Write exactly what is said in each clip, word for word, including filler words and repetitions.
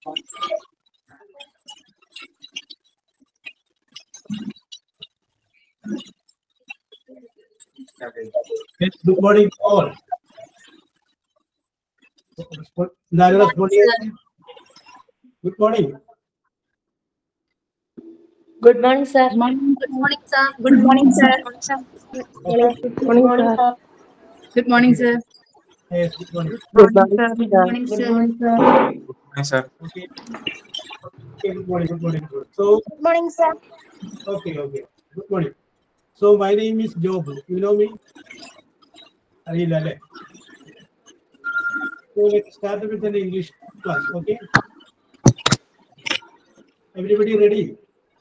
Good morning, all. Good morning. Good morning, sir. Good morning, Good morning, sir. Good morning, sir. Hello. Good morning, sir. Good morning, sir. Yes, good morning. Good morning, sir. Good morning, sir. Hi, sir. Okay. Okay, good morning, good morning. So, Good morning, sir. okay, okay. Good morning. So, my name is Job. You know me? Arilale. So, let's start with an English class, okay? Everybody ready?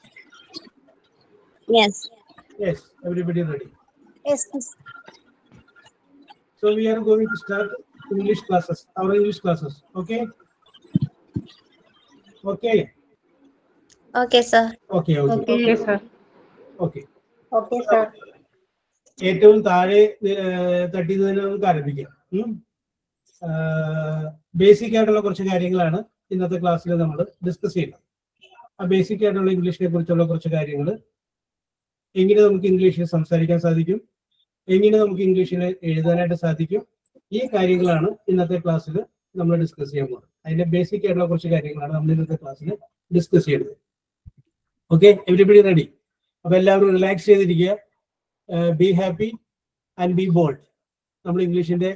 Yes. Yes, everybody ready. Yes. Yes. So, we are going to start English classes, our English classes, okay? Okay. Okay, sir. Okay, okay. Okay, sir. Okay. Okay, sir. ഏറ്റവും താഴെ തട്ടിൽ നിന്ന് നമുക്ക് ആരംഭിക്കാം. Basic ആയിട്ടുള്ള കുറച്ച് കാര്യങ്ങളാണ് ഇന്നത്തെ ക്ലാസ്സിൽ നമ്മൾ ഡിസ്കസ് ചെയ്യുന്നത്. ആ ബേസിക് ആയിട്ടുള്ള ഇംഗ്ലീഷിനെ കുറിച്ചുള്ള കുറച്ച് കാര്യങ്ങൾ, എങ്ങനെ നമുക്ക് ഇംഗ്ലീഷിൽ സംസാരിക്കാൻ സാധിക്കും, എങ്ങനെ നമുക്ക് ഇംഗ്ലീഷിൽ എഴുതാനായിട്ട് സാധിക്കും, ഈ കാര്യങ്ങളാണ് ഇന്നത്തെ ക്ലാസ്സിൽ നമ്മൾ ഡിസ്കസ് ചെയ്യാൻ പോകുന്നത്. അതിന്റെ ബേസിക് ആയിട്ടുള്ള കുറച്ച് കാര്യങ്ങളാണ് നമ്മൾ ഇന്നത്തെ ക്ലാസ്സിൽ ഡിസ്കസ് ചെയ്യുന്നത്. Okay, everybody ready? അപ്പൊ എല്ലാവരും റിലാക്സ് ചെയ്തിരിക്കുക. Be happy and be bold. നമ്മൾ ഇംഗ്ലീഷിന്റെ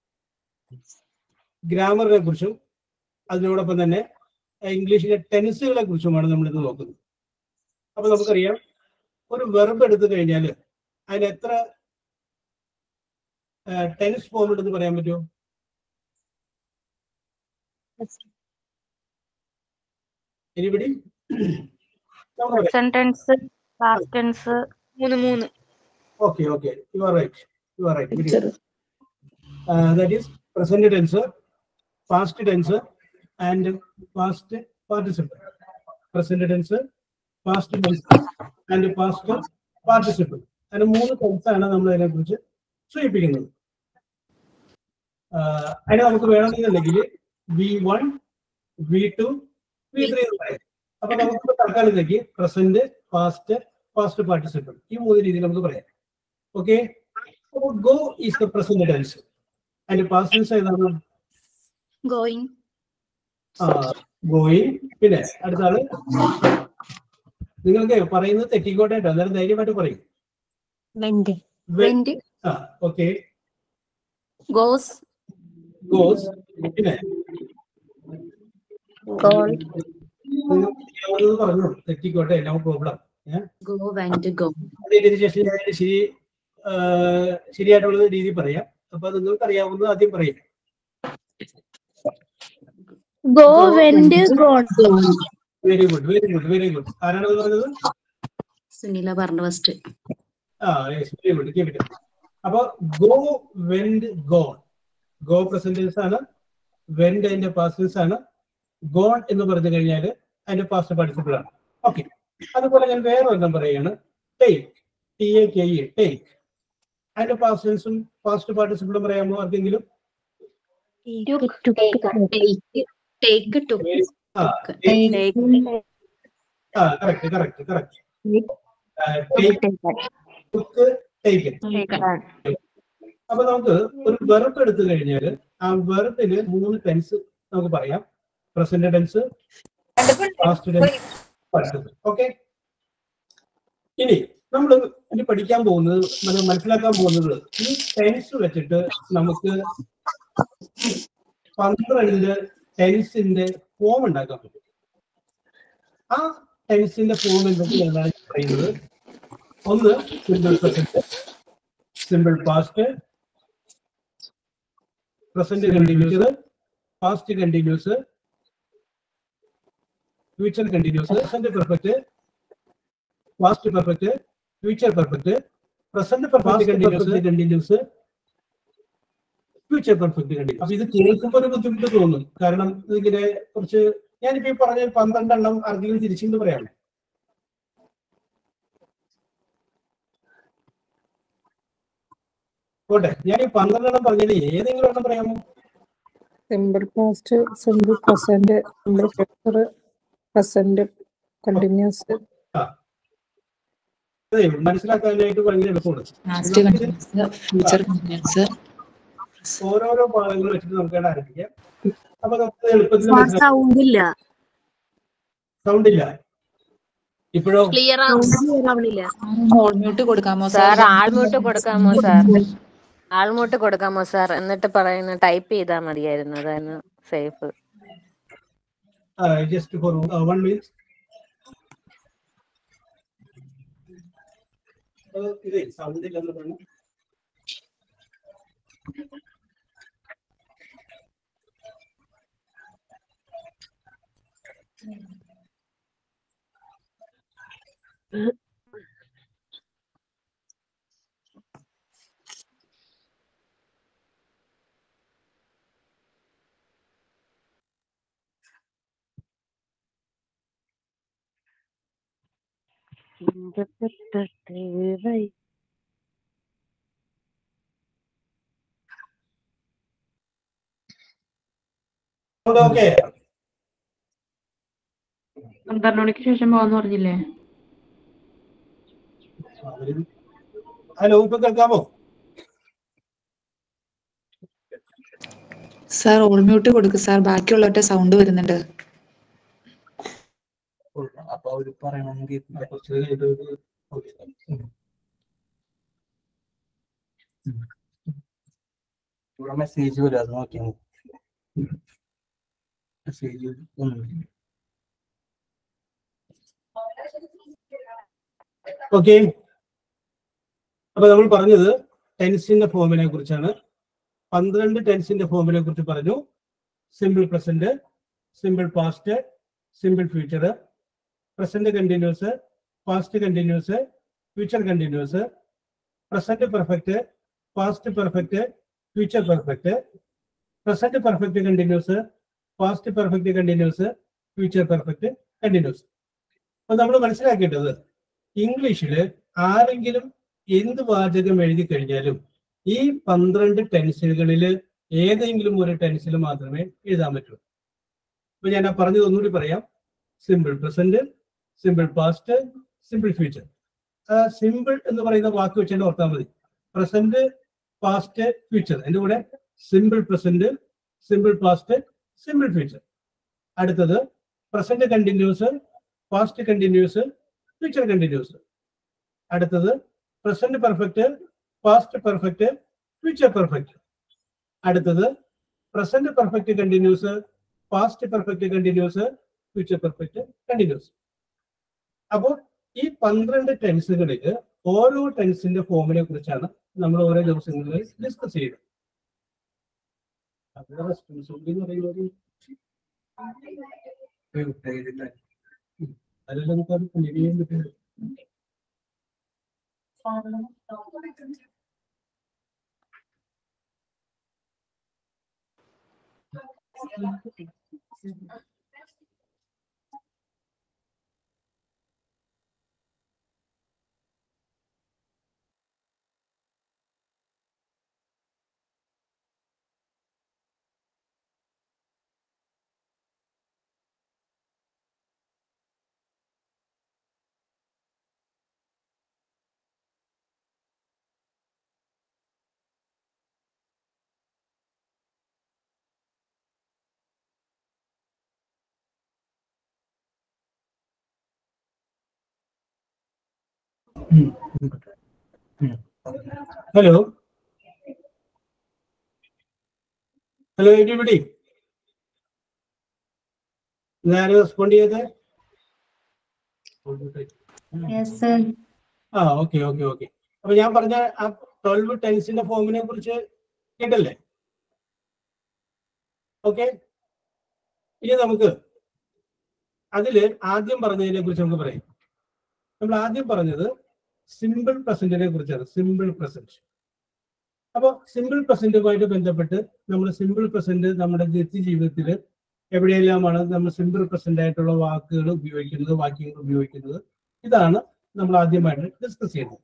ഗ്രാമറിനെ കുറിച്ചും അതിനോടൊപ്പം തന്നെ ഇംഗ്ലീഷിലെ ടെൻസുകളെ കുറിച്ചുമാണ് നമ്മൾ ഇന്ന് നോക്കുന്നത്. അപ്പൊ നമുക്കറിയാം, ഒരു വെർബ് എടുത്തു കഴിഞ്ഞാൽ അതിന് എത്ര ടെൻസ് ഫോം ഉണ്ടെന്ന് പറയാൻ പറ്റുമോ? Anybody? Present tense, past tense, മൂന്ന് മൂന്ന്. Okay, okay. You are right. You are right. Very good. Uh, that is present tense, past tense, and past participle. Present tense, past tense, and past participle. And മൂന്ന് tense ആണ് നമ്മൾ അതിനെ കുറിച്ച് സൂചിപ്പിക്കുന്നത്. അതിന് നമുക്ക് വേണമെന്നുണ്ടെങ്കിൽ V one, V two, V three എന്ന് പറയാം. അപ്പൊ നമുക്ക് തൽക്കാലത്തേക്ക് പ്രസന്റ്, പാസ്റ്റ്, പാസ്റ്റ് പാർട്ടിസിപ്പിൾ, ഈ മൂന്ന് രീതിയിൽ നമുക്ക് പറയാം. Okay, go is the present tense. അതിന്റെ പാസ്റ്റ് ടെൻസ് ഏതാണ്? Going. ആ, ഗോയിങ്. പിന്നെ അടുത്ത ആള്, നിങ്ങൾക്ക് പറയുന്നത് തെറ്റിക്കോട്ടെ കേട്ടോ, അന്നേരം ധൈര്യമായിട്ട് പറയും. Went. Went. ആ, ഓക്കെ. Goes. ഗോസ്. പിന്നെ Gone. പറഞ്ഞു, തെറ്റിക്കോട്ടെ, no problem. Go, went, go. അതിന് ശേഷം ഞാൻ ശരി ശരിയായിട്ടുള്ള രീതി പറയാം. അപ്പൊ നിങ്ങൾക്ക് അറിയാവുന്നത് ആദ്യം പറയാം. Go, went, gone. Very good, very good, very good. ആരാണത് പറഞ്ഞത്? സുനില പറഞ്ഞു ഫസ്റ്റ്. ആ, yes, very good, keep it. അപ്പൊ go, went, gone. Go present tense ആണ്, വെന്റ് അതിന്റെ പാസ്റ്റ് ടെൻസ് ആണ്, ഗോൺ എന്ന് പറഞ്ഞു കഴിഞ്ഞാൽ അതിന്റെ പാസ്റ്റ് പാർട്ടിസിപ്പിൾ ആണ്. ഓക്കെ, അതുപോലെ ഞാൻ വേറെ ഒരെണ്ണം പറയുകയാണ്, take. T A K E, take. അതിന്റെ പാസ്റ്റ് ടെൻസും പാസ്റ്റ് പാർട്ടിസിപ്പിളും പറയാമോ ആർക്കെങ്കിലും? Took, took, Take, took. ആ, കറക്റ്റ് കറക്റ്റ് കറക്റ്റ്. അപ്പൊ നമുക്ക് ഒരു വെർബ് എടുത്തു കഴിഞ്ഞാൽ ആ വെർബിന് മൂന്ന് ടെൻസ് നമുക്ക് പറയാം. Present tense, past tense, past. Okay, ഇനി നമ്മൾ ഇനി പഠിക്കാൻ പോകുന്നത്, നമ്മൾ മനസ്സിലാക്കാൻ പോകുന്നത്, ഈ ടെൻസ് വെച്ചിട്ട് നമുക്ക് പന്ത്രണ്ട് ടെൻസിന്റെ ഫോം ഉണ്ടാക്കാൻ പറ്റും. ആ ടെൻസിന്റെ ഫോം എന്തൊക്കെയാണ് പറയുന്നത്? ഒന്ന് simple present, simple past, present continuous, past continuous, future continuous, present perfect, past perfect, future perfect, present perfect continuous, continuous, future perfect continuous. അപ്പൊ ഇത് കേൾക്കുമ്പോൾ ഒരു ബുദ്ധിമുട്ട് തോന്നും. കാരണം ഇതിങ്ങനെ കുറച്ച്, ഞാനിപ്പോ ഈ പറഞ്ഞ പന്ത്രണ്ടെണ്ണം ആർക്കെങ്കിലും തിരിച്ചുകൊണ്ട് പറയാമോ? പോട്ടെ, ഞാൻ ഈ പന്ത്രണ്ടെണ്ണം പറഞ്ഞാൽ ഏതെങ്കിലും എണ്ണം പറയാമോ? Simple past, simple present, simple future, present continuous. മനസ്സിലാക്കാനായിട്ട് ഭയങ്കര എളുപ്പമാണ്. Past continuous, future continuous. ഓരോരോ ഭാഗങ്ങൾ വെച്ചിട്ട് നമുക്ക് ആരംഭിക്കാം. അപ്പൊ നമുക്ക് എളുപ്പത്തിൽ സൗണ്ട് ഇല്ല സൗണ്ട് ഇല്ല ഇപ്പോഴോ ക്ലിയർ ആവുന്നില്ല. ഓൾമ്യൂട്ട് കൊടുക്കാമോ സാർ? ആൾമ്യൂട്ട് കൊടുക്കാമോ സാർ? ആൾമ്യൂട്ട് കൊടുക്കാമോ സാർ? എന്നിട്ട് പറയുന്ന ടൈപ്പ് ചെയ്താൽ മതിയായിരുന്നു, അതാണ് safe. Just for one minute. ഇതേ സൗണ്ട് ഇല്ലെന്ന് പറഞ്ഞു. ഓക്കെ, പന്ത്രണ്ട് മണിക്ക് ശേഷം പോകാന്ന് പറഞ്ഞില്ലേ? ഹലോ, ഇപ്പൊ കേൾക്കാമോ? സാർ ഓൾമ്യൂട്ട് കൊടുക്ക് സാർ, ബാക്കിയുള്ളവരുടെ സൗണ്ട് വരുന്നുണ്ട്. അപ്പൊ അവര് പറയണമെങ്കിൽ ഇവിടെ മെസ്സേജ് വരും, അത് നോക്കിയാൽ മെസ്സേജ് ഒന്നും. ഓക്കെ, അപ്പൊ നമ്മൾ പറഞ്ഞത് ടെൻസിന്റെ ഫോമിനെ കുറിച്ചാണ്. പന്ത്രണ്ട് ടെൻസിന്റെ ഫോമിനെ കുറിച്ച് പറഞ്ഞു. Simple present, simple past, simple future, present continuous, past continuous, future continuous, present perfect, past perfect, future perfect, present perfect continuous, past perfect continuous, future perfect continuous. അപ്പൊ നമ്മൾ മനസ്സിലാക്കേണ്ടത്, ഇംഗ്ലീഷിൽ ആരെങ്കിലും എന്ത് വാചകം എഴുതി കഴിഞ്ഞാലും ഈ പന്ത്രണ്ട് ടെൻസുകളിൽ ഏതെങ്കിലും ഒരു ടെൻസിൽ മാത്രമേ എഴുതാൻ പറ്റൂ. അപ്പൊ ഞാൻ ആ പറഞ്ഞത് ഒന്നുകൂടി പറയാം. Simple present, simple past, simple future. Simple എന്ന് പറയുന്ന വാക്ക് വെച്ചാൽ ഓർത്താൽ മതി. Present, past, future. എൻ്റെ കൂടെ simple present, simple past, simple future. അടുത്തത് present continuous, past continuous, future continuous. അടുത്തത് present perfect, past perfect, future perfect. അടുത്തത് present perfect continuous, past perfect continuous, future perfect continuous. അപ്പോൾ ഈ പന്ത്രണ്ട് ടെൻസുകളിൽ ഓരോ ടെൻസിന്റെ ഫോമിനെ കുറിച്ചാണ് നമ്മൾ ഓരോ ദിവസങ്ങളിൽ ഡിസ്കസ് ചെയ്യുന്നത്. അതെല്ലാം നമുക്കത് ചെയ്യാൻ പറ്റുന്നത്. ഹലോ ഹലോ എവരിബഡി, ആരും റെസ്പോണ്ട് ചെയ്തേ? ആ ഓക്കെ ഓക്കെ ഓക്കെ. അപ്പൊ ഞാൻ പറഞ്ഞ ആ ട്വൽവ് ടെൻസിന്റെ ഫോമിനെ കുറിച്ച് കേട്ടല്ലേ? ഓക്കെ, ഇനി നമുക്ക് അതില് ആദ്യം പറഞ്ഞതിനെ കുറിച്ച് നമുക്ക് പറയാം. നമ്മൾ ആദ്യം പറഞ്ഞത് സിമ്പിൾ പ്രസന്റിനെ കുറിച്ചാണ്. Simple present. അപ്പൊ സിമ്പിൾ പ്രസന്റുമായിട്ട് ബന്ധപ്പെട്ട് നമ്മൾ സിമ്പിൾ പ്രസന്റ് നമ്മുടെ നിത്യ ജീവിതത്തിൽ എവിടെയെല്ലാമാണ് നമ്മൾ സിമ്പിൾ പ്രസന്റ് ആയിട്ടുള്ള വാക്കുകൾ ഉപയോഗിക്കുന്നത്, വാക്യങ്ങൾ ഉപയോഗിക്കുന്നത്, ഇതാണ് നമ്മൾ ആദ്യമായിട്ട് ഡിസ്കസ് ചെയ്യുന്നത്.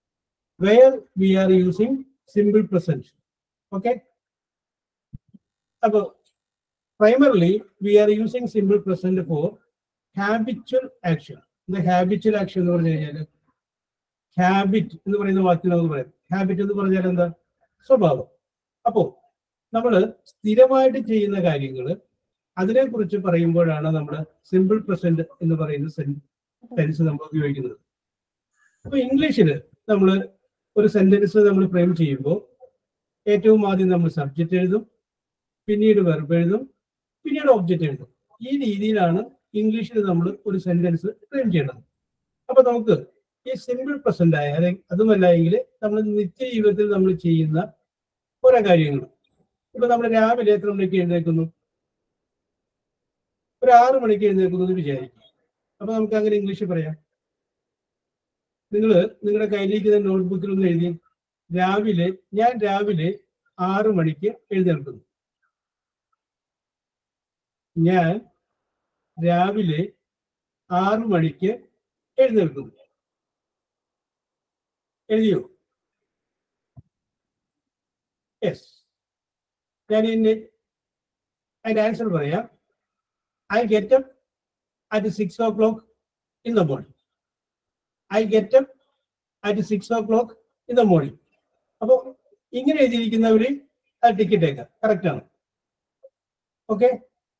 Where we are using simple present. Okay, അപ്പോൾ primarily we are using simple present for habitual action. The habitual action എന്ന് പറഞ്ഞു കഴിഞ്ഞാൽ ഹാബിറ്റ് എന്ന് പറയുന്ന വാക്കിൽ നമുക്ക് പറയാം. ഹാബിറ്റ് എന്ന് പറഞ്ഞാൽ എന്താ? സ്വഭാവം. അപ്പോൾ നമ്മൾ സ്ഥിരമായിട്ട് ചെയ്യുന്ന കാര്യങ്ങൾ അതിനെക്കുറിച്ച് പറയുമ്പോഴാണ് നമ്മൾ സിമ്പിൾ പ്രസന്റ് എന്ന് പറയുന്ന സെൻസ് നമ്മൾ ഉപയോഗിക്കുന്നത്. അപ്പൊ ഇംഗ്ലീഷിൽ നമ്മൾ ഒരു സെന്റൻസ് നമ്മൾ ഫ്രെയിം ചെയ്യുമ്പോൾ ഏറ്റവും ആദ്യം നമ്മൾ സബ്ജക്റ്റ് എഴുതും, പിന്നീട് വെർബ് എഴുതും, പിന്നീട് ഒബ്ജക്റ്റ് എഴുതും. ഈ രീതിയിലാണ് ഇംഗ്ലീഷിൽ നമ്മൾ ഒരു സെന്റൻസ് ഫ്രെയിം ചെയ്യേണ്ടത്. അപ്പൊ നമുക്ക് ഈ സിമ്പിൾ പ്രസന്റ് ആയ അതുമല്ല എങ്കിൽ നമ്മൾ നിത്യജീവിതത്തിൽ നമ്മൾ ചെയ്യുന്ന ഓരോ കാര്യങ്ങൾ. ഇപ്പൊ നമ്മൾ രാവിലെ എത്ര മണിക്ക് എഴുന്നേൽക്കുന്നു? ഒരു ആറ് മണിക്ക് എഴുന്നേൽക്കുന്നു എന്ന് വിചാരിക്കും. അപ്പൊ നമുക്ക് അങ്ങനെ ഇംഗ്ലീഷിൽ പറയാം. നിങ്ങൾ നിങ്ങളുടെ കയ്യിലിരിക്കുന്ന നോട്ട്ബുക്കിൽ ഒന്ന് എഴുതി, രാവിലെ ഞാൻ രാവിലെ ആറ് മണിക്ക് എഴുന്നേൽക്കുന്നു. ഞാൻ രാവിലെ ആറ് മണിക്ക് എഴുന്നേൽക്കുന്നു. എഴുതിയോ? യെസ്. ഞാൻ ഇന്ന് അതിന്റെ ആൻസർ പറയാം. I get up at six o'clock in the morning. I get up at six o'clock in the morning. അപ്പോൾ ഇങ്ങനെ എഴുതിയിരിക്കുന്നവര് ആ ടിക്കറ്റ് അയക്കാം. കറക്റ്റ് ആണ്. ഓക്കെ.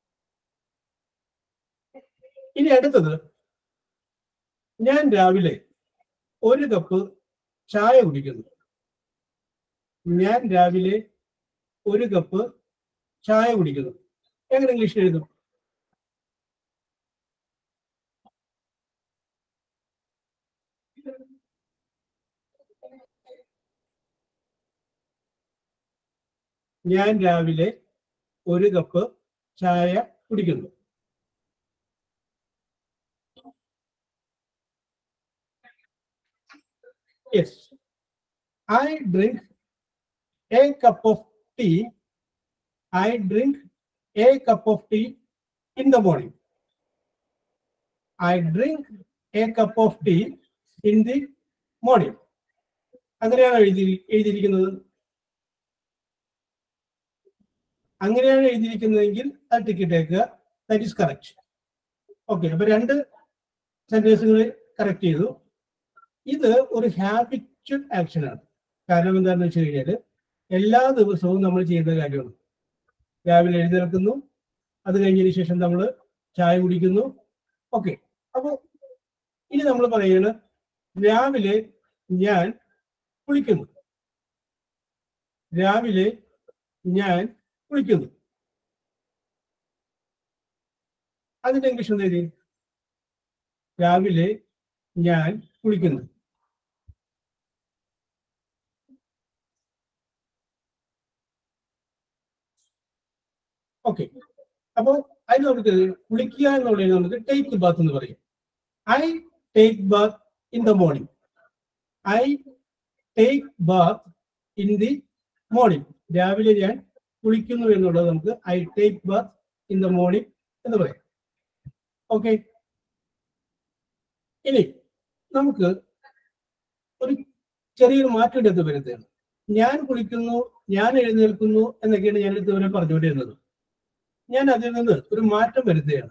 ഇനി അടുത്തത്, ഞാൻ രാവിലെ ഒരു കപ്പ് ചായ കുടിക്കുന്നു. ഞാൻ രാവിലെ ഒരു കപ്പ് ചായ കുടിക്കുന്നു. എങ്ങനെ ഇംഗ്ലീഷിൽ എഴുതും? ഞാൻ രാവിലെ ഒരു കപ്പ് ചായ കുടിക്കുന്നു. Yes, I drink a cup of tea. I drink a cup of tea in the morning. I drink a cup of tea in the morning. അങ്ങനെയാണ് എഴുതി എഴുതിയിരിക്കുന്നത്. അങ്ങനെയാണ് എഴുതിയിരിക്കുന്നതെങ്കിൽ ആ ടിക്കറ്റ് അയക്കുക. That is correct. ഓക്കെ. അപ്പൊ രണ്ട് സെന്റൻസുകൾ കറക്റ്റ് ചെയ്തു. ഇത് ഒരു ഹാബിച്വൽ ആക്ഷൻ ആണ്. കാരണം എന്താണെന്ന് വെച്ച് കഴിഞ്ഞാൽ എല്ലാ ദിവസവും നമ്മൾ ചെയ്യുന്ന കാര്യമാണ്. രാവിലെ എഴുന്നേൽക്കുന്നു, അത് കഴിഞ്ഞതിന് ശേഷം നമ്മൾ ചായ കുടിക്കുന്നു. ഓക്കെ. അപ്പോൾ ഇനി നമ്മൾ പറയുന്നത് രാവിലെ ഞാൻ കുളിക്കുന്നു. രാവിലെ ഞാൻ കുളിക്കുന്നു. അതിന്റെ ഇംഗ്ലീഷ് എന്താ എഴുതി? രാവിലെ ഞാൻ കുളിക്കുന്നു. ഓക്കെ. അപ്പോൾ അതിന് നമുക്ക് കുളിക്കുക എന്നുള്ളത് നമുക്ക് ടേക്ക് ബാത്ത് എന്ന് പറയും. I take bath in the morning. I take bath in the morning. രാവിലെ ഞാൻ കുളിക്കുന്നു എന്നുള്ളത് നമുക്ക് I take bath in the morning എന്ന് പറയാം. ഓക്കെ. ഇനി നമുക്ക് ഒരു ചെറിയൊരു മാറ്റം എടുത്ത് വരുത്തുകയാണ്. ഞാൻ കുളിക്കുന്നു, ഞാൻ എഴുന്നേൽക്കുന്നു എന്നൊക്കെയാണ് ഞാൻ ഇതുവരെ പറഞ്ഞുകൊണ്ടിരുന്നത്. ഞാൻ അതിൽ നിന്ന് ഒരു മാറ്റം വരുത്തുകയാണ്.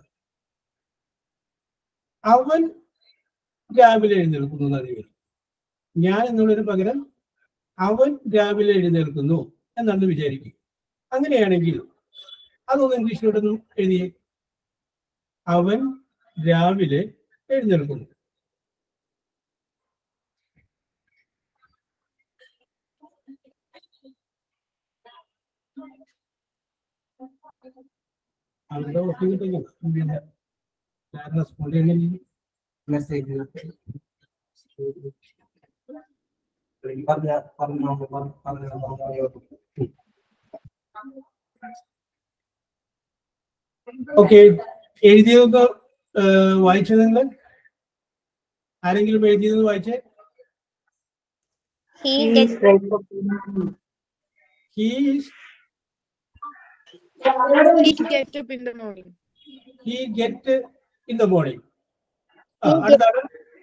അവൻ രാവിലെ എഴുന്നേൽക്കുന്നു എന്നാണ് വരും. ഞാൻ എന്നുള്ളതിന് പകരം അവൻ രാവിലെ എഴുന്നേൽക്കുന്നു എന്നാണ് വിചാരിക്കുക. അങ്ങനെയാണെങ്കിൽ അതൊന്ന് ഇംഗ്ലീഷിലോട്ടൊന്നും എഴുതിയേ. അവൻ രാവിലെ എഴുന്നേൽക്കുന്നു. അവിടെ ഒപ്പിക്കിട്ടില്ല. റെസ്പോണ്ട് ചെയ്യണമെങ്കിൽ മെസ്സേജ് ഓക്കെ. എഴുതിയൊക്കെ വായിച്ചത് നിങ്ങൾ ആരെങ്കിലും എഴുതിയത് വായിച്ചേ? He gets He is He get up in the morning. he get in the morning. ആ, അടുത്താണ്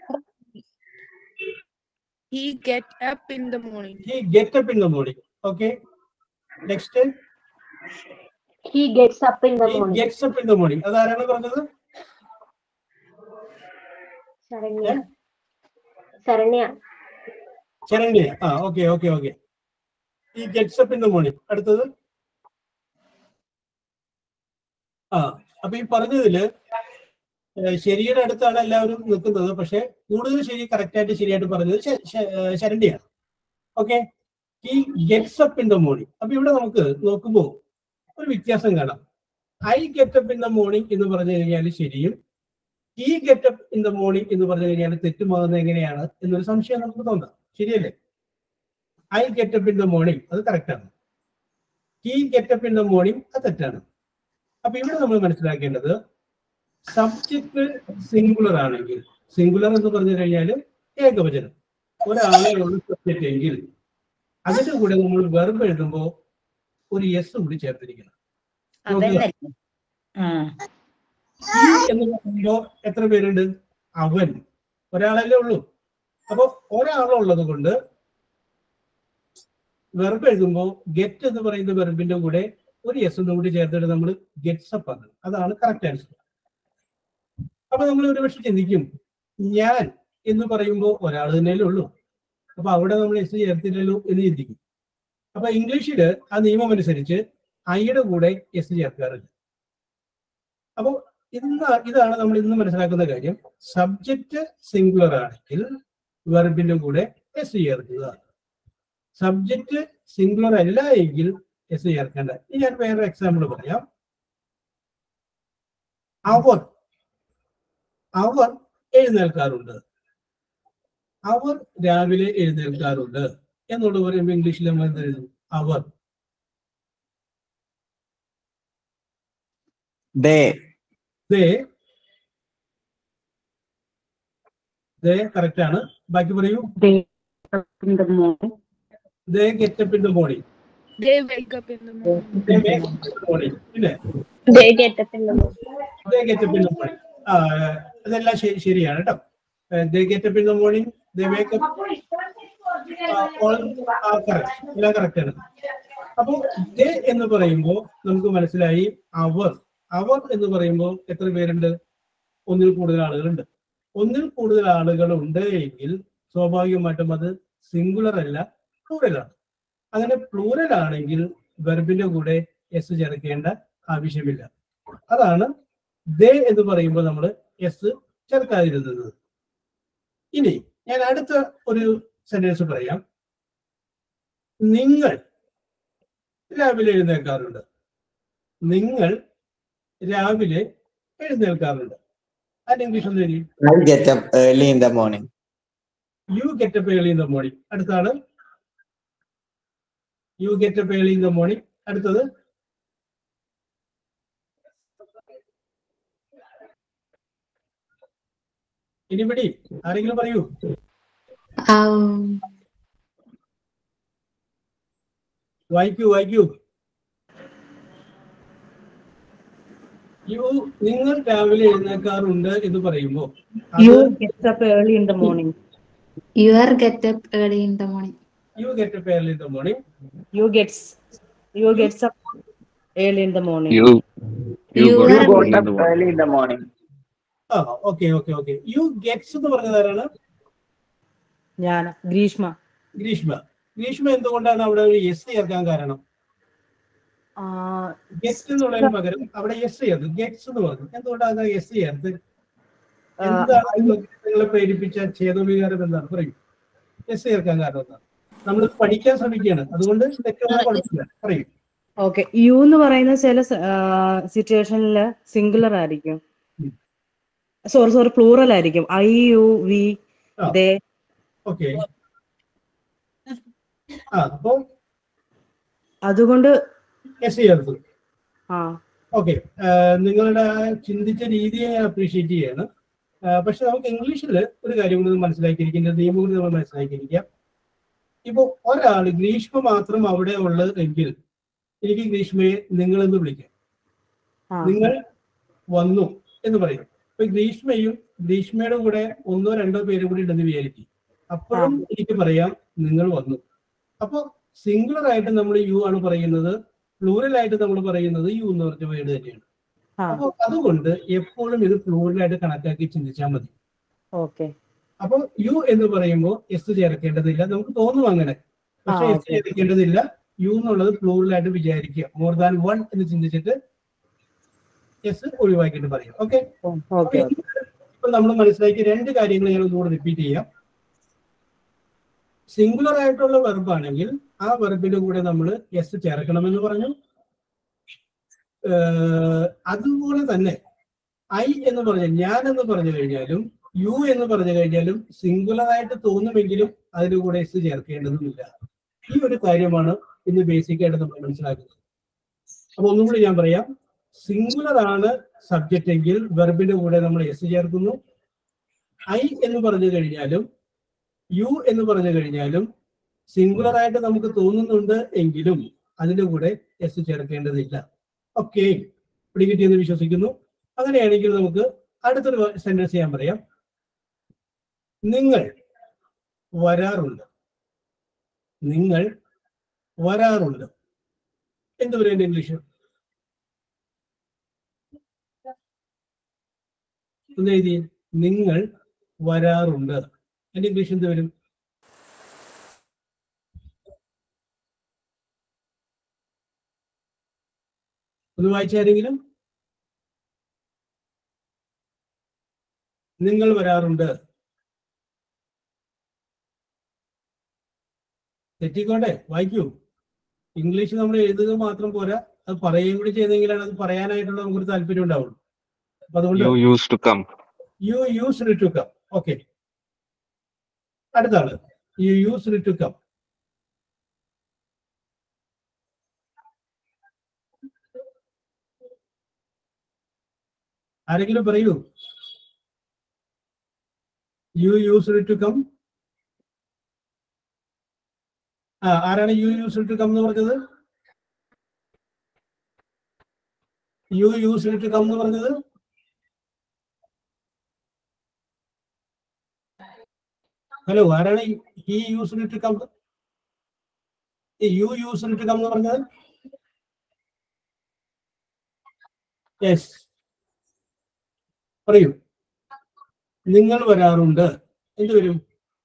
He get up in the morning. he get up in the morning. Okay. Next. He gets up in the He morning. gets up in the morning. അതാരാണ് പറഞ്ഞത്? ശരണ്യ. ശരണ്യ. ശരണ്യ. ആ okay okay okay. He gets up in the morning. അടുത്തത്. ആ അപ്പൊ ഈ പറഞ്ഞതില് ശരിയുടെ അടുത്താണ് എല്ലാവരും നിൽക്കുന്നത്. പക്ഷെ കൂടുതൽ ശരി കറക്റ്റ് ആയിട്ട് ശരിയായിട്ട് പറഞ്ഞത് ശരണ്യാണ്. Okay. He gets up in the morning. അപ്പൊ ഇവിടെ നമുക്ക് നോക്കുമ്പോൾ ഒരു വ്യത്യാസം കാണാം. I get up in the morning എന്ന് പറഞ്ഞു കഴിഞ്ഞാൽ ശരിയും he get up in the morning എന്ന് പറഞ്ഞു കഴിഞ്ഞാൽ തെറ്റുമാകുന്നത് എങ്ങനെയാണ് എന്നൊരു സംശയം നമുക്ക് തോന്നാം. ശരിയല്ലേ? I get up in the morning അത് കറക്റ്റാണ്. He get up in the morning അത് തെറ്റാണ്. അപ്പൊ ഇവിടെ നമ്മൾ മനസ്സിലാക്കേണ്ടത് സബ്ജക്ട് സിംഗുലർ ആണെങ്കിൽ, സിംഗുലർ എന്ന് പറഞ്ഞു കഴിഞ്ഞാൽ ഏകവചനം, ഒരാളെയുള്ള സബ്ജക്റ്റ് എങ്കിൽ അതിന്റെ കൂടെ നമ്മൾ വെർബ് എഴുതുമ്പോൾ ഒരു എസ് കൂടി ചേർത്തിരിക്കണം. എന്ന് പറയുമ്പോ എത്ര പേരുണ്ട്? അവൻ, ഒരാളല്ലേ ഉള്ളൂ. അപ്പൊ ഒരാളുള്ളത് കൊണ്ട് വെർബ് എഴുതുമ്പോൾ ഗെറ്റ് എന്ന് പറയുന്ന വെർബിന്റെ കൂടെ ഒരു എസ് ഒന്നും കൂടി ചേർത്തിട്ട് നമ്മൾ ഗെറ്റ്സ് അപ്പ് ആണ്. അതാണ് കറക്റ്റ് ആൻസർ. അപ്പൊ നമ്മൾ ഒരു പക്ഷെ ചിന്തിക്കും, ഞാൻ എന്ന് പറയുമ്പോൾ ഒരാൾ തന്നെയല്ലേ ഉള്ളൂ, അപ്പൊ അവിടെ നമ്മൾ എസ് ചേർത്തില്ലല്ലോ എന്ന് ചിന്തിക്കും. അപ്പൊ ഇംഗ്ലീഷില് ആ നിയമം അനുസരിച്ച് ഐയുടെ കൂടെ എസ് ചേർക്കാറില്ല. അപ്പൊ ഇന്ന് ഇതാണ് നമ്മൾ ഇന്ന് മനസ്സിലാക്കുന്ന കാര്യം. സബ്ജക്റ്റ് സിംഗുലർ ആണെങ്കിൽ വെർബിന്റെ കൂടെ എസ് ചേർക്കുക. സബ്ജക്റ്റ് സിംഗുലർ അല്ല എങ്കിൽ എസ് ചേർക്കേണ്ട. ഇനി ഞാൻ വേറൊരു എക്സാമ്പിൾ പറയാം. അവർ അവർ എഴുന്നേൽക്കാറുണ്ട്. അവർ രാവിലെ എഴുന്നേൽക്കാറുണ്ട് എന്നോട് പറയുമ്പോൾ ഇംഗ്ലീഷിൽ നമ്മൾ എന്ത് എഴുതും? അവർ. കറക്റ്റ് ആണ്. ബാക്കി പറയൂ. They get up in the morning. They get up in the morning. They wake up in the morning. They wake up in the morning. ഇല്ലേ? They get up in the morning. They get up in the morning. ആ അതെല്ലാം ശരിയാണ് കേട്ടോ. They get up in the morning. They wake up. എല്ലാം correct ആണ്. അപ്പോ ദേ എന്ന് പറയുമ്പോൾ നമുക്ക് മനസ്സിലായി അവർ. അവർ എന്ന് പറയുമ്പോൾ എത്ര പേരുണ്ട്? ഒന്നിൽ കൂടുതൽ ആളുകളുണ്ട്. ഒന്നിൽ കൂടുതൽ ആളുകൾ ഉണ്ട് എങ്കിൽ സ്വാഭാവികമായിട്ടും അത് സിംഗുലർ അല്ല, പ്ലൂറലാണ്. അങ്ങനെ പ്ലൂറൽ ആണെങ്കിൽ വെർബിന്റെ കൂടെ എസ് ചേർക്കേണ്ട ആവശ്യമില്ല. അതാണ് ദേ എന്ന് പറയുമ്പോൾ നമ്മൾ എസ് ചേർക്കാതിരുന്നത്. ഇനി ഞാൻ അടുത്ത ഒരു സെന്റൻസ് പറയാം. നിങ്ങൾ രാവിലെ എഴുന്നേൽക്കാറുണ്ട്. നിങ്ങൾ രാവിലെ എഴുന്നേൽക്കാറുണ്ട്. അതിന്റെ ഇംഗ്ലീഷ് ഒന്ന് എഴുതി. I get up early in the morning. You get up early in the morning. അടുത്താണ് You get up early in the morning. അടുത്തത് ഇനിപിടി ആരെങ്കിലും പറയൂ. വായിക്കൂ വായിക്കൂ. യു നിങ്ങൾ രാവിലെ എഴുന്നേൽക്കാറുണ്ട് എന്ന് പറയുമ്പോ You get up early in the morning. You are get up early in the morning. You get up early in the morning. You gets you gets up early in the morning. You you You got are- up Got early in up the morning. early in the morning. ആ okay okay okay. You gets എന്ന് പറഞ്ഞത് ആരാണ്? ഞാൻ ഗ്രീഷ്മ. ഗ്രീഷ്മ. ഗ്രീഷ്മ എന്തുകൊണ്ടാണ് അവിടെ ഒരു S ചേർക്കാൻ കാരണം? ഗെറ്റ് എന്നുള്ളതിന് പകരം അവിടെ എസ് ചേർത്ത് ഗെറ്റ്സ് എന്ന് പറഞ്ഞു. എന്തുകൊണ്ടാണ് എസ് ചേർത്ത്? എന്താണ് നിങ്ങളെ പ്രേരിപ്പിച്ച ഛേദവികാരം എന്താണ്? പറയൂ. എസ് ചേർക്കാൻ കാരണം എന്താണ്? നമ്മൾ പഠിക്കാൻ ശ്രമിക്കുകയാണ്, അതുകൊണ്ട് തെറ്റുള്ള കുഴപ്പമില്ല. പറയൂ. ഓക്കെ. യു എന്ന് പറയുന്ന ചില സിറ്റുവേഷനിൽ സിംഗുലർ ആയിരിക്കും. സോറി സോറി പ്ലൂറൽ ആയിരിക്കും. I you we they. Okay. ആ അപ്പൊ അതുകൊണ്ട് എസ് ചേർത്തു. ആ ഓക്കെ. നിങ്ങളുടെ ചിന്തിച്ച രീതിയെ ഞാൻ അപ്രീഷിയേറ്റ് ചെയ്യാണ്. പക്ഷെ നമുക്ക് ഇംഗ്ലീഷിൽ ഒരു കാര്യം കൂടി മനസ്സിലാക്കിയിരിക്കേണ്ട, നിയമം കൂടി നമ്മൾ മനസ്സിലാക്കിയിരിക്കാം. ഇപ്പൊ ഒരാൾ ഗ്രീഷ്മ മാത്രം അവിടെ ഉള്ളത് എങ്കിൽ എനിക്ക് ഗ്രീഷ്മയെ നിങ്ങളെന്ന് വിളിക്കാം. നിങ്ങൾ വന്നു എന്ന് പറയും. ഇപ്പൊ ഗ്രീഷ്മയും ഗ്രീഷ്മയുടെ കൂടെ ഒന്നോ രണ്ടോ പേരും കൂടി ഉണ്ടെന്ന് വിചാരിക്കും. അപ്പോഴും എനിക്ക് പറയാം നിങ്ങൾ വന്നു. അപ്പൊ സിംഗുലർ ആയിട്ട് നമ്മൾ യു ആണ് പറയുന്നത്, പ്ലൂറലായിട്ട് നമ്മൾ പറയുന്നത് യു എന്ന് പറഞ്ഞ വേർഡ് തന്നെയാണ്. അപ്പോൾ അതുകൊണ്ട് എപ്പോഴും ഇത് പ്ലൂറലായിട്ട് കണക്കാക്കി ചിന്തിച്ചാൽ മതി. ഓക്കെ. അപ്പോൾ യു എന്ന് പറയുമ്പോൾ എസ് ചേർക്കേണ്ടതില്ല. നമുക്ക് തോന്നും അങ്ങനെ, പക്ഷെ എസ് ചേർക്കേണ്ടതില്ല. യു എന്നുള്ളത് പ്ലൂറലായിട്ട് വിചാരിക്കുക. മോർ ദാൻ വൺ എന്ന് ചിന്തിച്ചിട്ട് എസ് ഒഴിവാക്കിയിട്ട് പറയാം. ഓക്കെ. ഇപ്പൊ നമ്മൾ മനസ്സിലാക്കിയ രണ്ട് കാര്യങ്ങൾ ഞാൻ ഒന്നുകൂടെ റിപ്പീറ്റ് ചെയ്യാം. സിംഗുലർ ആയിട്ടുള്ള വെർബ് ആണെങ്കിൽ ആ വെർബിന്റെ കൂടെ നമ്മൾ എസ് ചേർക്കണമെന്ന് പറഞ്ഞു. അതുപോലെ തന്നെ ഐ എന്ന് പറഞ്ഞ ഞാൻ എന്ന് പറഞ്ഞു കഴിഞ്ഞാലും യു എന്ന് പറഞ്ഞു കഴിഞ്ഞാലും സിംഗുലർ ആയിട്ട് തോന്നുമെങ്കിലും അതിന്റെ കൂടെ എസ് ചേർക്കേണ്ടതുമില്ല. ഈ ഒരു കാര്യമാണ് ഇന്ന് ബേസിക് ആയിട്ട് നമ്മൾ മനസ്സിലാക്കുന്നത്. അപ്പൊ ഒന്നും കൂടി ഞാൻ പറയാം. സിംഗുലർ ആണ് സബ്ജക്റ്റ് എങ്കിൽ വെർബിന്റെ കൂടെ നമ്മൾ എസ് ചേർക്കുന്നു. ഐ എന്ന് പറഞ്ഞു കഴിഞ്ഞാലും യു എന്ന് പറഞ്ഞു കഴിഞ്ഞാലും സിംഗുലർ ആയിട്ട് നമുക്ക് തോന്നുന്നുണ്ട് എങ്കിലും അതിന്റെ കൂടെ എസ് ചേർക്കേണ്ടതില്ല. ഓക്കെ, പിടികിട്ടിയെന്ന് വിശ്വസിക്കുന്നു. അങ്ങനെയാണെങ്കിൽ നമുക്ക് അടുത്തൊരു സെന്റൻസ് ചെയ്യാൻ പറയാം. നിങ്ങൾ വരാറുണ്ട്. നിങ്ങൾ വരാറുണ്ട് എന്ത് പറയും ഇംഗ്ലീഷ്? ഒന്ന് എഴുതി. നിങ്ങൾ വരാറുണ്ട്. എന്റെ ഇംഗ്ലീഷ് എന്ത് വരും? ഒന്ന് വായിച്ചാരെങ്കിലും. നിങ്ങൾ വരാറുണ്ട്. തെറ്റിക്കോട്ടെ, വായിക്കൂ. ഇംഗ്ലീഷ് നമ്മൾ എഴുതുക മാത്രം പോരാ, അത് പറയുകയും കൂടി ചെയ്തെങ്കിലാണ് അത് പറയാനായിട്ടുള്ള നമുക്കൊരു താല്പര്യം ഉണ്ടാവുള്ളൂ. അപ്പൊ അതുകൊണ്ട് you used to come. Okay, അടുത്താണ് യു യൂസ്ഡ് ടു കം. ആരെങ്കിലും പറയൂ. You used to come. ആ, ആരാണ് യു യൂസ്ഡ് ടു കം എന്ന് പറഞ്ഞത്? യു യൂസ്ഡ് ടു കം എന്ന് പറഞ്ഞത് ഹലോ, ആരാണ് he used to come? You used to come എന്ന് പറഞ്ഞത്? യെസ്, പറയൂ. നിങ്ങൾ വരാറുണ്ട് എന്ത് വരും?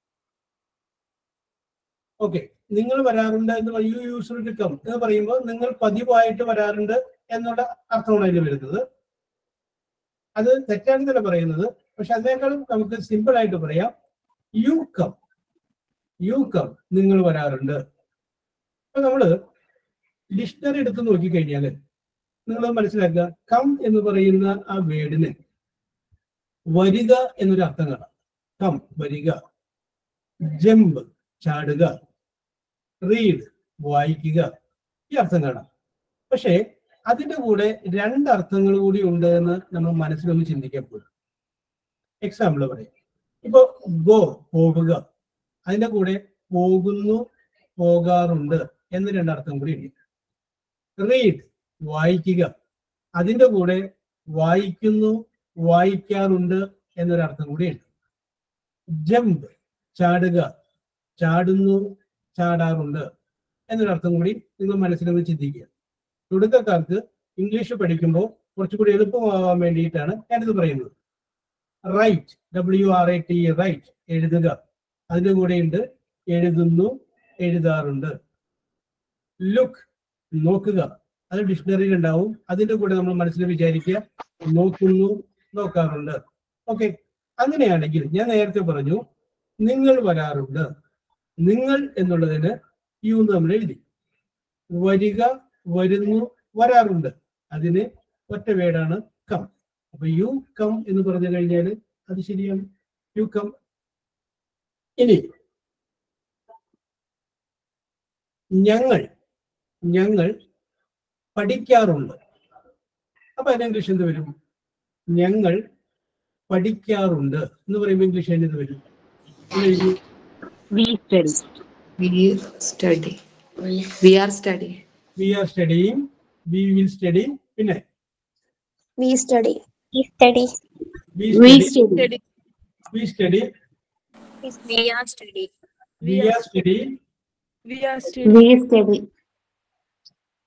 ഓക്കെ, നിങ്ങൾ വരാറുണ്ട് എന്ന് പറയും. യു യൂസ്ഡ് ടു കം എന്ന് പറയുമ്പോൾ നിങ്ങൾ പതിവായിട്ട് വരാറുണ്ട് എന്നുള്ള അർത്ഥമാണ് അതിൽ വരുന്നത്. അത് തെറ്റാണ് തന്നെ പറയുന്നത്. പക്ഷെ അതിനേക്കാളും നമുക്ക് സിമ്പിൾ ആയിട്ട് പറയാം. You come. യു കം, നിങ്ങൾ വരാറുണ്ട്. അപ്പൊ നമ്മള് ഡിക്ഷണറി എടുത്ത് നോക്കിക്കഴിഞ്ഞാല് നിങ്ങൾ മനസ്സിലാക്കുക, കം എന്ന് പറയുന്ന ആ വേർഡിന് വരിക എന്നൊരു അർത്ഥം കാണാം. കം വരിക, ജമ്പ് ചാടുക, റീഡ് വായിക്കുക, ഈ അർത്ഥം കാണാം. പക്ഷെ അതിന്റെ കൂടെ രണ്ടർത്ഥങ്ങൾ കൂടി ഉണ്ട് എന്ന് നമ്മൾ മനസ്സിലൊന്ന് ചിന്തിക്കാൻ പോകും. എക്സാമ്പിൾ പറയാം. ഇപ്പൊ ഗോ പോവുക, അതിന്റെ കൂടെ പോകുന്നു പോകാറുണ്ട് എന്ന രണ്ടർത്ഥം കൂടി ഉണ്ട്. റീഡ് വായിക്കുക, അതിന്റെ കൂടെ വായിക്കുന്നു വായിക്കാറുണ്ട് എന്നൊരർത്ഥം കൂടിയുണ്ട്. ജമ്പ് ചാടുക, ചാടുന്നു ചാടാറുണ്ട് എന്നൊരർത്ഥം കൂടി നിങ്ങൾ മനസ്സിലൊന്ന് ചിന്തിക്കുക. തുടക്കക്കാർക്ക് ഇംഗ്ലീഷ് പഠിക്കുമ്പോൾ കുറച്ചുകൂടി എളുപ്പമാവാൻ വേണ്ടിയിട്ടാണ് ഞാനിത് പറയുന്നത്. Write, W R A T, write എഴുതുക, അതിൻ്റെ കൂടെയുണ്ട് എഴുതുന്നു എഴുതാറുണ്ട്. ലുക്ക് നോക്കുക, അത് ഡിക്ഷണറിയിൽ ഉണ്ടാവും. അതിൻ്റെ കൂടെ നമ്മൾ മനസ്സിൽ വിചാരിക്കുക നോക്കുന്നു നോക്കാറുണ്ട്. ഓക്കെ, അങ്ങനെയാണെങ്കിൽ ഞാൻ നേരത്തെ പറഞ്ഞു നിങ്ങൾ വരാറുണ്ട്. നിങ്ങൾ എന്നുള്ളതിന് യു എന്ന് നമ്മൾ എഴുതി. വരിക, വരുന്നു, വരാറുണ്ട്, അതിന് ഒറ്റ വേർഡാണ് കം. അപ്പൊ യു കം എന്ന് പറഞ്ഞു കഴിഞ്ഞാൽ അത് ശരിയാണ്, യു കം. ഇനി ഞങ്ങൾ ഞങ്ങൾ പഠിക്കാറുണ്ട്. അപ്പൊ അതിന് ഇംഗ്ലീഷ് എന്ത് വരും? ഞങ്ങൾ പഠിക്കാറുണ്ട് എന്ന് പറയുമ്പോൾ ഇംഗ്ലീഷ് എന്ത് വരും? We study. We study. We are studying. We are studying. We will study. പിന്നെ We study. We study. We We study. study. We study. We are study. We are studying. We are studying. We study.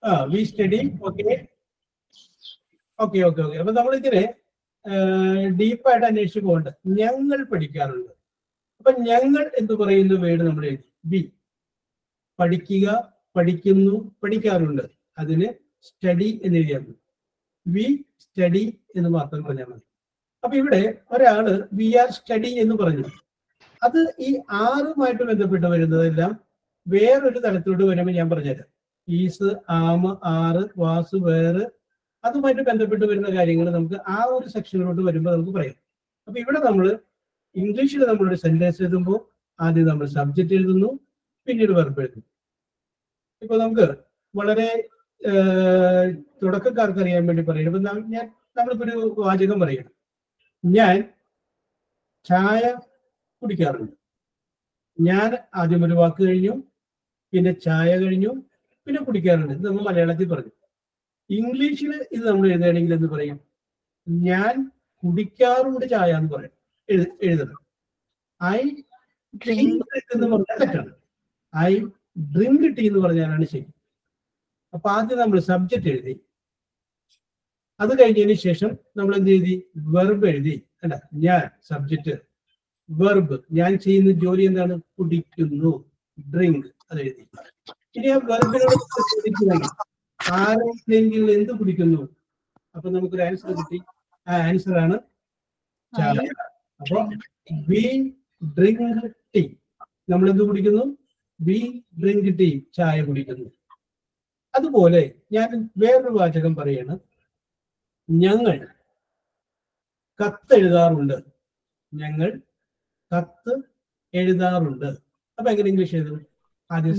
ആ we study. Okay okay okay okay അപ്പൊ നമ്മളിതിനെ ഡീപ്പായിട്ട് അന്വേഷിച്ച് പോകണ്ട. ഞങ്ങൾ പഠിക്കാറുണ്ട്. അപ്പൊ ഞങ്ങൾ എന്ന് പറയുന്ന വേർഡ് നമ്മൾ എഴുതി ബി. പഠിക്കുക, പഠിക്കുന്നു, പഠിക്കാറുണ്ട്. അതിന് സ്റ്റഡി എന്ന് എഴുതിയാൽ മതി. വി സ്റ്റഡി എന്ന് മാത്രം പറഞ്ഞാൽ മതി. അപ്പൊ ഇവിടെ ഒരാള് വി ആർ സ്റ്റഡി എന്ന് പറഞ്ഞു. അത് ഈ ആറുമായിട്ട് ബന്ധപ്പെട്ട് വരുന്നതെല്ലാം വേറൊരു തലത്തോട്ട് വരുമ്പോൾ ഞാൻ പറഞ്ഞുതരാം. ഈസ്, ആമ്, ആറ്, വാസ്, വേറ്, അതുമായിട്ട് ബന്ധപ്പെട്ട് വരുന്ന കാര്യങ്ങൾ നമുക്ക് ആ ഒരു സെക്ഷനിലോട്ട് വരുമ്പോൾ നമുക്ക് പറയാം. അപ്പൊ ഇവിടെ നമ്മൾ ഇംഗ്ലീഷിൽ നമ്മളൊരു സെന്റൻസ് എഴുതുമ്പോൾ ആദ്യം നമ്മൾ സബ്ജക്റ്റ് എഴുതുന്നു, പിന്നീട് വെർബ് എഴുതുന്നു. ഇപ്പൊ നമുക്ക് വളരെ തുടക്കക്കാർക്ക് അറിയാൻ വേണ്ടി പറയണം. ഇപ്പൊ ഞാൻ നമ്മളിപ്പോ ഒരു വാചകം പറയണം. ഞാൻ ചായ കുടിക്കാറുണ്ട്. ഞാൻ ആദ്യം ഒരു വാക്ക് കഴിഞ്ഞു, പിന്നെ ചായ കഴിഞ്ഞു, പിന്നെ കുടിക്കാറുണ്ട്. ഇത് നമ്മൾ മലയാളത്തിൽ പറഞ്ഞു. ഇംഗ്ലീഷിൽ ഇത് നമ്മൾ എഴുതുകയാണെങ്കിൽ എന്ന് പറയും, ഞാൻ കുടിക്കാറുണ്ട് ചായ എന്ന് പറയും. എഴു എഴുതണം ഐ ഡ്രിങ്ക് എന്ന് പറഞ്ഞാൽ തെറ്റാണ്. ഐ ഡ്രിങ്ക് ടീ എന്ന് പറഞ്ഞാലാണ് ശരി. അപ്പൊ ആദ്യം നമ്മൾ സബ്ജക്റ്റ് എഴുതി, അത് കഴിഞ്ഞതിന് ശേഷം നമ്മൾ എന്ത് എഴുതി? വെർബ് എഴുതി. അല്ല, ഞാൻ സബ്ജക്റ്റ്, വെർബ് ഞാൻ ചെയ്യുന്ന ജോലി എന്താണ്? കുടിക്കുന്നു, ഡ്രിങ്ക്, അത് എഴുതി. ഇനി ആ വെർബിനോട് ചോദിക്കുകയാണ്, ആരെങ്കിലും എന്ത് കുടിക്കുന്നു? അപ്പൊ നമുക്കൊരു ആൻസർ കിട്ടി. ആ ആൻസർ ആണ് ചായ. അപ്പൊ വി ഡ്രിങ്ക് ടീ. നമ്മൾ എന്ത് കുടിക്കുന്നു? വി ഡ്രിങ്ക് ടീ, ചായ കുടിക്കുന്നു. അതുപോലെ ഞാൻ വേറൊരു വാചകം പറയാണ്. ഞങ്ങൾ കത്തെഴുതാറുണ്ട്. ഞങ്ങൾ കത്ത് എഴുതാറുണ്ട്. അപ്പൊ എങ്ങനെ ഇംഗ്ലീഷ് എഴുതും? ആദ്യം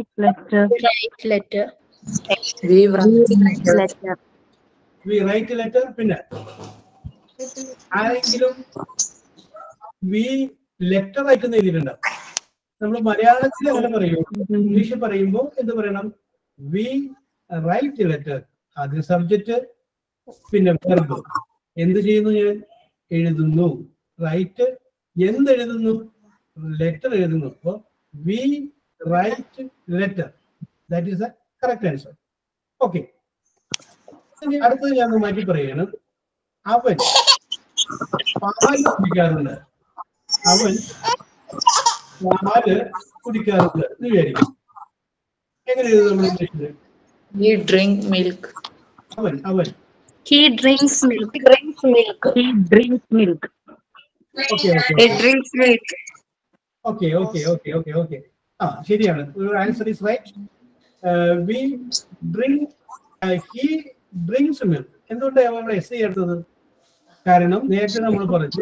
വി റൈറ്റ് ലെറ്റർ. പിന്നെ ആരെങ്കിലും വി ലെറ്റർ ആയിട്ട് എഴുതിയിട്ടുണ്ടാവും. നമ്മൾ മലയാളത്തിൽ അങ്ങനെ പറയും. ഇംഗ്ലീഷിൽ പറയുമ്പോൾ എന്ത് പറയണം? We write letter. ആദ്യം സബ്ജക്റ്റ്, പിന്നെ വെർബ്. എന്ത് ചെയ്യുന്നു? ഞാൻ എഴുതുന്നു. റൈറ്റ് എന്തെഴുതുന്നു? ലെറ്റർ എഴുതുന്നു. അപ്പൊ we write letter. That is the correct answer. Okay, അടുത്തത് ഞാൻ മാറ്റി പറയുകയാണ്. അവൻ പാല് കുടിക്കാറുണ്ട്. അവൻ പാല് കുടിക്കാറുണ്ട് എന്ന് വിചാരിക്കും. എങ്ങനെ എഴുതും നമ്മൾ ഇംഗ്ലീഷിൽ? He drink milk. അവൻ അവൻ He drinks milk. He drinks milk. He drinks milk. Okay He drinks milk. Okay okay okay okay okay ആ ശരിയാണ്. Answer is right. We drink he drinks milk. എന്തുകൊണ്ടാണ് നമ്മൾ എസ് ചേർത്തത്? കാരണം നേരത്തെ നമ്മൾ പറഞ്ഞു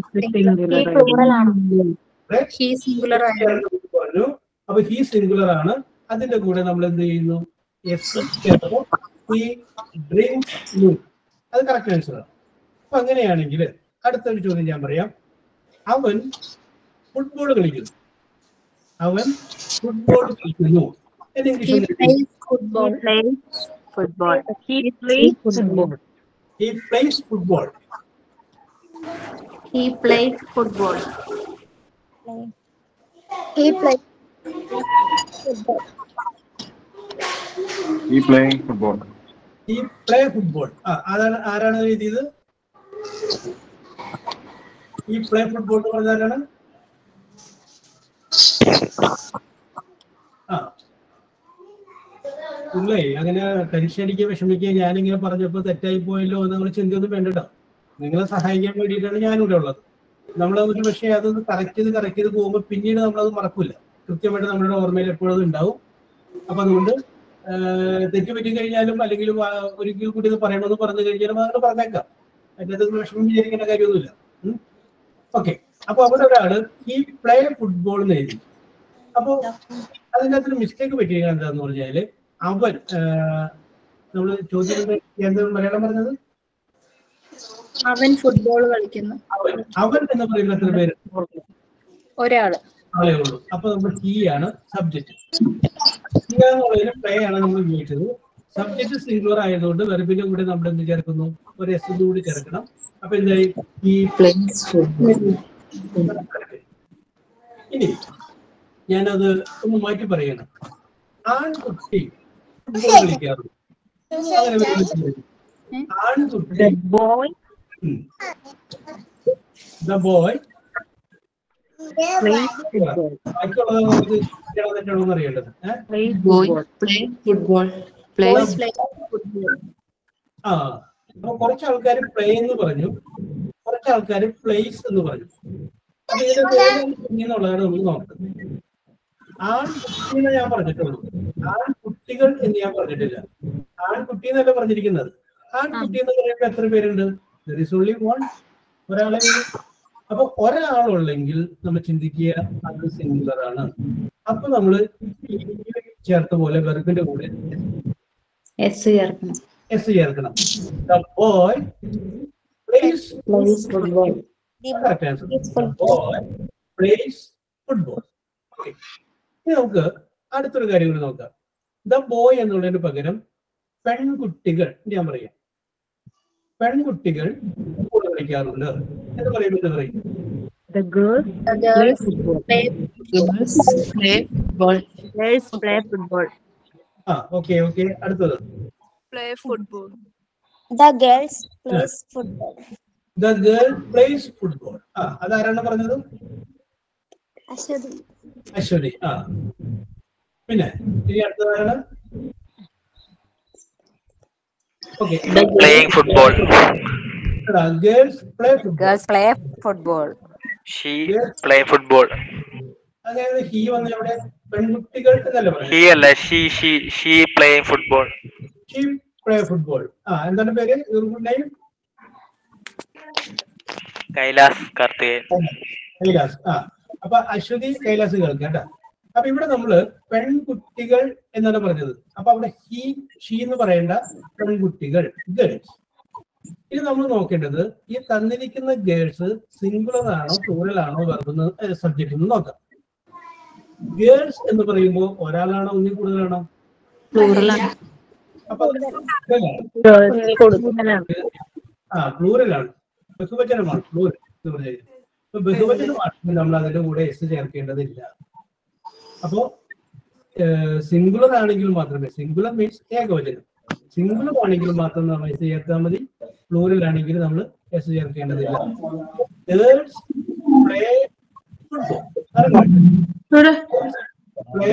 പറഞ്ഞു അപ്പൊ ഹി സിംഗുലർ ആണ്. അതിന്റെ കൂടെ നമ്മൾ എന്ത് ചെയ്യുന്നു? എസ് ചേർത്തപ്പോൾ ഹി ഡ്രിങ്ക്സ് മിൽക്ക്. അത് കറക്റ്റ് ആൻസർ ആണ്. അപ്പൊ അങ്ങനെയാണെങ്കിൽ അടുത്തൊരു ചോദ്യം ഞാൻ പറയാം. അവൻ ഫുട്ബോൾ കളിക്കുന്നു. അവൻ ഫുട്ബോൾ കളിക്കുന്നു. He plays football. Football. He plays football. He plays football. He plays football. He plays football. He playing football. He play football. ആ ആരാണ് ആരാണ് എഴുതിയത്? ഈ പ്ലേ ഫുട്ബോൾ എന്ന് പറഞ്ഞ ആരാണ്? ആ ഇല്ലേ, അങ്ങനെ ടെൻഷൻ അടിക്കുക, വിഷമിക്കുക. ഞാനിങ്ങനെ പറഞ്ഞപ്പോൾ തെറ്റായി പോയല്ലോ എന്ന് നിങ്ങൾ ചിന്തയൊന്നും വേണ്ടട്ടോ. നിങ്ങളെ സഹായിക്കാൻ വേണ്ടിയിട്ടാണ് ഞാനിവിടെ ഉള്ളത്. നമ്മളതൊരു പക്ഷേ അതൊന്ന് കറക്റ്റ് ചെയ്ത് കറക്റ്റ് ചെയ്ത് പോകുമ്പോൾ പിന്നീട് നമ്മളത് മറക്കില്ല. കൃത്യമായിട്ട് നമ്മുടെ ഓർമ്മയിൽ എപ്പോഴും അത് ഉണ്ടാവും. അപ്പൊ അതുകൊണ്ട് തെറ്റ് പറ്റി കഴിഞ്ഞാലും അല്ലെങ്കിൽ ഒരിക്കൽ കൂടി ഇത് പറയണമെന്ന് പറഞ്ഞു കഴിഞ്ഞാലും അങ്ങനെ പറഞ്ഞേക്കാം. അതിൻ്റെ അത് വിഷമം വിചാരിക്കേണ്ട കാര്യമൊന്നുമില്ല. ഓക്കെ, അപ്പൊ അവിടെ ഒരാള് ഈ പ്ലേ ഫുട്ബോൾ എന്ന് എഴുതി. അപ്പോ അതിൻ്റെ അകത്തൊരു മിസ്റ്റേക്ക് പറ്റിയത് എന്താന്ന് പറഞ്ഞാല് അവൻ നമ്മള് ചോദ്യം എന്താ മലയാളം പറഞ്ഞത്? അവൻ ഫുട്ബോൾ കളിക്കുന്നു. അവൻ അവൻ എന്ന് പറയുന്ന എത്ര പേര്? ഒരാള് ആളേ ഉള്ളൂ. അപ്പൊ നമ്മൾ ഹി ആണ് സബ്ജക്റ്റ്. ഹി എന്നുള്ളതിന് പ്ലേ ആണ് നമ്മൾ ഉപയോഗിച്ചത്. സബ്ജക്റ്റ് സിംഗുലർ ആയതുകൊണ്ട് വെർബിന്റെ കൂടെ നമ്മൾ എന്ത് ചേർക്കുന്നു? ഒരു എസ് കൂടി ചേർക്കണം. അപ്പൊ എന്തായി? He plays football. ഇനി ഞാനത് ഒന്ന് മാറ്റി പറയണം. ആൺകുട്ടി ഫുട്ബോൾ കളിക്കാറുണ്ട്. അങ്ങനെ വരുമ്പോൾ ആൺകുട്ടി ബോയ് ദ ബോയ് ഫുട്ബോൾ ബാക്കിയുള്ളത് നമുക്ക് തെറ്റാണെന്ന് അറിയേണ്ടത്. Boy play football. Play boys play football. ആ അപ്പൊ കുറച്ച് ആൾക്കാർ പ്ലേ എന്ന് പറഞ്ഞു, കുറച്ച് ആൾക്കാർ പ്ലേസ് എന്ന് പറഞ്ഞു. അപ്പൊ ഇതിനുള്ളതാണ് നമ്മൾ നോക്കുന്നത്. ആൺകുട്ടികളെ ഞാൻ പറഞ്ഞിട്ടുള്ളൂ, ആൺകുട്ടികൾ എന്ന് ഞാൻ പറഞ്ഞിട്ടില്ല. ആൺകുട്ടി എന്നല്ല പറഞ്ഞിരിക്കുന്നത്. ആൺകുട്ടി എന്ന് പറയുമ്പോൾ എത്ര പേരുണ്ട്? There is only one. ഒരാളെ. അപ്പൊ ഒരാളുള്ളെങ്കിൽ നമ്മൾ ചിന്തിക്കുക അത് സിംഗുലർ ആണ്. അപ്പൊ നമ്മള് ചേർത്ത പോലെ വെർബിന്റെ കൂടെ എസ് ചേർക്കണം. എസ് ചേർക്കണം. The boy plays football. correct answer. The boy plays football. Okay. ഇനി നമുക്ക് അടുത്തൊരു കാര്യം കൂടി നോക്കാം. ദ ബോയ് എന്നുള്ളതിന് പകരം പെൺകുട്ടികൾ ഞാൻ പറയാം. പെൺകുട്ടികൾ ഫുട്ബോൾ കളിക്കാറുണ്ട് എന്ന് പറയുമ്പോൾ എന്താ പറയും? The girls The play girls football. play Girls play football. Girls play football. ആ ഓക്കെ ഓക്കെ അടുത്തത്. Play football. The girls plays football. The girl plays football. ആ അതാരാണ് പറഞ്ഞത്? അശ്വതി. അശ്വതി. ആ പിന്നെ ഇനി അടുത്തതാണ് okay Playing football. Girls play football. Girls play football. She play football. അതായത് ഹി വന്ന ഇവിടെ പെൺകുട്ടികൾ എന്നല്ല പറയുന്നത്. He അല്ല she she she playing football. She play football. ആ എന്താണ് പേര്? നെയിം? കൈലാസ് കാർത്തികേയൻ. കൈലാസ്. ആ അപ്പൊ അശ്വതി കൈലാസ് കേൾക്കാം കേട്ടോ. അപ്പൊ ഇവിടെ നമ്മള് പെൺകുട്ടികൾ എന്നാണ് പറഞ്ഞത്. അപ്പൊ അവിടെ ഹി ഷീ എന്ന് പറയേണ്ട പെൺകുട്ടികൾ ഗേൾസ്. ഇത് നമ്മൾ നോക്കേണ്ടത് ഈ തന്നിരിക്കുന്ന ഗേൾസ് സിംഗുലർ ആണോ പ്ലൂറൽ ആണോ വെർബ് സബ്ജക്റ്റ് എന്ന് നോക്കാം. ഗേൾസ് എന്ന് പറയുമ്പോൾ ഒരാളാണോ ഒന്നിൽ കൂടുതലാണോ? അപ്പൊ ആ പ്ലൂറലാണ്, ബഹുവചനമാണ് പ്ലൂറൽ എന്ന് പറഞ്ഞത്. അപ്പൊ ബഹുവചനമാണെങ്കിൽ നമ്മൾ അതിന്റെ കൂടെ എസ് ചേർക്കേണ്ടതില്ല. അപ്പോ സിംഗുലർ ആണെങ്കിൽ മാത്രമേ, സിംഗുലർ മീൻസ് ഏകവചനം, സിംഗുലർ ആണെങ്കിൽ മാത്രം നമ്മൾ എസ് ചേർത്താൽ മതി. പ്ലൂറൽ ആണെങ്കിൽ നമ്മൾ എസ് ചേർക്കേണ്ടതില്ല. Girls play football. പ്ലേ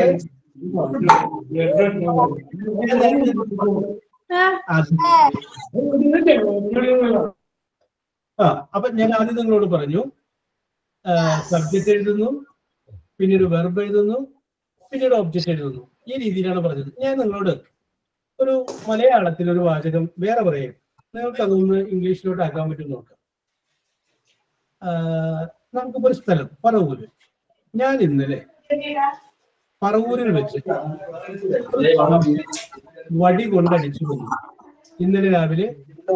ആ അപ്പൊ ഞാൻ ആദ്യം നിങ്ങളോട് പറഞ്ഞു സബ്ജക്റ്റ് എഴുതുന്നു, പിന്നീട് വെർബ് എഴുതുന്നു, പിന്നീട് ഒബ്ജക്റ്റ് എഴുതുന്നു. ഈ രീതിയിലാണ് പറഞ്ഞത്. ഞാൻ നിങ്ങളോട് ഒരു മലയാളത്തിൽ ഒരു വാചകം വേറെ പറയും, നിങ്ങൾക്ക് അതൊന്ന് ഇംഗ്ലീഷിലോട്ട് ആക്കാൻ പറ്റും നോക്കാം. നമുക്കിപ്പോ ഒരു സ്ഥലം പറവൂര്. ഞാൻ ഇന്നലെ പറവൂരിൽ വെച്ച് വടി കൊണ്ടടിച്ചു കൊന്നു. ഇന്നലെ രാവിലെ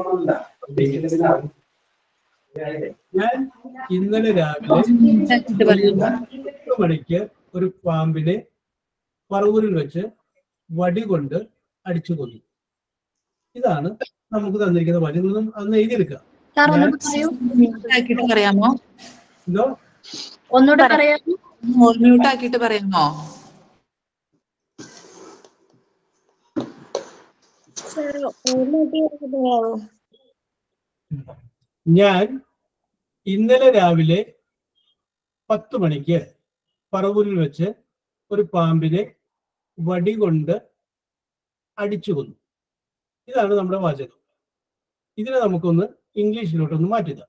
ഞാൻ ഇന്നലെ രാവിലെ എട്ട് മണിക്ക് ഒരു പാമ്പിനെ പറവൂരിൽ വെച്ച് വടി കൊണ്ട് അടിച്ചു കൊന്നു. ഇതാണ് നമുക്ക് തന്നിരിക്കുന്ന വചനം. അന്ന് എഴുതിയെടുക്കുക. പറയാമോ? എന്തോ ഒന്നുകൂടെ പറയാമോ? മ്യൂട്ട് ആക്കിയിട്ട് പറയാമോ? ഞാൻ ഇന്നലെ രാവിലെ പത്ത് മണിക്ക് പറവൂരിൽ വെച്ച് ഒരു പാമ്പിനെ വടി കൊണ്ട് അടിച്ചു കൊന്നു. ഇതാണ് നമ്മുടെ വാചകം. ഇതിനെ നമുക്കൊന്ന് ഇംഗ്ലീഷിലോട്ടൊന്ന് മാറ്റുക.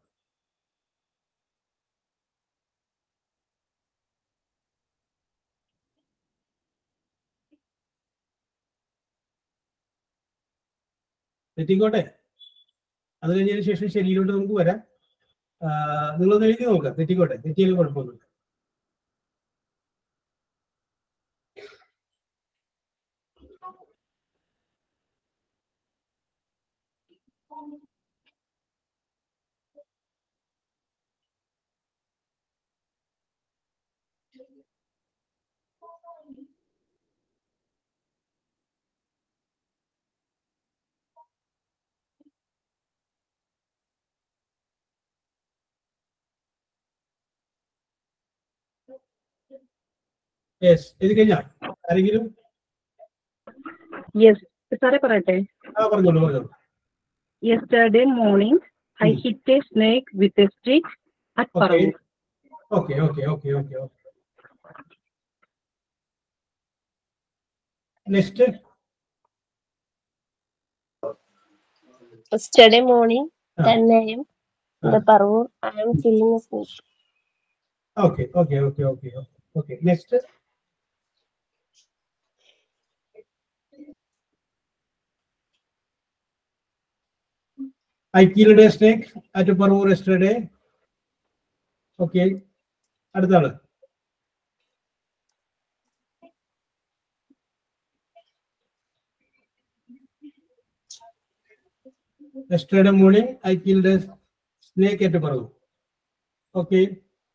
തെറ്റിക്കോട്ടെ, അത് കഴിഞ്ഞതിന് ശേഷം ശരിയിലോട്ട് നമുക്ക് വരാം. നിങ്ങളൊന്ന് എഴുതി നോക്കാം. തെറ്റിക്കോട്ടെ, തെറ്റിയാലും കുഴപ്പമൊന്നുമില്ല. യെസ്, ഇത് കഴിഞ്ഞാൽ ആരെങ്കിലും യെസ് സാറേ പറയട്ടെ. ആ പറഞ്ഞോളൂ പറഞ്ഞോളൂ. Yesterday morning I hit a snake with a stick at Paravur. Okay okay okay okay okay next. Yesterday morning, ten a m in the Parvoor, I am killing a snake. Okay, okay, okay, okay, okay. Okay. Next. I killed a snake at Parvoor yesterday. Okay. അടുത്താണ്. Yesterday morning, I killed a snake at Parvoor. Okay.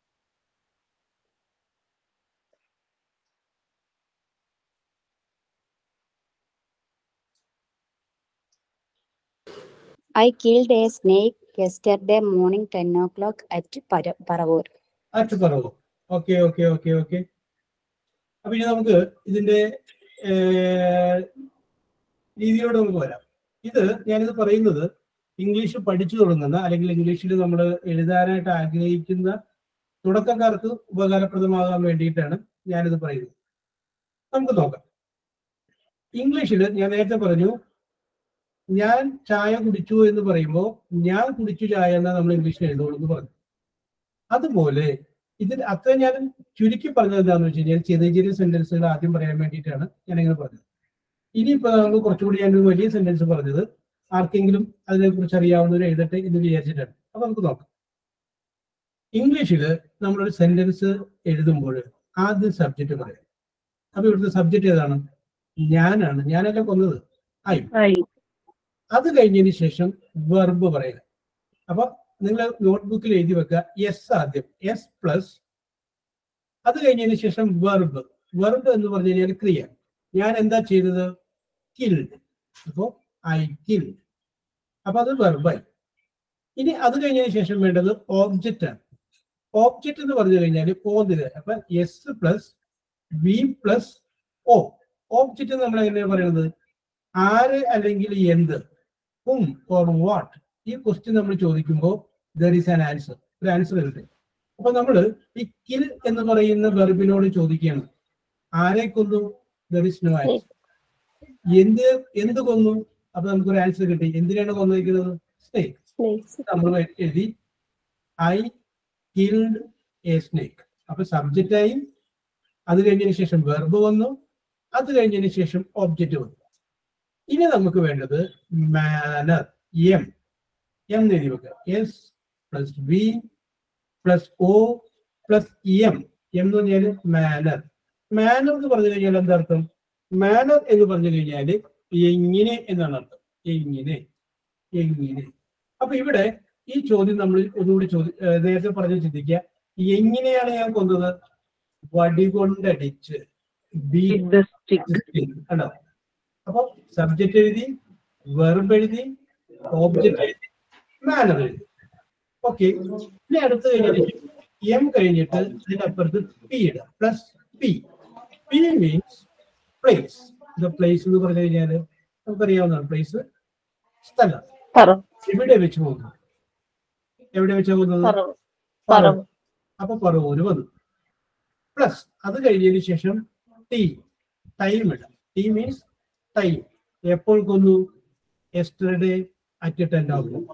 I killed a snake yesterday morning ten o'clock at Par- Paravoor. At Parvoor. Okay, okay, okay, okay. അപ്പൊ ഇനി നമുക്ക് ഇതിന്റെ രീതിയോട് നമുക്ക് വരാം. ഇത് ഞാനിത് പറയുന്നത് ഇംഗ്ലീഷ് പഠിച്ചു തുടങ്ങുന്ന അല്ലെങ്കിൽ ഇംഗ്ലീഷിൽ നമ്മൾ എഴുതാനായിട്ട് ആഗ്രഹിക്കുന്ന തുടക്കക്കാർക്ക് ഉപകാരപ്രദമാകാൻ വേണ്ടിയിട്ടാണ് ഞാനിത് പറയുന്നത്. നമുക്ക് നോക്കാം. ഇംഗ്ലീഷിൽ ഞാൻ നേരത്തെ പറഞ്ഞു, ഞാൻ ചായ കുടിച്ചു എന്ന് പറയുമ്പോൾ ഞാൻ കുടിച്ചു ചായ എന്നാ നമ്മൾ ഇംഗ്ലീഷിൽ എഴുതുള്ളൂ എന്ന് പറഞ്ഞു. അതുപോലെ ഇതിൽ അത്ര ഞാൻ ചുരുക്കി പറഞ്ഞത് എന്താണെന്ന് വെച്ച് കഴിഞ്ഞാൽ ചെറിയ ചെറിയ സെന്റൻസുകൾ ആദ്യം പറയാൻ വേണ്ടിയിട്ടാണ് ഞാനിങ്ങനെ പറഞ്ഞത്. ഇനിയിപ്പോൾ നമുക്ക് കുറച്ചുകൂടി ഞാനൊരു വലിയ സെന്റൻസ് പറഞ്ഞത് ആർക്കെങ്കിലും അതിനെക്കുറിച്ച് അറിയാവുന്നവർ എഴുതട്ടെ എന്ന് വിചാരിച്ചിട്ടാണ്. അപ്പൊ നമുക്ക് നോക്കാം. ഇംഗ്ലീഷിൽ നമ്മളൊരു സെന്റൻസ് എഴുതുമ്പോൾ ആദ്യം സബ്ജക്റ്റ് പറയാം. അപ്പൊ ഇവിടുത്തെ സബ്ജക്റ്റ് ഏതാണ്? ഞാനാണ്. ഞാനല്ല കൊന്നത്, ഐ. അത് കഴിഞ്ഞതിന് ശേഷം വെർബ് പറയുക. അപ്പൊ നിങ്ങൾ നോട്ട്ബുക്കിൽ എഴുതി വെക്കുക എസ് ആദ്യം, എസ് പ്ലസ് അത് കഴിഞ്ഞതിന് ശേഷം വെർബ്. വെർബ് എന്ന് പറഞ്ഞു കഴിഞ്ഞാൽ ക്രിയ. ഞാൻ എന്താ ചെയ്തത്? കിൽഡ്. അപ്പോ ഐ കിൽഡ്. അപ്പൊ അത് വെർബായി. ഇനി അത് കഴിഞ്ഞതിന് ശേഷം വേണ്ടത് ഓബ്ജക്റ്റ് ആണ്. ഓബ്ജക്റ്റ് എന്ന് പറഞ്ഞു കഴിഞ്ഞാൽ പോന്നത്. അപ്പൊ S plus V plus O. Object നമ്മൾ എങ്ങനെയാണ് പറയുന്നത്? ആര് അല്ലെങ്കിൽ എന്ത്, whom or what. ഈ ക്വസ്റ്റ്യൻ നമ്മൾ ചോദിക്കുമ്പോൾ there is an answer, ഒരു ആൻസർ ഉണ്ട്. അപ്പൊ നമ്മൾ ഈ കിൽ എന്ന് പറയുന്ന വെർബിനോട് ചോദിക്കുകയാണ്, ആരെ കൊന്നു? there is no answer. എന്ത് എന്ത് കൊന്നു? അപ്പൊ നമുക്കൊരു ആൻസർ കിട്ടി. എന്തിനാണ് കൊന്നിരിക്കുന്നത്? സ്നേക്ക്. നമ്മൾ എഴുതി ഐ കിൽഡ് എ സ്നേക്ക്. അപ്പൊ സബ്ജക്റ്റ് ആയി. അത് കഴിഞ്ഞതിന് ശേഷം വെർബ് വന്നു. അത് കഴിഞ്ഞതിന് ശേഷം ഓബ്ജക്റ്റ് വന്നു. ഇനി നമുക്ക് വേണ്ടത് മാനർ. എം എം എഴുതി വെക്കുക. S plus V plus O plus M. M എന്ന് പറഞ്ഞാൽ മാനർ. മാനർ എന്ന് പറഞ്ഞു കഴിഞ്ഞാൽ എന്താ അർത്ഥം? മാനർ എന്ന് പറഞ്ഞു കഴിഞ്ഞാൽ എങ്ങനെ എന്നാണ് അർത്ഥം. എങ്ങനെ എങ്ങനെ. അപ്പൊ ഇവിടെ ഈ ചോദ്യം നമ്മൾ ഒന്നുകൂടി ചോദി നേരത്തെ പറഞ്ഞ് ചിന്തിക്കുക. എങ്ങനെയാണ് ഞാൻ കൊന്നത്? വടികൊണ്ടടിച്ച്. കണ്ടോ? അപ്പൊ സബ്ജക്റ്റ് എഴുതി, വെർബ് എഴുതി, ഓബ്ജക്റ്റ് എഴുതി, മാനർ എഴുതി. ഓക്കെ. ഇനി അടുത്ത് കഴിഞ്ഞിട്ട് എം കഴിഞ്ഞിട്ട് ഇതിനപ്പുറത്ത് പി ഇടാം. Plus P. P means place. ഇത് പ്ലേസ് എന്ന് പറഞ്ഞു കഴിഞ്ഞാല് നമുക്കറിയാവുന്നതാണ്. പ്ലേസ് സ്ഥലം. എവിടെ വെച്ച് പോകുന്നത്? എവിടെ വെച്ചാ പോകുന്നത്? അപ്പൊ പറവൂര് വന്നു. പ്ലസ് അത് കഴിഞ്ഞതിന് ശേഷം ടി. ടൈം ഇടാം. T means time. എപ്പോൾ കൊന്നു? Yesterday at ten o'clock.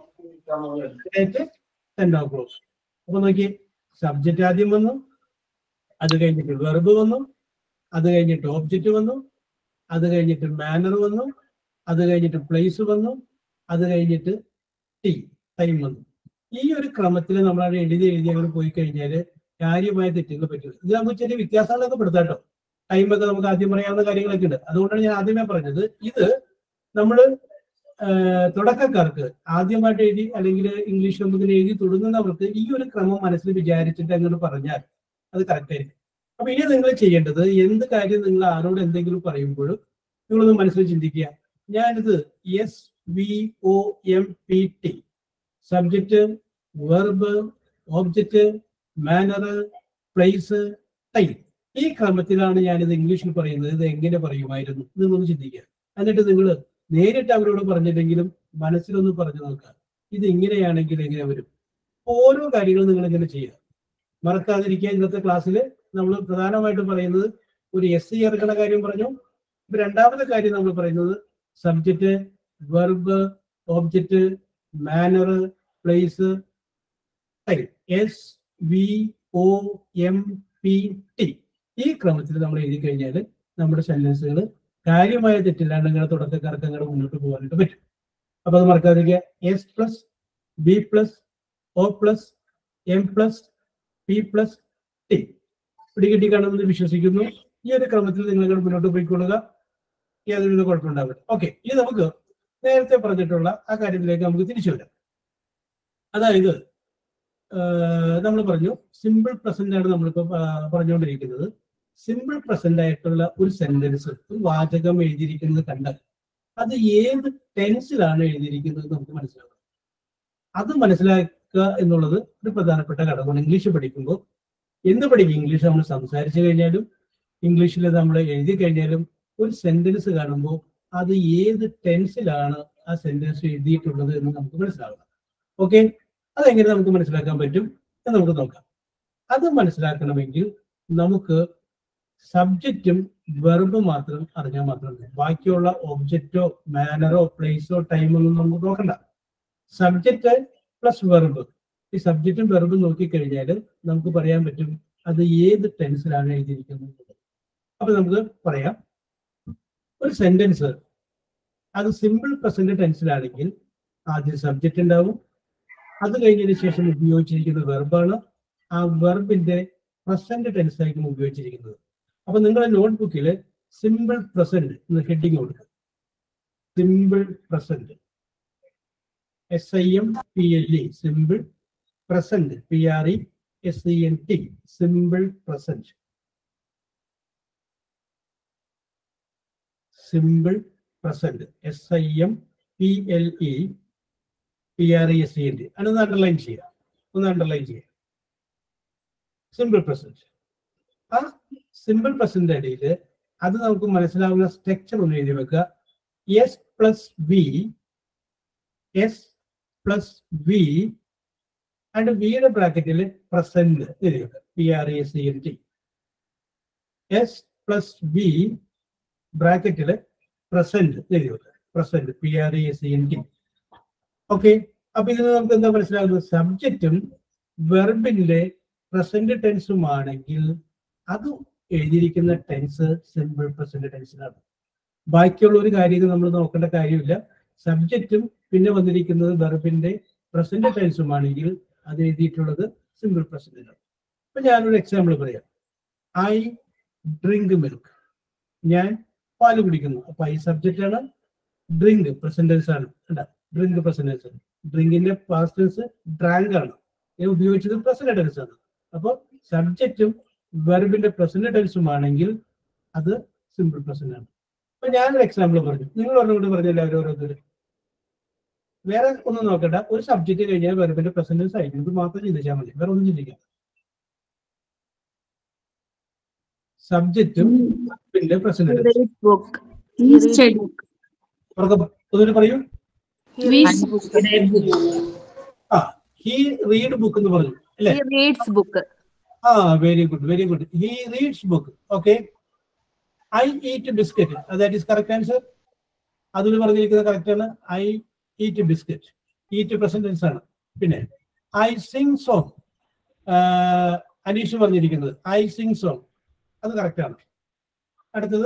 Ten o'clock. അപ്പൊ നോക്കി, സബ്ജക്റ്റ് ആദ്യം വന്നു, അത് കഴിഞ്ഞിട്ട് വെർബ് വന്നു, അത് കഴിഞ്ഞിട്ട് ഓബ്ജക്റ്റ് വന്നു, അത് കഴിഞ്ഞിട്ട് മാനർ വന്നു, അത് കഴിഞ്ഞിട്ട് പ്ലേസ് വന്നു, അത് കഴിഞ്ഞിട്ട് ടി ടൈം വന്നു. ഈ ഒരു ക്രമത്തിൽ നമ്മളവിടെ എഴുതി എഴുതി അങ്ങനെ പോയി കഴിഞ്ഞാൽ കാര്യമായ തെറ്റുകൾ പറ്റില്ല. ഇത് നമുക്ക് ചെറിയ വ്യത്യാസങ്ങളൊക്കെ പെടുത്താട്ടോ. ടൈമൊക്കെ നമുക്ക് ആദ്യം പറയാവുന്ന കാര്യങ്ങളൊക്കെ ഉണ്ട്. അതുകൊണ്ടാണ് ഞാൻ ആദ്യമേ പറഞ്ഞത് ഇത് നമ്മൾ തുടക്കക്കാർക്ക് ആദ്യമായിട്ട് എഴുതി അല്ലെങ്കിൽ ഇംഗ്ലീഷ് നമുക്ക് എഴുതി തുടങ്ങുന്നവർക്ക് ഈ ഒരു ക്രമം മനസ്സിൽ വിചാരിച്ചിട്ട് അങ്ങോട്ട് പറഞ്ഞാൽ അത് കറക്റ്റ് ആയിരിക്കും. അപ്പൊ ഇനി നിങ്ങൾ ചെയ്യേണ്ടത്, എന്ത് കാര്യം നിങ്ങൾ ആരോട് എന്തെങ്കിലും പറയുമ്പോഴും നിങ്ങളൊന്ന് മനസ്സിൽ ചിന്തിക്കുക. ഞാനിത് S V O M P T, subject, verb, object, manner, place, time, ഈ ക്രമത്തിലാണ് ഞാനിത് ഇംഗ്ലീഷിൽ പറയുന്നത്. ഇത് എങ്ങനെ പറയുമായിരുന്നു? നിങ്ങളൊന്ന് ചിന്തിക്കുക. എന്നിട്ട് നിങ്ങൾ നേരിട്ട് അവരോട് പറഞ്ഞില്ലെങ്കിലും മനസ്സിലൊന്ന് പറഞ്ഞു നോക്കുക, ഇത് ഇങ്ങനെയാണെങ്കിൽ എങ്ങനെ വരും. ഓരോ കാര്യങ്ങളും നിങ്ങൾ ഇങ്ങനെ ചെയ്യുക. മറക്കാതിരിക്കുക. ഇന്നത്തെ ക്ലാസ്സിൽ നമ്മൾ പ്രധാനമായിട്ടും പറയുന്നത് ഒരു എസ് സി ഇറക്കുന്ന കാര്യം പറഞ്ഞു. ഇപ്പൊ രണ്ടാമത്തെ കാര്യം നമ്മൾ പറയുന്നത് subject, verb, object, manner, place, S V O M P T ഈ ക്രമത്തിൽ നമ്മൾ എഴുതി കഴിഞ്ഞാൽ നമ്മുടെ സെന്റൻസുകൾ കാര്യമായ തെറ്റില്ലാണ്ട് ഇങ്ങനെ തുടക്കക്കാർക്ക് അങ്ങനെ മുന്നോട്ട് പോകാനായിട്ട് പറ്റും. അപ്പൊ അത് മറക്കാതിരിക്കുക. S plus B plus O plus M plus P plus T പിടികിട്ടി കാണുമെന്ന് വിശ്വസിക്കുന്നു. ഈ ഒരു ക്രമത്തിൽ നിങ്ങൾ മുന്നോട്ട് പോയിക്കൊള്ളുക. യാതൊരു കുഴപ്പമുണ്ടാവില്ല. ഓക്കെ, ഇനി നമുക്ക് നേരത്തെ പറഞ്ഞിട്ടുള്ള ആ കാര്യത്തിലേക്ക് നമുക്ക് തിരിച്ചു വരാം. അതായത് നമ്മൾ പറഞ്ഞു സിമ്പിൾ പ്രസന്റ് ആണ് നമ്മളിപ്പോൾ പറഞ്ഞുകൊണ്ടിരിക്കുന്നത്. സിമ്പിൾ പ്രസന്റ് ആയിട്ടുള്ള ഒരു സെന്റൻസ്, ഒരു വാചകം എഴുതിയിരിക്കുന്നത് കണ്ടാൽ അത് ഏത് ടെൻസിലാണ് എഴുതിയിരിക്കുന്നത് നമുക്ക് മനസ്സിലാക്കണം. അത് മനസ്സിലാക്കുക എന്നുള്ളത് ഒരു പ്രധാനപ്പെട്ട ഘടകമാണ്. ഇംഗ്ലീഷ് പഠിക്കുമ്പോൾ എന്ത് പഠിക്കും, ഇംഗ്ലീഷ് നമ്മൾ സംസാരിച്ചു കഴിഞ്ഞാലും ഇംഗ്ലീഷിൽ നമ്മൾ എഴുതി കഴിഞ്ഞാലും ഒരു സെന്റൻസ് കാണുമ്പോൾ അത് ഏത് ടെൻസിലാണ് ആ സെന്റൻസ് എഴുതിയിട്ടുള്ളത് എന്ന് നമുക്ക് മനസ്സിലാക്കണം. ഓക്കെ, അതെങ്ങനെ നമുക്ക് മനസ്സിലാക്കാൻ പറ്റും എന്ന് നമുക്ക് നോക്കാം. അത് മനസ്സിലാക്കണമെങ്കിൽ നമുക്ക് സബ്ജക്റ്റും വെർബും മാത്രം അറിഞ്ഞാൽ മാത്രം മതി. ബാക്കിയുള്ള ഒബ്ജക്റ്റോ മാനറോ പ്ലേസോ ടൈമോ ഒന്നും നമുക്ക് നോക്കണ്ട. സബ്ജക്റ്റ് പ്ലസ് വെർബ്, ഈ സബ്ജക്റ്റും വെർബും നോക്കിക്കഴിഞ്ഞാൽ നമുക്ക് പറയാൻ പറ്റും അത് ഏത് ടെൻസിലാണ് എഴുതിയിരിക്കുന്നത്. അപ്പൊ നമുക്ക് പറയാം, ഒരു സെന്റൻസ് അത് സിമ്പിൾ പ്രസന്റ് ടെൻസിലാണെങ്കിൽ ആദ്യം സബ്ജക്റ്റ് ഉണ്ടാവും. അത് കഴിഞ്ഞതിന് ശേഷം ഉപയോഗിച്ചിരിക്കുന്ന വെർബാണ്. ആ വെർബിന്റെ പ്രസന്റ് ടെൻസ് ആയിരിക്കും ഉപയോഗിച്ചിരിക്കുന്നത്. അപ്പൊ നിങ്ങളുടെ നോട്ട്ബുക്കിൽ സിമ്പിൾ പ്രസന്റ് എന്ന ഹെഡിങ് കൊടുക്കുക. Simple present, S I M P L E, simple present, P R E S E N T, simple present. Simple present, S I M P L E P R E S E N T. അതൊന്ന് underline ചെയ്യുക, ഒന്ന് underline ചെയ്യുക. Simple present. ആ simple present ഇടയിൽ അത് നമുക്ക് മനസ്സിലാവുന്ന structure ഒന്ന് എഴുതി വെക്കുക. S plus V, S plus V and വിയുടെ ബ്രാക്കറ്റിൽ പ്രസന്റ് എഴുതി വെക്കുക, P R E S E N T. S plus V ബ്രാക്കറ്റിൽ പ്രസന്റ് എഴുതി വെക്കുക, present, P R E S E N T. Okay, അപ്പൊ ഇതിന് നമുക്ക് എന്താ മനസ്സിലാകുന്നത്, സബ്ജക്റ്റും വെർബിന്റെ പ്രസന്റ് ടെൻസും ആണെങ്കിൽ അത് എഴുതിയിരിക്കുന്ന ടെൻസ് സിമ്പിൾ പ്രസന്റ് ടെൻസിലാണ്. ബാക്കിയുള്ള ഒരു കാര്യം നമ്മൾ നോക്കേണ്ട കാര്യമില്ല. സബ്ജക്റ്റും പിന്നെ വന്നിരിക്കുന്നത് വെർബിന്റെ പ്രസന്റ് ടെൻസും ആണെങ്കിൽ അത് എഴുതിയിട്ടുള്ളത് സിമ്പിൾ പ്രസന്റിലാണ്. അപ്പൊ ഞാനൊരു എക്സാമ്പിൾ പറയാം. ഐ ഡ്രിങ്ക് മിൽക്ക്, ഞാൻ പാല് കുടിക്കുന്നു. അപ്പൊ ഐ സബ്ജക്റ്റ് ആണ്, ഡ്രിങ്ക് പ്രസന്റ് ടെൻസ് ആണ്. ഡ്രിങ്ക് പ്രസന്റ് ടെൻസ് ആണ്. ഡ്രിങ്കിന്റെ പാസ്റ്റ് ടെൻസ് ഡ്രാങ്ക് ആണ്. ഞാൻ ഉപയോഗിച്ചത് പ്രസന്റ് ടെൻസ് ആണ്. അപ്പൊ സബ്ജക്റ്റും വെർബിന്റെ പ്രസന്റ് ടെൻസും ആണെങ്കിൽ അത് സിമ്പിൾ പ്രസന്റ് ആണ്. അപ്പൊ ഞാനൊരു എക്സാമ്പിൾ പറഞ്ഞു, നിങ്ങൾ ഒന്നുകൂടി പറഞ്ഞില്ല ഓരോരുത്തർ. വേറെ ഒന്നും നോക്കണ്ട, ഒരു സബ്ജക്റ്റ് കഴിഞ്ഞാൽ വെർബിന്റെ പ്രസന്റ് ടെൻസ് ആയിരിക്കും. ഇത് മാത്രം ചിന്തിച്ചാൽ മതി, വേറെ ഒന്നും ചിന്തിക്കാം. സബ്ജക്റ്റും വെർബിന്റെ പ്രസന്റ് ടെൻസും. പറയൂ. ആ, ഹി റീഡ് ബുക്ക് എന്ന് പറഞ്ഞു അല്ലേ? ആ, very good, very good. He reads book. Okay, I eat biscuit, that is correct answer. അതിൽ പറഞ്ഞിരിക്കുന്നത് കറക്റ്റ് ആണ്. I eat biscuit, eat present tense ആണ്. പിന്നെ ഐ സിംഗ് സോങ്, അനീഷ് പറഞ്ഞിരിക്കുന്നത് ഐ സിംഗ് സോങ്, അത് കറക്റ്റ് ആണ്. അടുത്തത്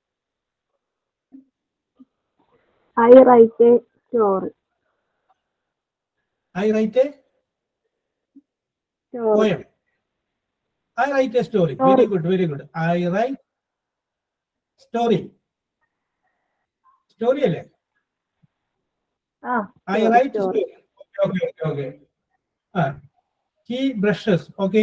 I write a story. I write a poem. I write a story. Story. Very good, very good. I write story. Story അല്ലേ? Ah, I story, write story. story. Okay, okay, okay. Ah, he brushes. Okay.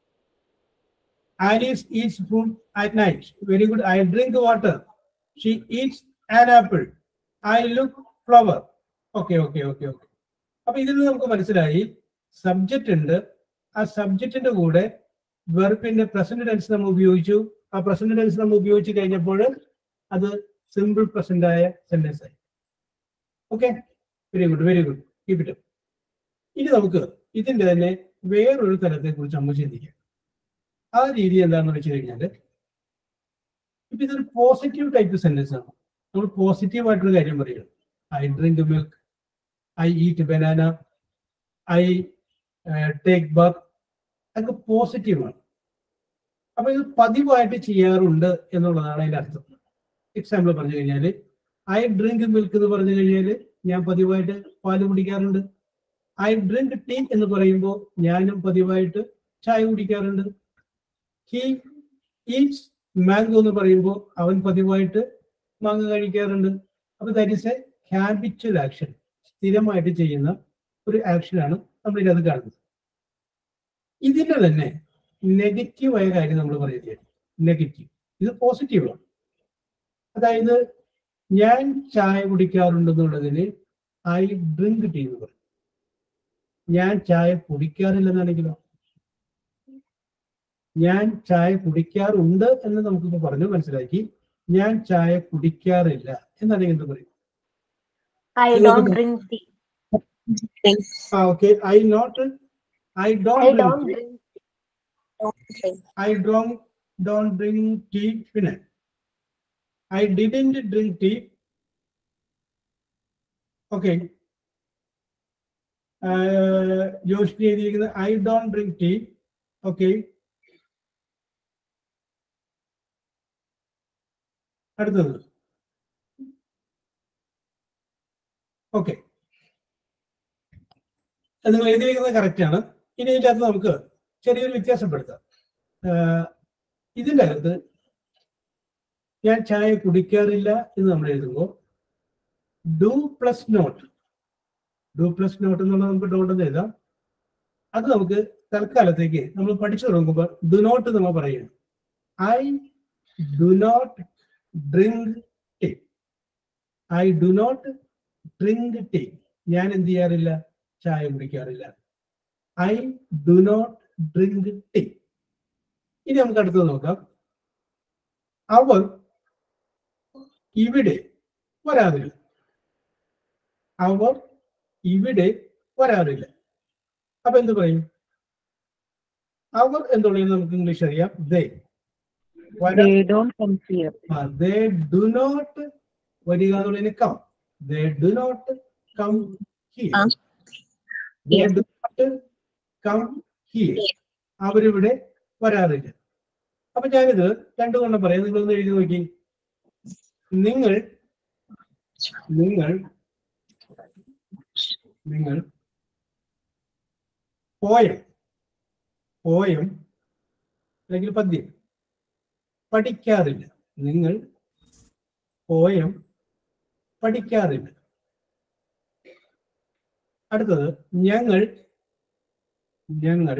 Alice eats food at night. Very good. I drink water. She eats an apple. I look flower. Okay, okay, okay, okay. അപ്പൊ ഇതിൽ നിന്ന് നമുക്ക് മനസ്സിലായി subject ഉണ്ട്. ആ സബ്ജക്റ്റിന്റെ കൂടെ വെർബിന്റെ present tense നമ്മൾ ഉപയോഗിച്ചു. ആ പ്രസന്റ് ടെൻസ് നമ്മൾ ഉപയോഗിച്ച് കഴിഞ്ഞപ്പോൾ അത് സിമ്പിൾ പ്രസന്റ് ആയ സെന്റൻസ് ആയി. Okay, very good very good keep it up. ഇനി നമുക്ക് ഇതിന്റെ തന്നെ വേറൊരു തലത്തെ കുറിച്ച് നമ്മൾ ചിന്തിക്കാം. ആ രീതി എന്താണെന്ന് വെച്ച് കഴിഞ്ഞാൽ, ഇപ്പൊ ഇതൊരു പോസിറ്റീവ് ടൈപ്പ് സെന്റൻസ് ആണ്. നമ്മൾ പോസിറ്റീവ് ആയിട്ടൊരു കാര്യം പറയുക. I drink milk, I eat banana, I take bath, അതൊക്കെ പോസിറ്റീവാണ്. അപ്പൊ ഇത് പതിവായിട്ട് ചെയ്യാറുണ്ട് എന്നുള്ളതാണ് അതിന്റെ അർത്ഥം. എക്സാമ്പിൾ പറഞ്ഞു കഴിഞ്ഞാൽ, ഐ ഡ്രിങ്ക് മിൽക്ക് എന്ന് പറഞ്ഞു കഴിഞ്ഞാൽ ഞാൻ പതിവായിട്ട് പാല് കുടിക്കാറുണ്ട്. ഐ ഡ്രിങ്ക് ടീ എന്ന് പറയുമ്പോൾ ഞാനും പതിവായിട്ട് ചായ കുടിക്കാറുണ്ട്. ഹി ഈറ്റ്സ് മാംഗോ എന്ന് പറയുമ്പോൾ അവൻ പതിവായിട്ട് മാങ്ങ കഴിക്കാറുണ്ട്. അപ്പൊ that is a habitual action, സ്ഥിരമായിട്ട് ചെയ്യുന്ന ഒരു ആക്ഷനാണ് നമ്മൾ ഇതിനകത്ത് കാണുന്നത്. ഇതിന്റെ തന്നെ നെഗറ്റീവായ കാര്യം നമ്മൾ പറയുകയാണ്. നെഗറ്റീവ്, ഇത് പോസിറ്റീവാണ്. അതായത് ഞാൻ ചായ കുടിക്കാറുണ്ടെന്നുള്ളതിന് ഐ ഡ്രിങ്ക് ടീ എന്ന് പറയും. ഞാൻ ചായ കുടിക്കാറില്ലെന്നാണെങ്കിലോ, ഞാൻ ചായ കുടിക്കാറുണ്ട് എന്ന് നമുക്കിപ്പോ പറഞ്ഞു മനസ്സിലാക്കി. ഞാൻ ചായ കുടിക്കാറില്ല എന്നാണെങ്കിൽ എന്ത് പറയും? I don't drink tea. ആ okay, I not I I don't don't drink drink. Don't drink. I don't don't drink tea. പിന്നെ I didn't drink tea. Okay, Joshi എഴുതിയിരിക്കുന്നത് I don't drink tea. Okay, അടുത്തത്. ഓക്കെ, നിങ്ങൾ എഴുതിയിരിക്കുന്നത് correct ആണ്. ഇനി ഇതിൻ്റെ അകത്ത് നമുക്ക് ചെറിയൊരു വ്യത്യാസപ്പെടുത്താം. ഇതിൻ്റെ അകത്ത് ഞാൻ ചായ കുടിക്കാറില്ല എന്ന് നമ്മൾ എഴുതുമ്പോൾ do plus not, do plus not എന്നുള്ളത് നമുക്ക് ഡോട്ട് എന്ന് എഴുതാം. അത് നമുക്ക് തൽക്കാലത്തേക്ക് നമ്മൾ പഠിച്ചു തുടങ്ങുമ്പോൾ ഡു നോട്ട് നമ്മൾ പറയുകയാണ്. I do not drink tea. I do not drink tea. ഞാൻ എന്ത് ചെയ്യാറില്ല? ചായ കുടിക്കാറില്ല. I do not drink tea. ഇനി നമുക്ക് അടുത്തത് നോക്കാം. അവർ ഇവിടെ വരാറില്ല. അവർ ഇവിടെ വരാറില്ല. അപ്പൊ എന്ത് പറയും? അവർ എന്നുള്ളത് നമുക്ക് ഇംഗ്ലീഷ് അറിയാം. They They don't come here. They do not വരിക എന്നുള്ളതിന് come. They do not come here. They do not come here. അവരിവിടെ വരാറില്ല. അപ്പൊ ഞാനിത് രണ്ടു കൊണ്ടം പറയാം. നിങ്ങളൊന്ന് എഴുതി നോക്കി. നിങ്ങൾ നിങ്ങൾ നിങ്ങൾ പോയം പോയം അല്ലെങ്കിൽ പദ്യം പഠിക്കാറില്ല. നിങ്ങൾ പോയം പഠിക്കാറില്ല. അടുത്തത് ഞങ്ങൾ ഞങ്ങൾ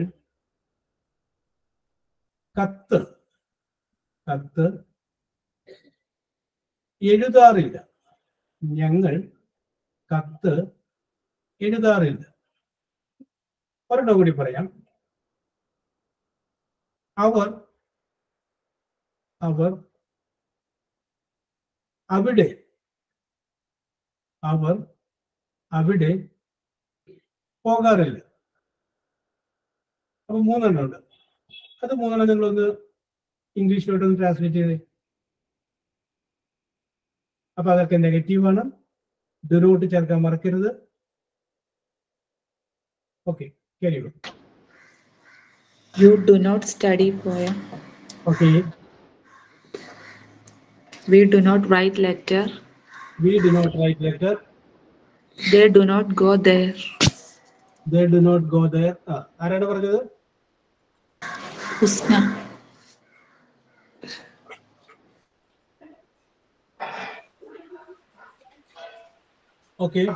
കത്ത് കത്ത് എഴുതാറില്ല. ഞങ്ങൾ കത്ത് എഴുതാറില്ല. ഒരെണ്ണം കൂടി പറയാം. അവർ അവർ അവിടെ അവർ അവിടെ പോകാറില്ല. അപ്പൊ മൂന്നെണ്ണം ഉണ്ട്. അത് മൂന്നെണ്ണം നിങ്ങളൊന്ന് ഇംഗ്ലീഷിലോട്ടൊന്ന് ട്രാൻസ്ലേറ്റ് ചെയ്തേ. അപ്പൊ അതൊക്കെ നെഗറ്റീവാണ്. ഡു നോട്ട് ചേർക്കാൻ മറക്കരുത്. Okay, carry on. You do not study poem. Okay. We do not write letter. We do not write letter. They do not go there. They do not go there. ആ ആരാണ് പറഞ്ഞത്? Husna. Okay.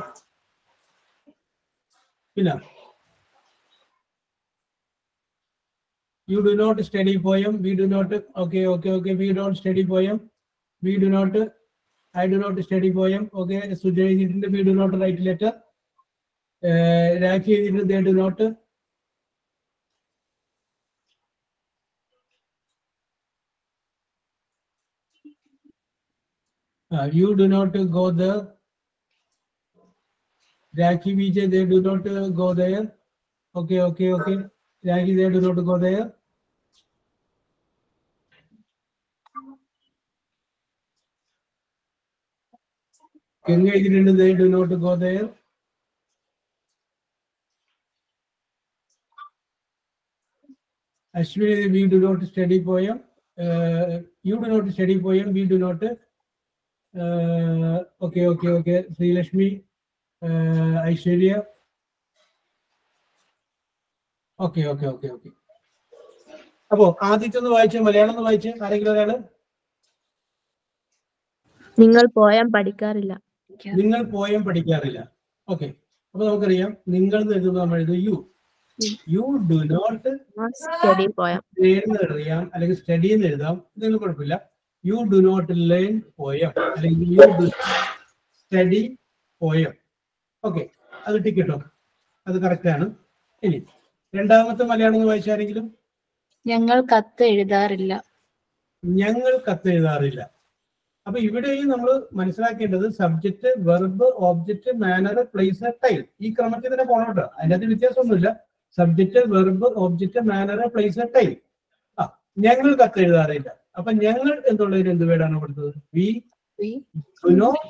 പിന്നെ you do not study poem. We do not. Okay, okay, okay. We don't study poem. We do not. I do not study poem. Okay. Sujay didn't. We do not write letter. Uh, Rakhi didn't. They do not. Uh, you do not go there. Raki Vijay, they do not uh, go there. Okay, okay, okay. Raki, they do not go there. Ganga, they do not go there. Ashwini, we do not study poem. Uh, you do not study poem. We do not. Uh, okay, okay, okay. Sri Lakshmi, uh, Aishwarya. Okay, okay, okay, okay. അപ്പോ ആദ്യത്തെ ഒന്ന് വായിച്ച് മലയാളം ഒന്ന് വായിച്ച് ആരെങ്കിലും ഒരാള്. നിങ്ങൾ poem പഠിക്കാറില്ല. നിങ്ങൾ പോയം പഠിക്കാറില്ല. ഓക്കെ, അപ്പൊ നമുക്കറിയാം നിങ്ങൾ എന്ന് എഴുതുമ്പോൾ നമ്മൾ എഴുതും you. You do not study poem അറിയാം, അല്ലെങ്കിൽ സ്റ്റഡി എന്ന് എഴുതാം, ഇതൊന്നും കുഴപ്പമില്ല. You do not learn poem അല്ലെങ്കിൽ you do study poem. Okay, അത് ടിക്കറ്റോ, അത് കറക്റ്റ് ആണ്. ഇനി രണ്ടാമത്തെ മലയാളം ഒന്ന് വായിച്ചാരെങ്കിലും. ഞങ്ങൾ കത്ത് എഴുതാറില്ല. ഞങ്ങൾ കത്ത് എഴുതാറില്ല. അപ്പൊ ഇവിടെയും നമ്മൾ മനസ്സിലാക്കേണ്ടത് subject, verb, object, manner, place, time, ഈ ക്രമത്തിൽ തന്നെ പോകണം കേട്ടോ. അതിനകത്ത് വ്യത്യാസമൊന്നുമില്ല. Subject, verb, object, manner, place, time. ആ ഞങ്ങൾ കത്ത് എഴുതാറില്ല. അപ്പൊ ഞങ്ങൾ എന്നുള്ളതിന് എന്ത് വേർഡാണ് കൊടുത്തത്? We do not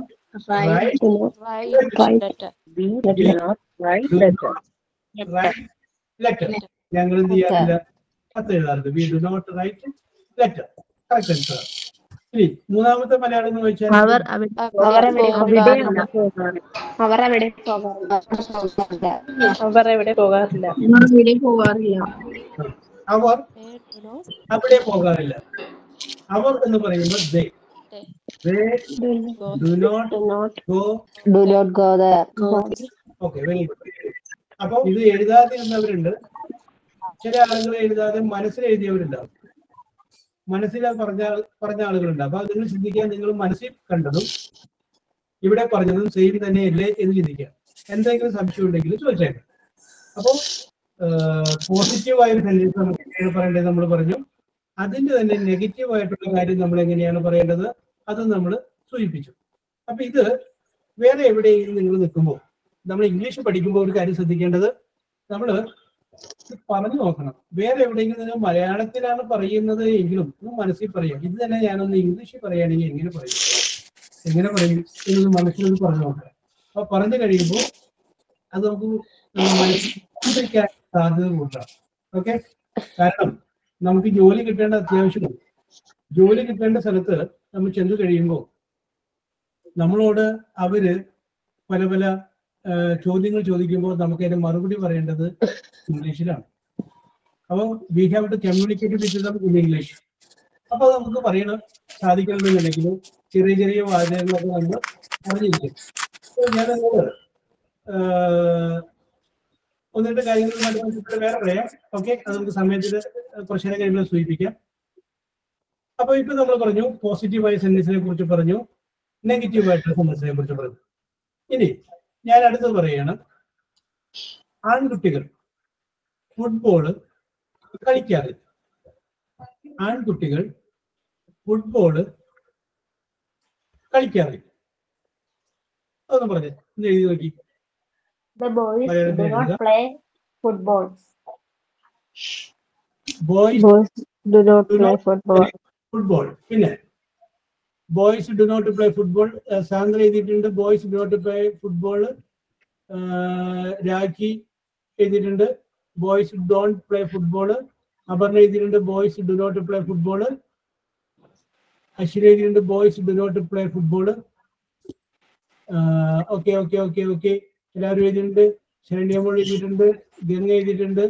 letter. ഞങ്ങൾ എന്ത് ചെയ്യാറില്ല? കത്ത് എഴുതാറുണ്ട്. We do not write letter. Correct answer. ഇനി മൂന്നാമത്തെ മലയാളം എന്ന് വെച്ചാൽ അവർ അവർ എവിടെ പോകാറില്ല. അവർ എവിടെ പോകാറില്ല. അവർ അവിടെ പോകാറില്ല. അവർ എന്ന് പറയുമ്പോൾ they. They do not go. Do not go there. Okay, very good. അപ്പൊ ഇത് എഴുതാതെ ഇരുന്നവരുണ്ട്. ചില ആളുകൾ എഴുതാതെ മനസ്സിൽ എഴുതിയവരുണ്ടാവും. മനസ്സിൽ പറഞ്ഞ പറഞ്ഞ ആളുകളുണ്ട്. അപ്പൊ നിങ്ങൾ ചിന്തിക്കുക, നിങ്ങൾ മനസ്സിൽ കണ്ടതും ഇവിടെ പറഞ്ഞതും സെയിം തന്നെയല്ലേ എന്ന് ചിന്തിക്കുക. എന്തെങ്കിലും സംശയം ഉണ്ടെങ്കിൽ ചോദിച്ചേക്കാം. അപ്പോൾ പോസിറ്റീവായ ഒരു സെന്റൻസ് നമുക്ക് എങ്ങനെയാണ് പറയേണ്ടത് നമ്മൾ പറഞ്ഞു. അതിന്റെ തന്നെ നെഗറ്റീവ് ആയിട്ടുള്ള കാര്യം നമ്മൾ എങ്ങനെയാണ് പറയേണ്ടത് അത് നമ്മൾ സൂചിപ്പിച്ചു. അപ്പൊ ഇത് വേറെ എവിടെയെങ്കിലും നിങ്ങൾ നിൽക്കുമ്പോൾ, നമ്മൾ ഇംഗ്ലീഷ് പഠിക്കുമ്പോൾ ഒരു കാര്യം ശ്രദ്ധിക്കേണ്ടത്, നമ്മൾ പറഞ്ഞു നോക്കണം. വേറെ എവിടെയെങ്കിലും നിങ്ങൾ മലയാളത്തിലാണ് പറയുന്നത് എങ്കിലും ഒന്ന് മനസ്സിൽ പറയാം. ഇത് തന്നെ ഞാനൊന്ന് ഇംഗ്ലീഷിൽ പറയുകയാണെങ്കിൽ എങ്ങനെ പറയും എങ്ങനെ പറയും എന്നൊന്ന് മനസ്സിലൊന്ന് പറഞ്ഞു നോക്കാം. അപ്പൊ പറഞ്ഞു കഴിയുമ്പോൾ അത് നമുക്ക് മനസ്സിലാക്കാൻ സാധ്യത കൂട്ടാം. ഓക്കെ, കാരണം നമുക്ക് ജോലി കിട്ടേണ്ട അത്യാവശ്യമുണ്ട്. ജോലി കിട്ടേണ്ട സ്ഥലത്ത് നമ്മൾ ചെന്ന് കഴിയുമ്പോൾ നമ്മളോട് അവര് പല പല ചോദ്യങ്ങൾ ചോദിക്കുമ്പോൾ നമുക്ക് അതിന്റെ മറുപടി പറയേണ്ടത് ഇംഗ്ലീഷിലാണ്. അപ്പോൾ we have to communicate with them in English. അപ്പൊ നമുക്ക് പറയണം സാധിക്കണമെന്നുണ്ടെങ്കിൽ ചെറിയ ചെറിയ വാചകങ്ങളൊക്കെ നമ്മൾ അറിഞ്ഞിരിക്കും. ഞാൻ ഒന്ന് രണ്ട് കാര്യങ്ങൾ വേറെ പറയാം. ഓക്കെ, അത് നമുക്ക് സമയത്തിൽ കുറച്ചു നേരം കഴിയുമ്പോൾ സൂചിപ്പിക്കാം. അപ്പൊ ഇപ്പൊ നമ്മൾ പറഞ്ഞു പോസിറ്റീവായ സെന്റൻസിനെ കുറിച്ച് പറഞ്ഞു, നെഗറ്റീവായിട്ടുള്ള സെന്റൻസിനെ കുറിച്ച് പറഞ്ഞു. ഇനി ഞാൻ അടുത്തത് പറയാണ്, ആൺകുട്ടികൾ ഫുട്ബോള് കളിക്കാറില്ല. ആൺകുട്ടികൾ ഫുട്ബോള് കളിക്കാറില്ല. അതൊന്നും പറഞ്ഞേ, ഒന്ന് എഴുതി നോക്കി. The boys do not play football. Boys do not play football. Football. പിന്നെ boys do not play football. Sandra എഴുതിയിട്ടുണ്ട് boys do not play football. Rakhi എഴുതിയിട്ടുണ്ട് boys don't play football. Aparna എഴുതിയിട്ടുണ്ട് boys do not play football. Aswini എഴുതിയിട്ടുണ്ട് boys do not play football. Okay okay okay okay എല്ലാവരും എഴുതിയിട്ടുണ്ട്. ശരണ്യമോൾ എഴുതിയിട്ടുണ്ട്, ഗംഗ എഴുതിയിട്ടുണ്ട്,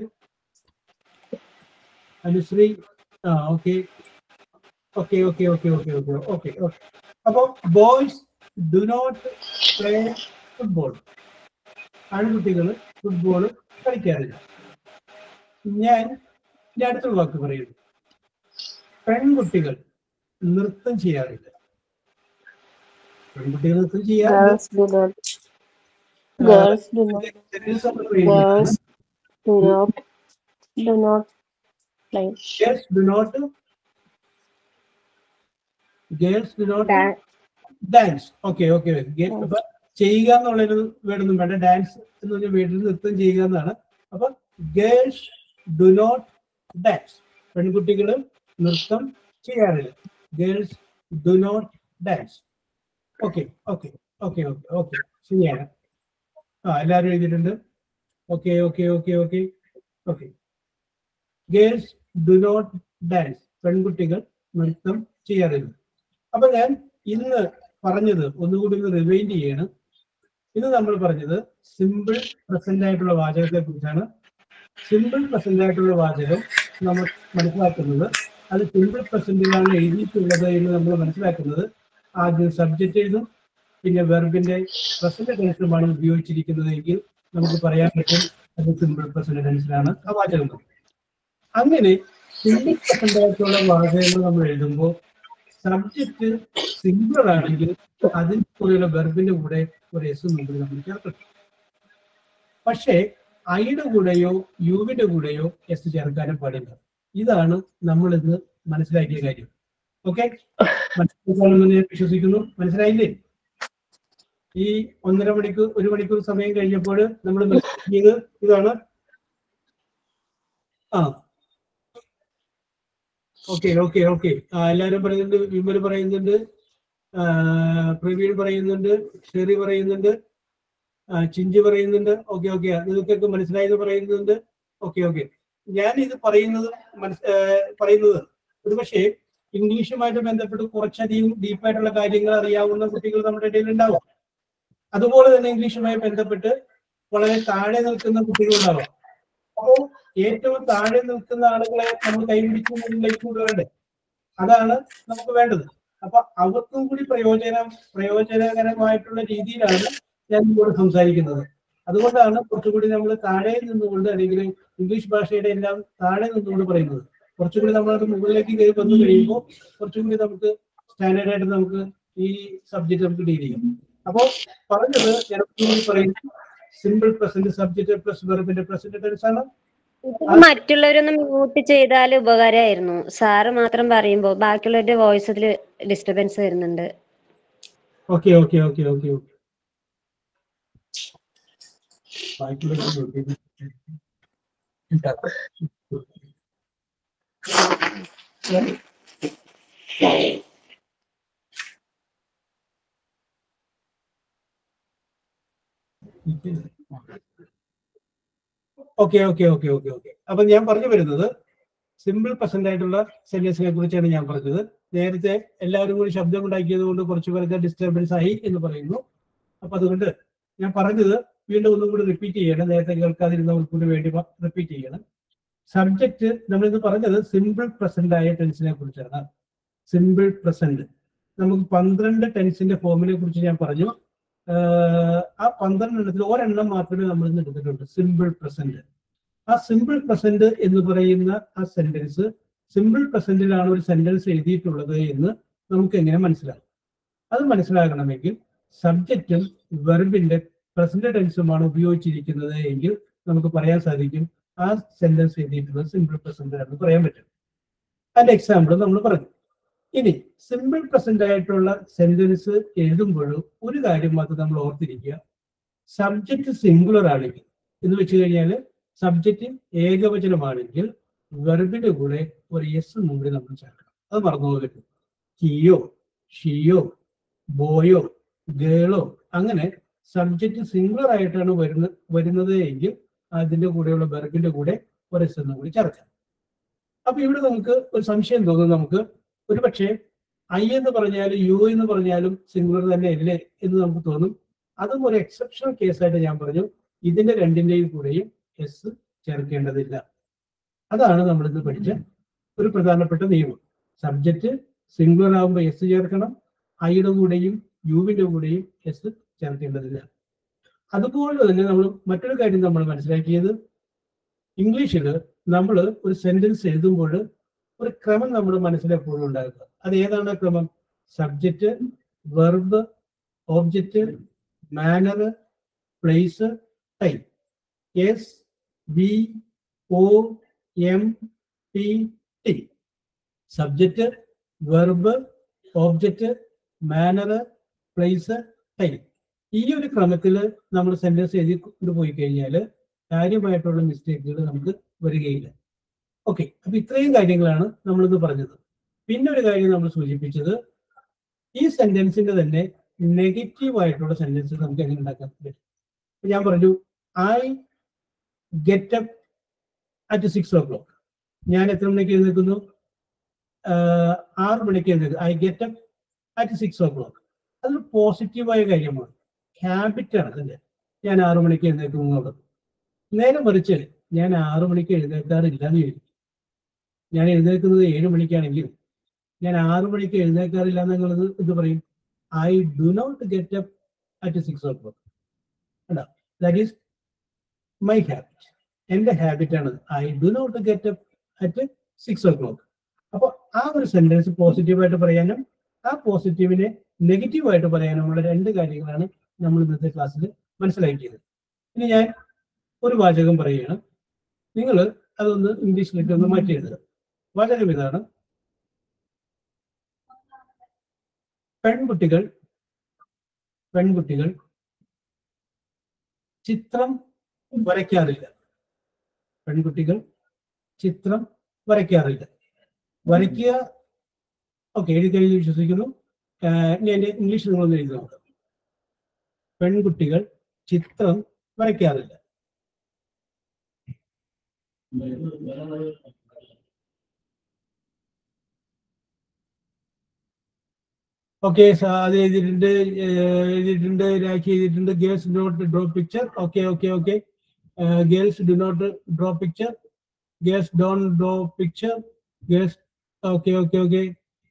അനുശ്രീ. ആ okay okay okay okay okay okay okay okay അപ്പോൾ boys do not play football. ആൺകുട്ടികൾ ഫുട്ബോൾ കളിക്കാറില്ല. ഞാൻ എൻ്റെ അടുത്തൊരു വാക്ക് പറയുന്നു, പെൺകുട്ടികൾ നൃത്തം ചെയ്യാറില്ല. പെൺകുട്ടികൾ നൃത്തം ചെയ്യാറില്ല. Girls do not. Girls do not. Do not play. Girls do not. Girls do not. Dance. Okay okay അപ്പൊ ചെയ്യുക എന്നുള്ളൊരു വേർഡൊന്നും വേണ്ട. ഡാൻസ് എന്ന് പറഞ്ഞാൽ വീട്ടിൽ നൃത്തം ചെയ്യുക എന്നാണ്. അപ്പൊ ഗേൾസ് ഡു നോട്ട് ഡാൻസ്. പെൺകുട്ടികൾ നൃത്തം ചെയ്യാറില്ല. Girls do not dance. Okay okay okay okay okay ശരിയാണ്. ആ എല്ലാവരും എഴുതിയിട്ടുണ്ട്. Okay okay okay okay okay girls do not dance. പെൺകുട്ടികൾ നൃത്തം ചെയ്യാറില്ല. അപ്പൊ ഞാൻ ഇന്ന് പറഞ്ഞത് ഒന്നുകൂടി ഒന്ന് റിവൈൻഡ് ചെയ്യണം. ഇന്ന് നമ്മൾ പറഞ്ഞത് സിമ്പിൾ പ്രസന്റ് ആയിട്ടുള്ള വാചകത്തെ കുറിച്ചാണ്. സിമ്പിൾ പ്രസന്റ് ആയിട്ടുള്ള വാചകം നമ്മൾ മനസ്സിലാക്കുന്നത് അത് സിമ്പിൾ പ്രസന്റിലാണ് എഴുതിയിട്ടുള്ളത് എന്ന് നമ്മൾ മനസ്സിലാക്കുന്നത് ആദ്യം സബ്ജക്റ്റ് എഴുതും, പിന്നെ വെർബിന്റെ പ്രസന്റ് ടെൻസിലുമാണ് ഉപയോഗിച്ചിരിക്കുന്നത് എങ്കിൽ നമുക്ക് പറയാൻ പറ്റും അത് സിമ്പിൾ പ്രസന്റ് ടെൻസിലാണ് ആ വാചകം. അങ്ങനെ സിമ്പിൾ പ്രസന്റ് ആയിട്ടുള്ള വാചകങ്ങൾ നമ്മൾ എഴുതുമ്പോൾ സബ്ജക്റ്റ് സിംഗുലർ ആണെങ്കിൽ അതിന് കൂടെയുള്ള വെർബിന്റെ കൂടെ ഒരു എസ് മുമ്പിൽ നമ്മൾ ചേർക്കണം. പക്ഷേ ഐയുടെ കൂടെയോ യുവിന്റെ കൂടെയോ എസ് ചേർക്കാനും പാടില്ല. ഇതാണ് നമ്മൾ ഇന്ന് മനസ്സിലാക്കിയ കാര്യം. ഓക്കെ, മനസ്സിലാക്കാമെന്ന് ഞാൻ വിശ്വസിക്കുന്നു. മനസ്സിലായില്ലേ? ഈ ഒന്നര മണിക്കൂർ ഒരു മണിക്കൂർ സമയം കഴിഞ്ഞപ്പോൾ നമ്മൾ മനസ്സിലാക്കിയത് ഇതാണ്. ആ ഓക്കെ ഓക്കെ ഓക്കെ എല്ലാവരും പറയുന്നുണ്ട്. വിമൽ പറയുന്നുണ്ട്, പ്രവീൺ പറയുന്നുണ്ട്, ഷെറി പറയുന്നുണ്ട്, ചിഞ്ചി പറയുന്നുണ്ട്. ഓക്കെ ഓക്കെ നിങ്ങൾക്കൊക്കെ മനസ്സിലായെന്ന് പറയുന്നുണ്ട്. ഓക്കെ ഓക്കെ ഞാൻ ഇത് പറയുന്നത് പറയുന്നത് ഒരു പക്ഷേ ഇംഗ്ലീഷുമായിട്ട് ബന്ധപ്പെട്ട് കുറച്ചധികം ഡീപ്പായിട്ടുള്ള കാര്യങ്ങൾ അറിയാവുന്ന കുട്ടികൾ നമ്മുടെ ഇടയിൽ ഉണ്ടാവും. അതുപോലെ തന്നെ ഇംഗ്ലീഷുമായി ബന്ധപ്പെട്ട് വളരെ താഴെ നിൽക്കുന്ന കുട്ടികളുണ്ടാവാം. അപ്പോൾ ഏറ്റവും താഴെ നിൽക്കുന്ന ആളുകളെ നമ്മൾ കൈപിടിക്കുന്നതിലേക്ക് കൊണ്ടുവരണ്ടേ? അതാണ് നമുക്ക് വേണ്ടത്. അപ്പൊ അവർക്കും കൂടി പ്രയോജനം പ്രയോജനകരമായിട്ടുള്ള രീതിയിലാണ് ഞാൻ നിങ്ങളോട് സംസാരിക്കുന്നത്. അതുകൊണ്ടാണ് കുറച്ചുകൂടി നമ്മൾ താഴെ നിന്നുകൊണ്ട് അല്ലെങ്കിൽ ഇംഗ്ലീഷ് ഭാഷയുടെ എല്ലാം താഴെ നിന്നുകൊണ്ട് പറയുന്നത്. കുറച്ചുകൂടി നമ്മളത് മുകളിലേക്ക് കയറി വന്നു കഴിയുമ്പോൾ കുറച്ചുകൂടി നമുക്ക് സ്റ്റാൻഡേർഡ് ആയിട്ട് നമുക്ക് ഈ സബ്ജക്ട് നമുക്ക് ഡീൽ ചെയ്യാം. അപ്പോൾ പറഞ്ഞത് ഞാൻ പറയുന്നത് സിമ്പിൾ പ്രസന്റ് സബ്ജക്ട് പ്ലസ് വെർബിന്റെ പ്രസന്റ് ടെൻസ് ആണ്. മറ്റുള്ളവരൊന്ന് മ്യൂട്ട് ചെയ്താൽ ഉപകാരമായിരുന്നു. സാറ് മാത്രം പറയുമ്പോ ബാക്കിയുള്ളവരുടെ വോയിസ് അതിൽ ഡിസ്റ്റർബൻസ് വരുന്നുണ്ട്. Okay okay okay okay okay okay okay okay okay okay അപ്പൊ ഞാൻ പറഞ്ഞു വരുന്നത് സിമ്പിൾ പ്രസന്റ് ആയിട്ടുള്ള സെന്റൻസിനെ കുറിച്ചാണ് ഞാൻ പറഞ്ഞത്. നേരത്തെ എല്ലാവരും കൂടി ശബ്ദം ഉണ്ടാക്കിയത് കൊണ്ട് കുറച്ച് പേർക്ക് ഡിസ്റ്റർബൻസ് ആയി എന്ന് പറയുന്നു. അപ്പൊ അതുകൊണ്ട് ഞാൻ പറഞ്ഞത് വീണ്ടും ഒന്നും കൂടി റിപ്പീറ്റ് ചെയ്യണം. നേരത്തെ കേൾക്കാതിരുന്നവർക്കൂടി വേണ്ടി റിപ്പീറ്റ് ചെയ്യണം. സബ്ജക്റ്റ് നമ്മളിത് പറഞ്ഞത് സിമ്പിൾ പ്രസന്റ് ആയ ടെൻസിനെ കുറിച്ചാണ്. സിമ്പിൾ പ്രസന്റ് നമുക്ക് പന്ത്രണ്ട് ടെൻസിന്റെ ഫോമിനെ കുറിച്ച് ഞാൻ പറഞ്ഞു. ആ പന്ത്രണ്ട് എണ്ണത്തിൽ ഒരെണ്ണം മാത്രമേ നമ്മൾ ഇന്ന് എടുത്തിട്ടുണ്ട്, സിമ്പിൾ പ്രസന്റ്. ആ സിമ്പിൾ പ്രസന്റ് എന്ന് പറയുന്ന ആ സെന്റൻസ് സിമ്പിൾ പ്രസന്റിലാണ് ഒരു സെന്റൻസ് എഴുതിയിട്ടുള്ളത് എന്ന് നമുക്ക് എങ്ങനെ മനസ്സിലാകും? അത് മനസ്സിലാകണമെങ്കിൽ സബ്ജക്റ്റും വെർബിന്റെ പ്രസന്റ് ടെൻസുമാണ് ഉപയോഗിച്ചിരിക്കുന്നത് എങ്കിൽ നമുക്ക് പറയാൻ സാധിക്കും ആ സെന്റൻസ് എഴുതിയിട്ടുള്ളത് സിമ്പിൾ പ്രസന്റ് ആണെന്ന് പറയാൻ പറ്റും. അതിന്റെ എക്സാമ്പിൾ നമ്മൾ പറഞ്ഞു. ഇനി സിമ്പിൾ പ്രസന്റ് ആയിട്ടുള്ള സെന്റൻസ് എഴുതുമ്പോഴും ഒരു കാര്യം മാത്രം നമ്മൾ ഓർത്തിരിക്കുക, സബ്ജക്റ്റ് സിംഗുലർ ആണെങ്കിൽ എന്ന് വെച്ച് കഴിഞ്ഞാൽ സബ്ജക്റ്റ് ഏകവചനമാണെങ്കിൽ വെർബിന്റെ കൂടെ ഒരു എസ് മുമ്പിൽ നമ്മൾ ചേർക്കണം. അത് മറന്നു പോകരുത്. ഹീയോ, ഷിയോ, ബോയോ, ഗേളോ അങ്ങനെ സബ്ജക്റ്റ് സിംഗുലർ ആയിട്ടാണ് വരുന്ന വരുന്നത് എങ്കിൽ അതിന്റെ കൂടെയുള്ള വെർബിന്റെ കൂടെ ഒരു എസ് എന്നും കൂടി ചേർക്കാം. അപ്പൊ ഇവിടെ നമുക്ക് ഒരു സംശയം തോന്നുന്നു. നമുക്ക് ഒരുപക്ഷെ ഐ എന്ന് പറഞ്ഞാലും യു എന്ന് പറഞ്ഞാലും സിംഗുലർ തന്നെ അല്ലേ എന്ന് നമുക്ക് തോന്നും. അതും ഒരു എക്സെപ്ഷണൽ കേസായിട്ട് ഞാൻ പറഞ്ഞു. ഇതിന്റെ രണ്ടിന്റെയും കൂടെയും എസ് ചേർക്കേണ്ടതില്ല. അതാണ് നമ്മൾ ഇന്ന് പഠിച്ച ഒരു പ്രധാനപ്പെട്ട നിയമം. സബ്ജക്റ്റ് സിംഗുലർ ആകുമ്പോൾ എസ് ചേർക്കണം, ഐയുടെ കൂടെയും യുവിന്റെ കൂടെയും എസ് ചേർക്കേണ്ടതില്ല. അതുപോലെ തന്നെ നമ്മൾ മറ്റൊരു കാര്യം നമ്മൾ മനസ്സിലാക്കിയത്, ഇംഗ്ലീഷിൽ നമ്മൾ ഒരു സെന്റൻസ് എഴുതുമ്പോൾ ഒരു ക്രമം നമ്മുടെ മനസ്സിലെപ്പോഴും ഉണ്ടാകുക. അത് ഏതാണ് ക്രമം? Subject, verb, object, manner, place, time. S, B, O, M, P, T. Subject, verb, object, manner, place time. ഈ ഒരു ക്രമത്തിൽ നമ്മൾ സെന്റൻസ് എഴുതി കൊണ്ടുപോയി കഴിഞ്ഞാൽ കാര്യമായിട്ടുള്ള മിസ്റ്റേക്കുകൾ നമുക്ക് വരികയില്ല. ഓക്കെ, അപ്പൊ ഇത്രയും കാര്യങ്ങളാണ് നമ്മളിന്ന് പറഞ്ഞത്. പിന്നെ ഒരു കാര്യം നമ്മൾ സൂചിപ്പിച്ചത് ഈ സെന്റൻസിന്റെ തന്നെ നെഗറ്റീവ് ആയിട്ടുള്ള സെന്റൻസ് നമുക്ക് എങ്ങനെ ഉണ്ടാക്കാൻ പറ്റും. ഞാൻ പറഞ്ഞു I get up at six o'clock. ഞാൻ എത്ര മണിക്ക് എഴുന്നേൽക്കുന്നു? ആറ് മണിക്ക് എഴുന്നേൽക്കുന്നു. I get up at six o'clock. അതൊരു പോസിറ്റീവായ കാര്യമാണ്, ഹാബിറ്റാണ് അതിൻ്റെ. ഞാൻ ആറു മണിക്ക് എഴുന്നേൽക്കുന്നു എന്നുള്ളത്. നേരെ മറിച്ച് ഞാൻ ആറു മണിക്ക് എഴുന്നേൽക്കാറില്ല എന്ന് ചോദിക്കും. ഞാൻ എഴുന്നേൽക്കുന്നത് ഏഴ് മണിക്കാണെങ്കിൽ ഞാൻ ആറു മണിക്ക് എഴുന്നേൽക്കാറില്ല എന്നുള്ളത് എന്ത് പറയും? I do not get up at six o'clock. അല്ല, ദാറ്റ് ഈസ് മൈ ഹാബിറ്റ്. എൻ്റെ ഹാബിറ്റാണ് I do not get up at six o'clock. അപ്പോൾ ആ ഒരു സെന്റൻസ് പോസിറ്റീവായിട്ട് പറയാനും ആ പോസിറ്റീവിനെ നെഗറ്റീവായിട്ട് പറയാനുമുള്ള രണ്ട് കാര്യങ്ങളാണ് നമ്മൾ ഇന്നത്തെ ക്ലാസ്സിൽ മനസ്സിലാക്കിയത്. ഇനി ഞാൻ ഒരു വാചകം പറയുകയാണ്, നിങ്ങൾ അതൊന്ന് ഇംഗ്ലീഷിലേക്ക് ഒന്ന് മാറ്റി എഴുതുക. വാചകം ഇതാണ്: പെൺകുട്ടികൾ പെൺകുട്ടികൾ ചിത്രം വരയ്ക്കാറില്ല. പെൺകുട്ടികൾ ചിത്രം വരയ്ക്കാറില്ല. വരയ്ക്കുക ഓക്കെ, എഴുതി കഴിഞ്ഞ് വിശ്വസിക്കുന്നു. ഇനി എൻ്റെ ഇംഗ്ലീഷ് നിങ്ങളൊന്ന് എഴുതി നോക്കാം. പെൺകുട്ടികൾ ചിത്രം വരയ്ക്കാറില്ല. ഓക്കെ, അത് എഴുതിയിട്ടുണ്ട് എഴുതിയിട്ടുണ്ട് രാഖി എഴുതിയിട്ടുണ്ട്. Girls do not draw picture. Okay okay okay girls do not draw picture. Girls don't draw picture. Girls okay okay okay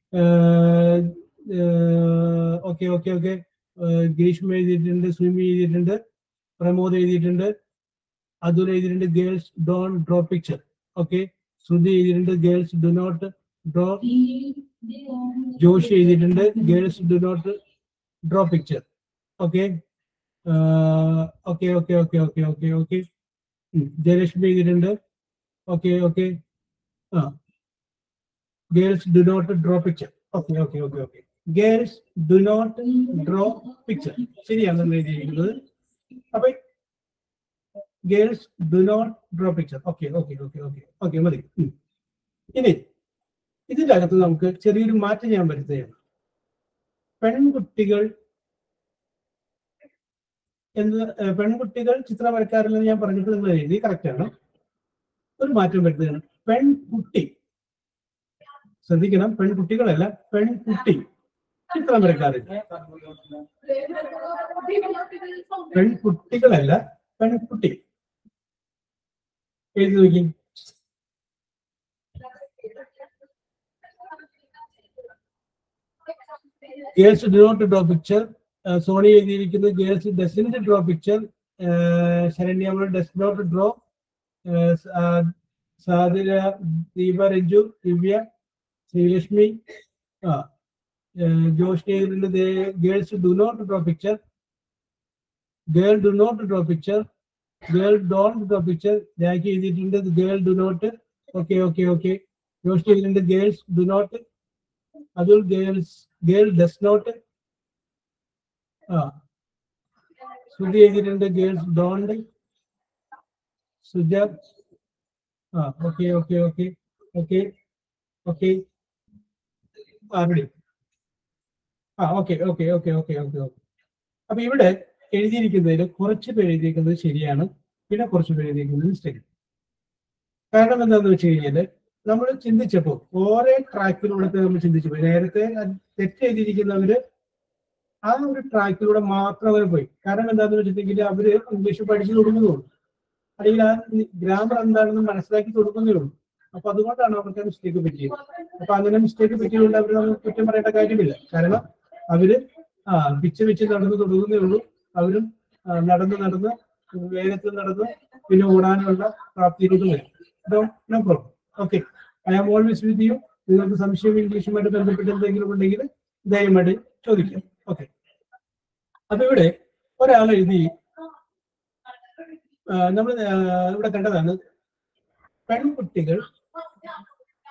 okay okay okay Greeshma എഴുതിയിട്ടുണ്ട്, സുമി എഴുതിയിട്ടുണ്ട്, പ്രമോദ് എഴുതിയിട്ടുണ്ട്, അതുൽ എഴുതിയിട്ടുണ്ട് girls don't draw picture. Okay, Sruthi എഴുതിയിട്ടുണ്ട് girls do not draw. Joshi എഴുതിയിട്ടുണ്ട് girls do not draw picture. Okay okay okay okay okay okay okay Jayalakshmi എഴുതിയിട്ടുണ്ട്. Okay okay ആ girls do not draw picture. Okay okay okay okay girls do not draw picture ശരിയാണെന്ന് എഴുതിയിരിക്കുന്നത്. അപ്പൊ girls do not draw picture. Okay okay okay okay okay മതി. ഇനി ഇതിൻ്റെ അകത്ത് നമുക്ക് ചെറിയൊരു മാറ്റം ഞാൻ വരുത്തുകയാണ്. പെൺകുട്ടികൾ എന്ന് പെൺകുട്ടികൾ ചിത്രം വരയ്ക്കാറില്ലെന്ന് ഞാൻ പറഞ്ഞിട്ട് നിങ്ങൾ എഴുതി, കറക്റ്റാണ്. ഒരു മാറ്റം വരുത്തുകയാണ്. പെൺകുട്ടി, ശ്രദ്ധിക്കണം, പെൺകുട്ടികളല്ല, പെൺകുട്ടി ചിത്രം വരയ്ക്കാറില്ല. പെൺകുട്ടികളല്ല, പെൺകുട്ടി. എഴുതി നോക്കി. Girls do not draw picture. Soni എഴുതിയിരിക്കുന്നത് girls doesn't draw picture. Saranya does not draw. Sadira, Deepa, Ranju, Divya, Sreelakshmi, ആ ജോഷി എഴുതിയിട്ടുണ്ട് girls do not draw picture. Girl do not draw picture. Girl don't draw picture. Rakhi എഴുതിയിട്ടുണ്ട് girl do not. Okay okay okay Joshi എഴുതിയിട്ടുണ്ട് girls do not. Athul girls girl does not. ആ ശ്രുതി എഴുതിയിട്ടുണ്ട് girls don't. Suja ആ okay okay okay okay okay ആ ready. ആ okay okay okay okay okay okay അപ്പൊ ഇവിടെ എഴുതിയിരിക്കുന്നതിൽ കുറച്ച് പേര് എഴുതിയിരിക്കുന്നത് ശരിയാണ്, പിന്നെ കുറച്ച് പേര് എഴുതിയിരിക്കുന്നത് മിസ്റ്റേക്ക്. കാരണം എന്താണെന്ന് വെച്ച് കഴിഞ്ഞാൽ നമ്മൾ ചിന്തിച്ചപ്പോൾ ഓരോ ട്രാക്കിലൂടെ നമ്മൾ ചിന്തിച്ചപ്പോൾ നേരത്തെ തെറ്റ് എഴുതിയിരിക്കുന്നവര് ആ ഒരു ട്രാക്കിലൂടെ മാത്രം അവർ പോയി. കാരണം എന്താണെന്ന് വെച്ചിട്ടുണ്ടെങ്കിൽ അവര് ഇംഗ്ലീഷ് പഠിച്ചു തുടങ്ങുന്നുള്ളൂ, അല്ലെങ്കിൽ ആ ഗ്രാമർ എന്താണെന്ന് മനസ്സിലാക്കി തുടങ്ങുന്നേ ഉള്ളൂ. അപ്പൊ അതുകൊണ്ടാണ് അവർക്ക് മിസ്റ്റേക്ക് പറ്റിയത്. അപ്പൊ അങ്ങനെ മിസ്റ്റേക്ക് പറ്റിയതുകൊണ്ട് അവർ നമുക്ക് കുറ്റം പറയേണ്ട കാര്യമില്ല. കാരണം അവര് ആ പിച്ച് വെച്ച് നടന്ന് തുടങ്ങുന്നേ ഉള്ളൂ. അവരും നടന്ന് നടന്ന് വേഗത്തിൽ നടന്ന് പിന്നെ ഓടാനുള്ള പ്രാപ്തിയിലോട്ട് വരും. No problem. Okay, I am always with you. നിങ്ങൾക്ക് സംശയം ഇംഗ്ലീഷുമായിട്ട് ബന്ധപ്പെട്ട് എന്തെങ്കിലും ഉണ്ടെങ്കിൽ ധൈര്യമായിട്ട് ചോദിക്കാം. ഓക്കെ, അപ്പൊ ഇവിടെ ഒരാൾ എഴുതി, നമ്മൾ ഇവിടെ കണ്ടതാണ് പെൺകുട്ടികൾ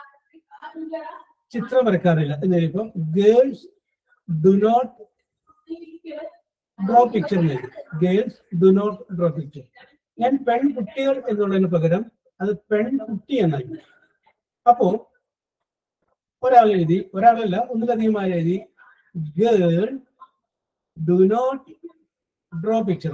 ചിത്രം വരയ്ക്കാറില്ല എന്ന് പറയുമ്പോൾ girls do not draw picture എഴുതി. Girls do not draw picture. ഞാൻ പെൺകുട്ടികൾ എന്നുള്ളതിന് പകരം അത് പെൺകുട്ടി എന്നായി. അപ്പോ ഒരാൾ എഴുതി, ഒരാളല്ല ഒന്നിലധികമായി എഴുതി girl do not draw picture.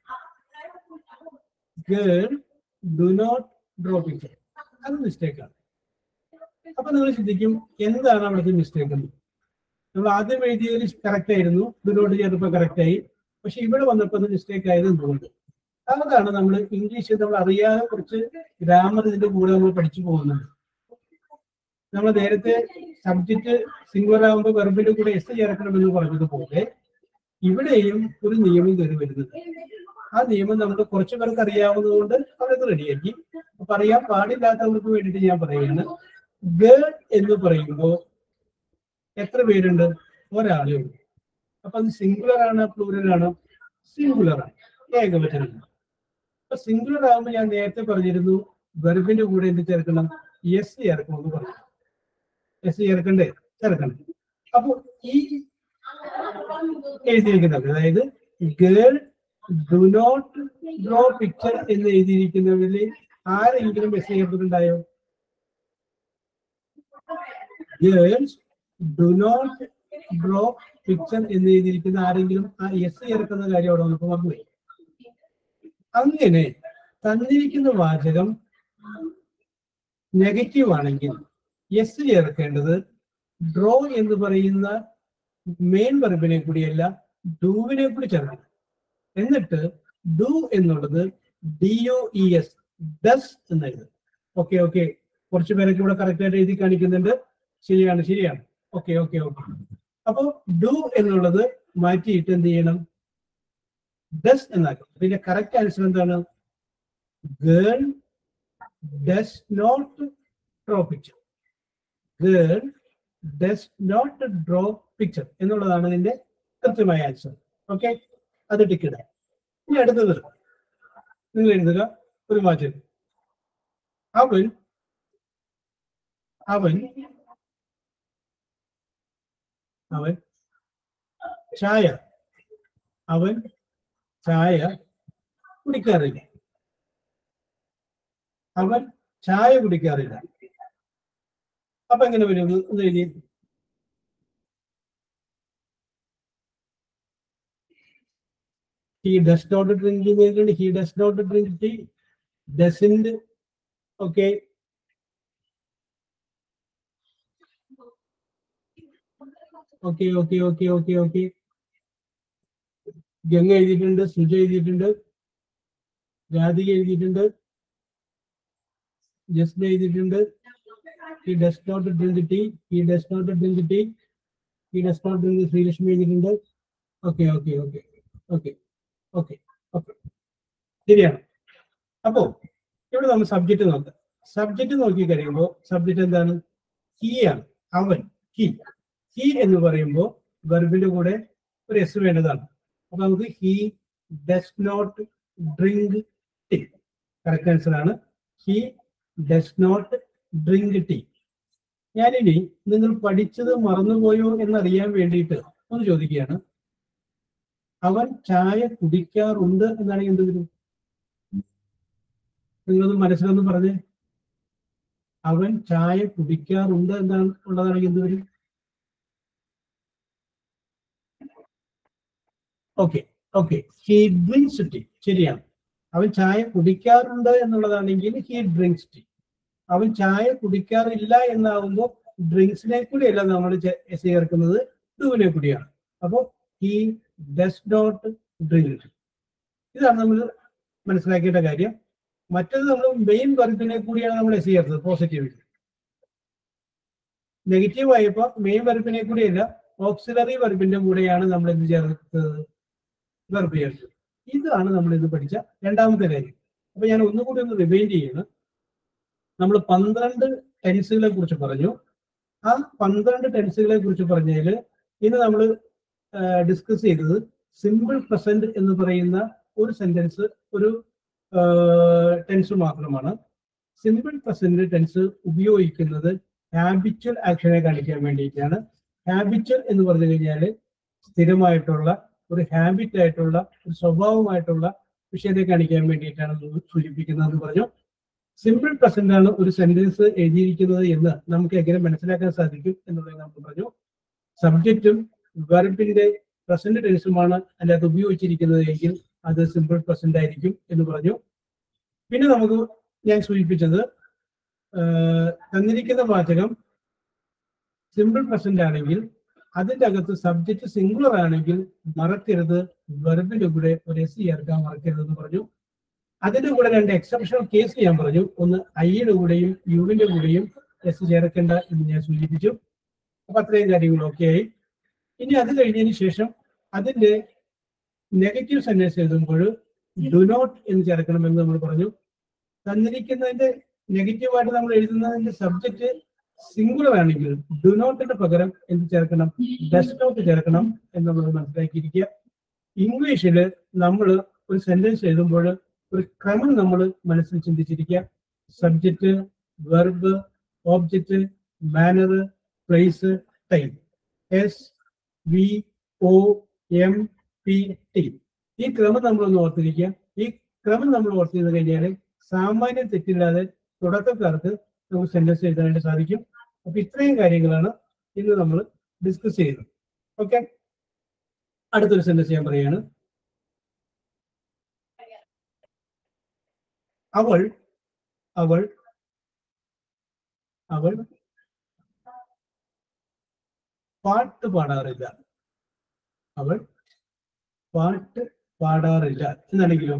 Girl do not draw picture. അത് മിസ്റ്റേക്കാണ്. അപ്പൊ നിങ്ങൾ ചിന്തിക്കും എന്താണ് അവിടുത്തെ മിസ്റ്റേക്ക് എന്ന്. നമ്മൾ ആദ്യം എഴുതിയതിൽ കറക്റ്റ് ആയിരുന്നു, ഡു നോട്ട് ചെയ്തപ്പോൾ കറക്റ്റ് ആയി. പക്ഷെ ഇവിടെ വന്നപ്പോൾ അത് മിസ്റ്റേക്ക് ആയത് എന്തുകൊണ്ട്? അതാണ് നമ്മൾ ഇംഗ്ലീഷിൽ നമ്മൾ അറിയാതെ കുറച്ച് ഗ്രാമർ ഇതിന്റെ കൂടെ നമ്മൾ പഠിച്ചു പോകുന്നുണ്ട്. നമ്മൾ നേരത്തെ സബ്ജക്റ്റ് സിംഗുലർ ആകുമ്പോൾ വെർബിന്റെ കൂടെ എസ് ചേർക്കണമെന്ന് പറഞ്ഞതുപോലെ ഇവിടെയും ഒരു നിയമം കയറി വരുന്നത്. ആ നിയമം നമ്മൾ കുറച്ചു പേർക്ക് അറിയാവുന്നത് കൊണ്ട് അവരത് റെഡിയാക്കി. അപ്പൊ അറിയാൻ പാടില്ലാത്തവർക്ക് വേണ്ടിയിട്ട് ഞാൻ പറയുകയാണ്, ഗേൾ എന്ന് പറയുമ്പോൾ എത്ര പേരുണ്ട്? ഒരാളേ ഉള്ളൂ. അപ്പൊ അത് സിംഗുലർ ആണ് പ്ലൂറൽ ആണ്? സിംഗുലർ ആണ്, ഏകവചനമാണ്. അപ്പൊ സിംഗുലർ ആകുമ്പോൾ ഞാൻ നേരത്തെ പറഞ്ഞിരുന്നു വെർബിന്റെ കൂടെ എന്ത് ചേർക്കണം? എസ് ചേർക്കണമെന്ന് പറഞ്ഞു. എസ് ചേർക്കണ്ടേ? ചേർക്കണ്ടേ? അപ്പൊ ഈ എഴുതിയിരിക്കുന്നത്, അതായത് girl do not draw picture എന്ന് എഴുതിയിരിക്കുന്നതിൽ ആരെങ്കിലും എസ് ചേർത്തിട്ടുണ്ടായോ? Girls do not draw picture എന്ന് എഴുതിയിരിക്കുന്ന ആരെങ്കിലും ആ എസ് ചേർക്കുന്ന കാര്യം അവിടെ വന്നപ്പോൾ മറന്നുപോയി. അങ്ങനെ തന്നിരിക്കുന്ന വാചകം നെഗറ്റീവ് ആണെങ്കിൽ എസ് ചേർക്കേണ്ടത് ഡ്രോ എന്ന് പറയുന്ന മെയിൻ വെർബിനെ കൂടിയല്ല, ഡൂവിനെ കൂടി ചേർക്കണം. എന്നിട്ട് ഡു എന്നുള്ളത് D O E S, does എന്നെഴുതും. ഓക്കെ ഓക്കെ കുറച്ചു പേരൊക്കെ ഇവിടെ കറക്റ്റ് ആയിട്ട് എഴുതി കാണിക്കുന്നുണ്ട്. ശരിയാണ് ശരിയാണ്. ഓക്കെ ഓക്കെ ഓക്കെ അപ്പോ ഡു എന്നുള്ളത് മാറ്റിയിട്ട് എന്ത് ചെയ്യണം? ഡസ് എന്നാക്കും. അതിന്റെ കറക്റ്റ് ആൻസർ എന്താണ്? Girl does not draw picture. Girl does not draw picture എന്നുള്ളതാണ് ഇതിന്റെ കൃത്യമായ ആൻസർ. ഓക്കെ, അത് ടിക്കിട. ഇനി അടുത്തത് നിങ്ങൾ എഴുതുക ഒരു വാചകം. അവൻ അവൻ അവൻ ചായ അവൻ ചായ കുടിക്കാറില്ല. അവൻ ചായ കുടിക്കാറില്ല. അപ്പൊ എങ്ങനെ വരും? ഒന്ന് എഴുതി. He does not drink tea. He does not drink tea. Doesn't. Okay. Okay okay okay okay okay Ganga എഴുതിയിട്ടുണ്ട്, സുജ എഴുതിയിട്ടുണ്ട്, രാധിക എഴുതിയിട്ടുണ്ട്, ജസ്ന എഴുതിയിട്ടുണ്ട്. He does not drink tea. He does not drink tea. He does not drink. Sreelakshmi എഴുതിയിട്ടുണ്ട്. Okay okay okay okay okay okay ശരിയാണ്. അപ്പോ ഇവിടെ നമ്മൾ subject നോക്കാം. സബ്ജക്റ്റ് നോക്കി കഴിയുമ്പോൾ സബ്ജക്റ്റ് എന്താണ്? ഹീ ആണ്. അവൻ, ഹീ. ഹീ എന്ന് പറയുമ്പോൾ വെർബിന്റെ കൂടെ ഒരു എസ് വേണ്ടതാണ്. അപ്പൊ നമുക്ക് he does not drink tea. Correct answer ആണ്. He does not drink tea. ഞാനിനി നിങ്ങൾ പഠിച്ചത് മറന്നുപോയോ എന്നറിയാൻ വേണ്ടിയിട്ട് ഒന്ന് ചോദിക്കുകയാണ്. അവൻ ചായ കുടിക്കാറുണ്ട് എന്നാണെങ്കിൽ എന്ത് വരും? നിങ്ങളൊന്ന് മനസ്സിലൊന്ന് പറഞ്ഞേ. അവൻ ചായ കുടിക്കാറുണ്ട് എന്നാണ് ഉള്ളതാണെങ്കിൽ എന്ത് വരും? Okay okay he drinks tea. ശരിയാണ്. അവൻ ചായ കുടിക്കാറുണ്ട് എന്നുള്ളതാണെങ്കിൽ ഹി ഡ്രിങ്ക്സ് ടീ. അവൻ ചായ കുടിക്കാറില്ല എന്നാകുമ്പോൾ ഡ്രിങ്ക്സിനെ കൂടിയല്ല നമ്മൾ ചേർക്കുന്നത്, ഡൂവിനെ കൂടിയാണ്. അപ്പോൾ ഹി ഡസ് നോട്ട് ഡ്രിങ്ക്. ഇതാണ് നമ്മൾ മനസ്സിലാക്കേണ്ട കാര്യം. മറ്റത് നമ്മൾ മെയിൻ വെർബിനെ കൂടിയാണ് നമ്മൾ എസ് ചേർത്തത് പോസിറ്റീവിൽ. നെഗറ്റീവ് ആയപ്പോൾ മെയിൻ വെർബിനെ കൂടിയല്ല, ഓക്സിലറി വെർബിന്റെ കൂടെയാണ് നമ്മൾ എന്ത് ചേർത്തത്? വെർബ് ചേർത്തത്. ഇതാണ് നമ്മൾ ഇത് പഠിച്ച രണ്ടാമത്തെ കാര്യം. അപ്പൊ ഞാൻ ഒന്നുകൂടി ഒന്ന് റിമൈൻഡ് ചെയ്യുന്നു. നമ്മൾ പന്ത്രണ്ട് ടെൻസുകളെ കുറിച്ച് പറഞ്ഞു. ആ പന്ത്രണ്ട് ടെൻസുകളെ കുറിച്ച് പറഞ്ഞതിൽ ഇന്ന് നമ്മൾ ഡിസ്കസ് ചെയ്തത് സിമ്പിൾ പ്രസന്റ് എന്ന് പറയുന്ന ഒരു സെന്റൻസ്, ഒരു ടെൻസ് മാത്രമാണ്. സിമ്പിൾ പ്രസന്റ് ടെൻസ് ഉപയോഗിക്കുന്നത് ഹാബിച്വൽ ആക്ഷനെ കാണിക്കാൻ വേണ്ടിയിട്ടാണ്. ഹാബിച്വൽ എന്ന് പറഞ്ഞു കഴിഞ്ഞാൽ സ്ഥിരമായിട്ടുള്ള ഒരു ഹാബിറ്റ് ആയിട്ടുള്ള ഒരു സ്വഭാവമായിട്ടുള്ള വിഷയത്തെ കാണിക്കാൻ വേണ്ടിയിട്ടാണ് സൂചിപ്പിക്കുന്നതെന്ന് പറഞ്ഞു. സിമ്പിൾ പ്രസന്റ് ആണ് ഒരു സെന്റൻസ് എഴുതിയിരിക്കുന്നത് എന്ന് നമുക്ക് എങ്ങനെ മനസ്സിലാക്കാൻ സാധിക്കും എന്നുള്ളത് നമുക്ക് പറഞ്ഞു. സബ്ജക്റ്റും വെർബിന്റെ പ്രസന്റ് ടെൻസുമാണ് അല്ലാതെ ഉപയോഗിച്ചിരിക്കുന്നത് എങ്കിൽ അത് സിമ്പിൾ പ്രസന്റ് ആയിരിക്കും എന്ന് പറഞ്ഞു. പിന്നെ നമുക്ക് ഞാൻ സൂചിപ്പിച്ചത് തന്നിരിക്കുന്ന വാചകം സിമ്പിൾ പ്രസന്റ് ആണെങ്കിൽ അതിൻ്റെ അകത്ത് സബ്ജക്റ്റ് സിംഗുലർ ആണെങ്കിൽ മറക്കരുത്, വെർബിന്റെ കൂടെ ഒരു എസ് ചേർക്കാൻ മറക്കരുത് എന്ന് പറഞ്ഞു. അതിന്റെ കൂടെ രണ്ട് എക്സെപ്ഷണൽ കേസ് ഞാൻ പറഞ്ഞു. ഒന്ന് ഐയുടെ കൂടെയും യുവിന്റെ കൂടെയും എസ് ചേർക്കേണ്ട എന്ന് ഞാൻ സൂചിപ്പിച്ചു. അപ്പൊ അത്രയും കാര്യങ്ങൾ ഓക്കെ ആയി. ഇനി അത് കഴിഞ്ഞതിന് ശേഷം അതിന്റെ നെഗറ്റീവ് സെന്റൻസ് എഴുതുമ്പോൾ ഡു നോട്ട് എന്ന് ചേർക്കണമെന്ന് നമ്മൾ പറഞ്ഞു. തന്നിരിക്കുന്നതിന്റെ നെഗറ്റീവായിട്ട് നമ്മൾ എഴുതുന്നതിന്റെ സബ്ജക്റ്റ് സിംഗുലർ ആണെങ്കിൽ ഡു നോട്ടിന്റെ പകരം എന്ത് ചേർക്കണം? ഡസ് നോട്ട് ചേർക്കണം എന്നുള്ളത് മനസ്സിലാക്കിയിരിക്കുക. ഇംഗ്ലീഷിൽ നമ്മൾ ഒരു സെന്റൻസ് എഴുതുമ്പോൾ ഒരു ക്രമം നമ്മൾ മനസ്സിൽ ചിന്തിച്ചിരിക്കുക. Subject, verb, object, manner, place, time. S V O M P T. ഈ ക്രമം നമ്മളൊന്ന് ഓർത്തിരിക്കുക. ഈ ക്രമം നമ്മൾ ഓർത്തിരുന്നു കഴിഞ്ഞാൽ സാമാന്യം തെറ്റില്ലാതെ തുടക്കക്കാർക്ക് നമുക്ക് സെന്റൻസ് എഴുതാനായിട്ട് സാധിക്കും. അപ്പൊ ഇത്രയും കാര്യങ്ങളാണ് ഇന്ന് നമ്മൾ ഡിസ്കസ് ചെയ്യുന്നത്. ഓക്കെ, അടുത്തൊരു സെന്റൻസ് ഞാൻ പറയാണ്. അവൾ അവൾ അവൾ പാട്ട് പാടാറില്ല. അവൾ പാട്ട് പാടാറില്ല എന്നാണെങ്കിലോ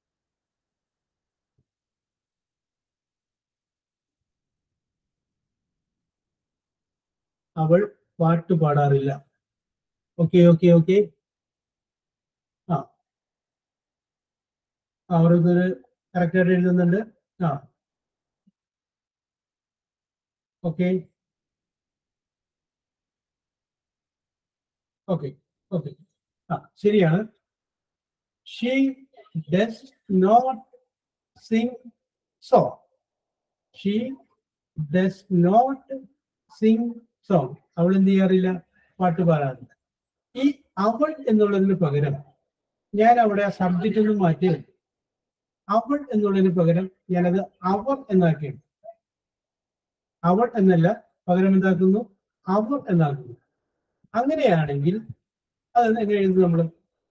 അവൾ പാട്ട് പാടാറില്ല. ഓക്കെ ഓക്കെ ഓക്കെ ആ അവരൊരു കറക്റ്റായിട്ട് എഴുതുന്നുണ്ട്. ആ ഓക്കെ ഓക്കെ ഓക്കെ ആ ശരിയാണ്. She does not sing song. She does not sing song. അവൾ എന്ത് ചെയ്യാറില്ല? പാട്ട് പാടാറില്ല. ഈ അവൾ എന്നുള്ളതിന് പകരം ഞാൻ അവിടെ ആ സബ്ജക്റ്റ് ഒന്നും മാറ്റി അവൾ എന്നുള്ളതിന് പകരം ഞാനത് അവർ എന്നാക്കിയാണ്. അവൾ എന്നല്ല, പകരം എന്താക്കുന്നു? അവർ എന്നാക്കുന്നു. അങ്ങനെയാണെങ്കിൽ അത് എങ്ങനെ എഴുതുന്നു? നമ്മൾ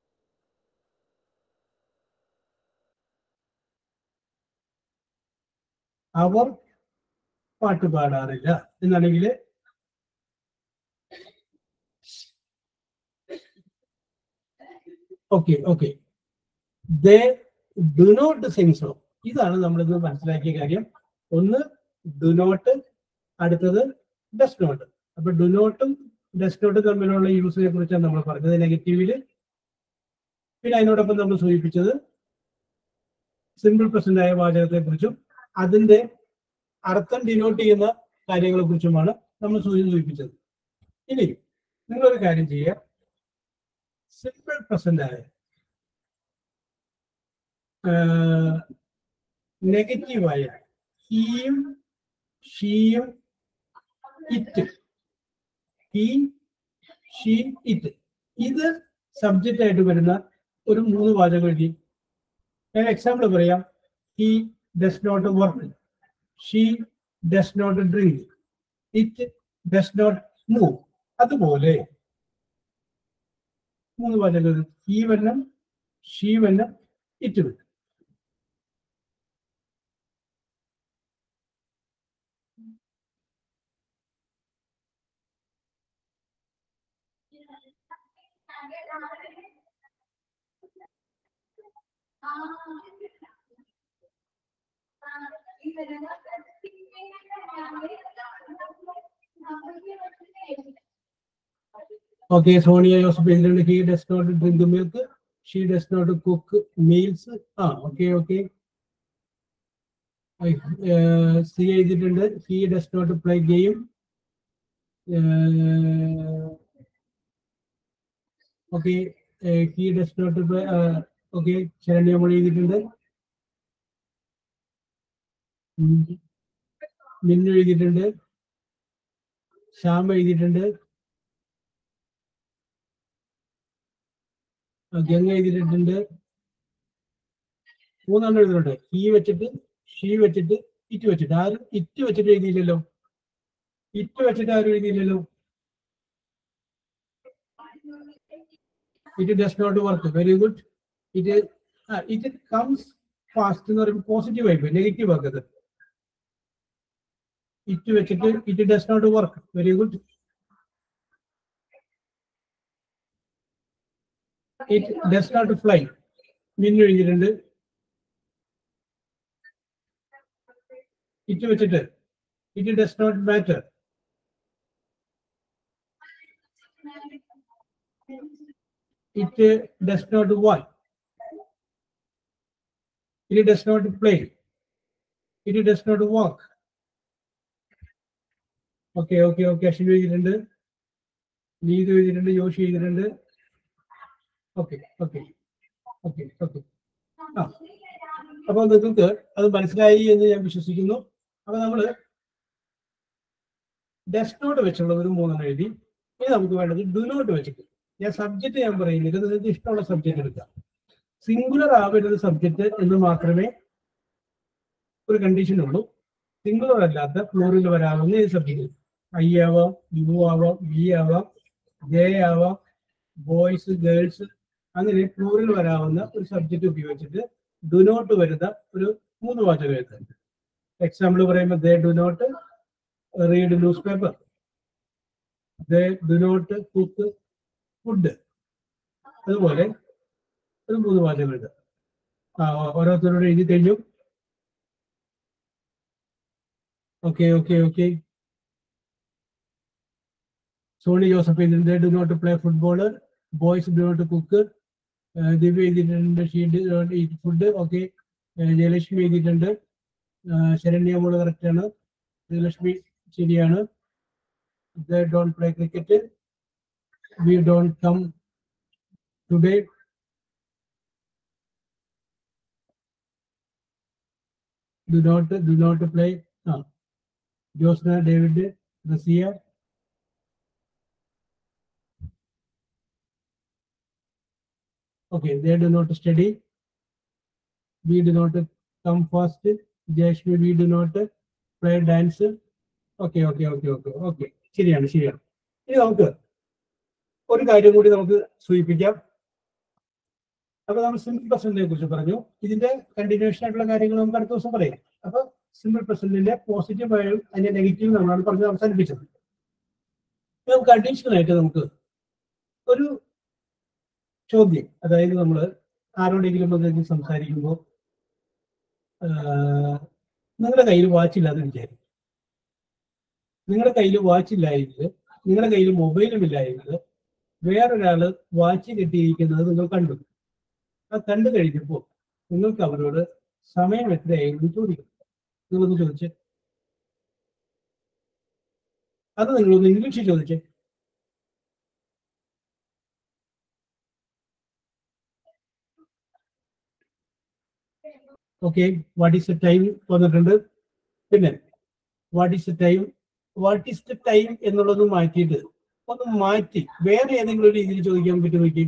അവർ പാട്ട് പാടാറില്ല എന്നാണെങ്കിൽ okay okay they do not sing song. ഇതാണ് നമ്മളിത് മനസ്സിലാക്കിയ കാര്യം. ഒന്ന് ഡു നോട്ട്, അടുത്തത് ഡസ് നോട്ട്. അപ്പൊ ഡു നോട്ടും ഡസ് നോട്ടും തമ്മിലുള്ള യൂസിനെ കുറിച്ചാണ് നമ്മൾ പറഞ്ഞത് നെഗറ്റീവില്. പിന്നെ അതിനോടൊപ്പം നമ്മൾ സൂചിപ്പിച്ചത് സിമ്പിൾ പ്രസന്റ് ആയ വാചകത്തെ കുറിച്ചും അതിന്റെ അർത്ഥം ഡിനോട്ട് ചെയ്യുന്ന കാര്യങ്ങളെ കുറിച്ചുമാണ് നമ്മൾ സൂചിപ്പിച്ചത്. ഇനി നിങ്ങളൊരു കാര്യം ചെയ്യുക. സിമ്പിൾ പ്രസന്റ് ആയ നെഗറ്റീവായ ഹീയും ഷീയും ഇറ്റ്, ഹീ ഷീ ഇറ്റ്, ഇത് സബ്ജക്റ്റ് ആയിട്ട് വരുന്ന ഒരു മൂന്ന് വാചകം എഴുതി. ഞാൻ എക്സാമ്പിൾ പറയാം. He does not work, she does not drink, it does not move. അതുപോലെ മൂന്ന് വാചകം ഹീ വന്നം, ഷീ വന്നം, ഇറ്റ് വന്നം. Okay, Sonia Joseph എഴുതിയിട്ടുണ്ട്. He does not drink milk. She does not cook meals. Ah, okay, okay. Uh, C എഴുതിയിട്ടുണ്ട്. He does not play game. Uh, okay, uh, he does not play. Uh, okay, ശരണ്യമോൾ എഴുതിയിട്ടുണ്ട്. മിന്നു എഴുതിയിട്ടുണ്ട്. ശ്യാം എഴുതിയിട്ടുണ്ട്. ഗംഗ എഴുതിയിട്ടുണ്ട്. മൂന്നെണ്ണം എഴുതിയിട്ടുണ്ട്. He വെച്ചിട്ട്, ഷീ വെച്ചിട്ട്, ഇറ്റ് വെച്ചിട്ട്. ആരും ഇറ്റ് വെച്ചിട്ട് എഴുതിയില്ലല്ലോ. ഇറ്റ് വെച്ചിട്ട് ആരും എഴുതിയില്ലല്ലോ. It does not work. Very good. It it comes fast എന്ന് പറയുമ്പോൾ പോസിറ്റീവ് ആയിപ്പോയി, നെഗറ്റീവ് ആക്കത്. ഇറ്റ് വെച്ചിട്ട് it does not work. Very good. It does not fly. Minnu എഴുതിയിട്ടുണ്ട്. ഇറ്റ് വെച്ചിട്ട് it does not matter. It does not walk. It does not play. It does not walk. Okay, okay, okay. Ashwin എഴുതിയിട്ടുണ്ട്. നീതു എഴുതിയിട്ടുണ്ട്. Yoshi എഴുതിയിട്ടുണ്ട്. Okay okay okay okay ആ അപ്പോൾ നിങ്ങൾക്ക് അത് മനസ്സിലായി എന്ന് ഞാൻ വിശ്വസിക്കുന്നു. അപ്പൊ നമ്മള് ഡസ് നോട്ട് വെച്ചുള്ള ഒരു മൂന്നെണ്ണം എഴുതി. ഇനി നമുക്ക് വേണ്ടത് ഡു നോട്ട് വെച്ചിട്ട്. ഞാൻ സബ്ജക്റ്റ് ഞാൻ പറയുന്നില്ല, നിങ്ങൾക്ക് ഇഷ്ടമുള്ള സബ്ജക്റ്റ് എടുക്കാം. സിംഗുലർ ആവരുത് സബ്ജക്റ്റ് എന്ന് മാത്രമേ ഒരു കണ്ടീഷൻ ഉള്ളൂ. സിംഗുലർ അല്ലാത്ത പ്ലൂറിൽ വരാവുന്ന ഏത് സബ്ജക്റ്റ്, ഐ ആവാം, യു ആവാം, വി ആവാം, ജെ ആവാം, ബോയ്സ്, ഗേൾസ്, അങ്ങനെ പ്ലൂറിൽ വരാവുന്ന ഒരു സബ്ജക്റ്റ് ഉപയോഗിച്ചിട്ട് ഡു നോട്ട് വരുന്ന ഒരു മൂന്ന് വാചകം എഴുതുന്നുണ്ട്. എക്സാമ്പിൾ പറയുമ്പോൾ they do not read newspaper, they do not cook food. അതുപോലെ ഒരു മൂന്ന് വാചകം എഴുതുക. ആ ഓരോരുത്തരോട് എഴുതി കഴിഞ്ഞു. Okay okay okay Sony Joseph എഴുതിയിട്ടുണ്ട്. Do not play football, boys do not cook. Divya എഴുതിയിട്ടുണ്ട്. She do not eat food. Okay. Jayalakshmi എഴുതിയിട്ടുണ്ട്. ശരണ്യ മോള് കറക്റ്റ് ആണ്. ജയലക്ഷ്മി ശരിയാണ്. They don't play cricket, we don't come today. Do not, do not play. Ah. Josna, David, Rasia. Okay, they do not study. We do not come fast. Jashmi, we do not play dance. Okay, okay, okay, okay, okay. ശരിയാണ് ശരിയാണ്. ഇനി നമുക്ക് ഒരു കാര്യം കൂടി നമുക്ക് സൂചിപ്പിക്കാം. അപ്പൊ നമ്മൾ സിമ്പിൾ പ്രസന്റിനെ കുറിച്ച് പറഞ്ഞു. ഇതിന്റെ കണ്ടിന്യൂഷൻ ആയിട്ടുള്ള കാര്യങ്ങൾ നമുക്ക് അടുത്ത ദിവസം പറയാം. അപ്പൊ സിമ്പിൾ പ്രസന്റിന്റെ പോസിറ്റീവ് ആയും അതിന്റെ നെഗറ്റീവ് നമ്മളാണ് പറഞ്ഞ് അവസാനിപ്പിച്ചത്. നമുക്ക് അഡീഷണൽ ആയിട്ട് നമുക്ക് ഒരു ചോദ്യം, അതായത് നമ്മൾ ആരോടെങ്കിലും എന്തെങ്കിലും സംസാരിക്കുമ്പോൾ നിങ്ങളുടെ കയ്യിൽ വാച്ചില്ലാതെ വിചാരിക്കും. നിങ്ങളുടെ കയ്യിൽ വാച്ചില്ലായെങ്കിൽ, നിങ്ങളുടെ കയ്യിൽ മൊബൈലും ഇല്ലായെങ്കിൽ വേറൊരാള് വാച്ച് കെട്ടിയിരിക്കുന്നത് നിങ്ങൾ കണ്ടു. ആ കണ്ടു കഴിഞ്ഞപ്പോൾ നിങ്ങൾക്ക് അവരോട് സമയം എത്രയായിരുന്നു ചോദിക്കും. നിങ്ങളൊന്ന് ചോദിച്ചേ. അത് നിങ്ങളൊന്ന് ഇംഗ്ലീഷിൽ ചോദിച്ചേ. Okay, what is the time വന്നിട്ടുണ്ട്. പിന്നെ what is the time, what is the time എന്നുള്ളത് മാറ്റിയിട്ട് ഒന്ന് മാറ്റി വേറെ ഏതെങ്കിലും ഒരു രീതിയിൽ ചോദിക്കാൻ പറ്റും നോക്കി.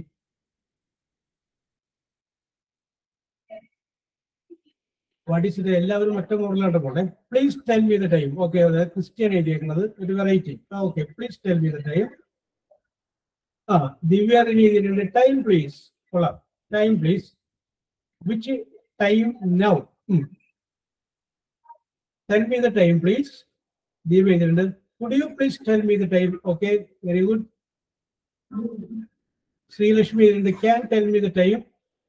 വാട്ട് ഈസ് ഇത്, എല്ലാവരും ഒറ്റ മോഡലായിട്ട് പോട്ടെ. Please tell me the time. Okay, Christian എഴുതിയേക്കുന്നത് ഒരു variety. Okay, please tell me the time. ആ ദിവ്യ എഴുതിയിട്ടുണ്ട്. Time please. കൊള്ളാം. Time please. Which time now. Tell me the time please. Divya എഴുതിയിട്ടുണ്ട്. Could you please tell me the time. Okay, very good. Sreelakshmi എഴുതിയിട്ടുണ്ട്. Can tell me the time.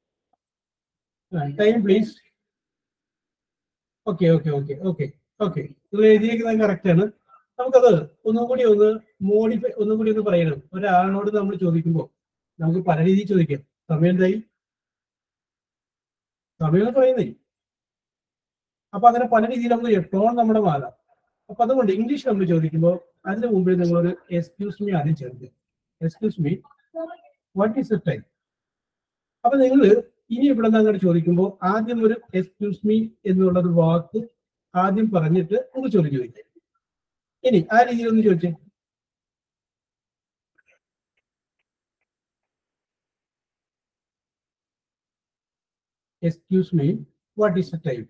Time please. Okay okay okay okay okay നിങ്ങൾ എഴുതിയിരിക്കുന്നത് correct ആണ്. നമുക്കത് ഒന്നും കൂടി ഒന്ന് modify ഒന്നും കൂടി ഒന്ന് പറയണം. ഒരാളിനോട് നമ്മൾ ചോദിക്കുമ്പോൾ നമുക്ക് പല രീതിയിൽ ചോദിക്കാം. സമയം എന്തായി, സമയം എന്ന് പറയുന്നേ. അപ്പൊ അങ്ങനെ പല രീതിയിൽ നമുക്ക് ടോൺ നമ്മുടെ മാറാം. അപ്പൊ അതുകൊണ്ട് ഇംഗ്ലീഷ് നമ്മൾ ചോദിക്കുമ്പോൾ അതിന് മുമ്പിൽ നിങ്ങളൊരു എക്സ്ക്യൂസ് മീ ആദ്യം ചേർത്ത്. Excuse me, what is the time. അപ്പൊ നിങ്ങൾ ഇനി ഇവിടെ നിന്ന് അങ്ങോട്ട് ചോദിക്കുമ്പോൾ ആദ്യം ഒരു എക്സ്ക്യൂസ് മീ എന്നുള്ളൊരു വാക്ക് ആദ്യം പറഞ്ഞിട്ട് ഒന്ന് ചോദ്യം ചോദിക്കാം. ഇനി ആ രീതിയിൽ ഒന്ന് ചോദിച്ചേ. excuse me, what is the time?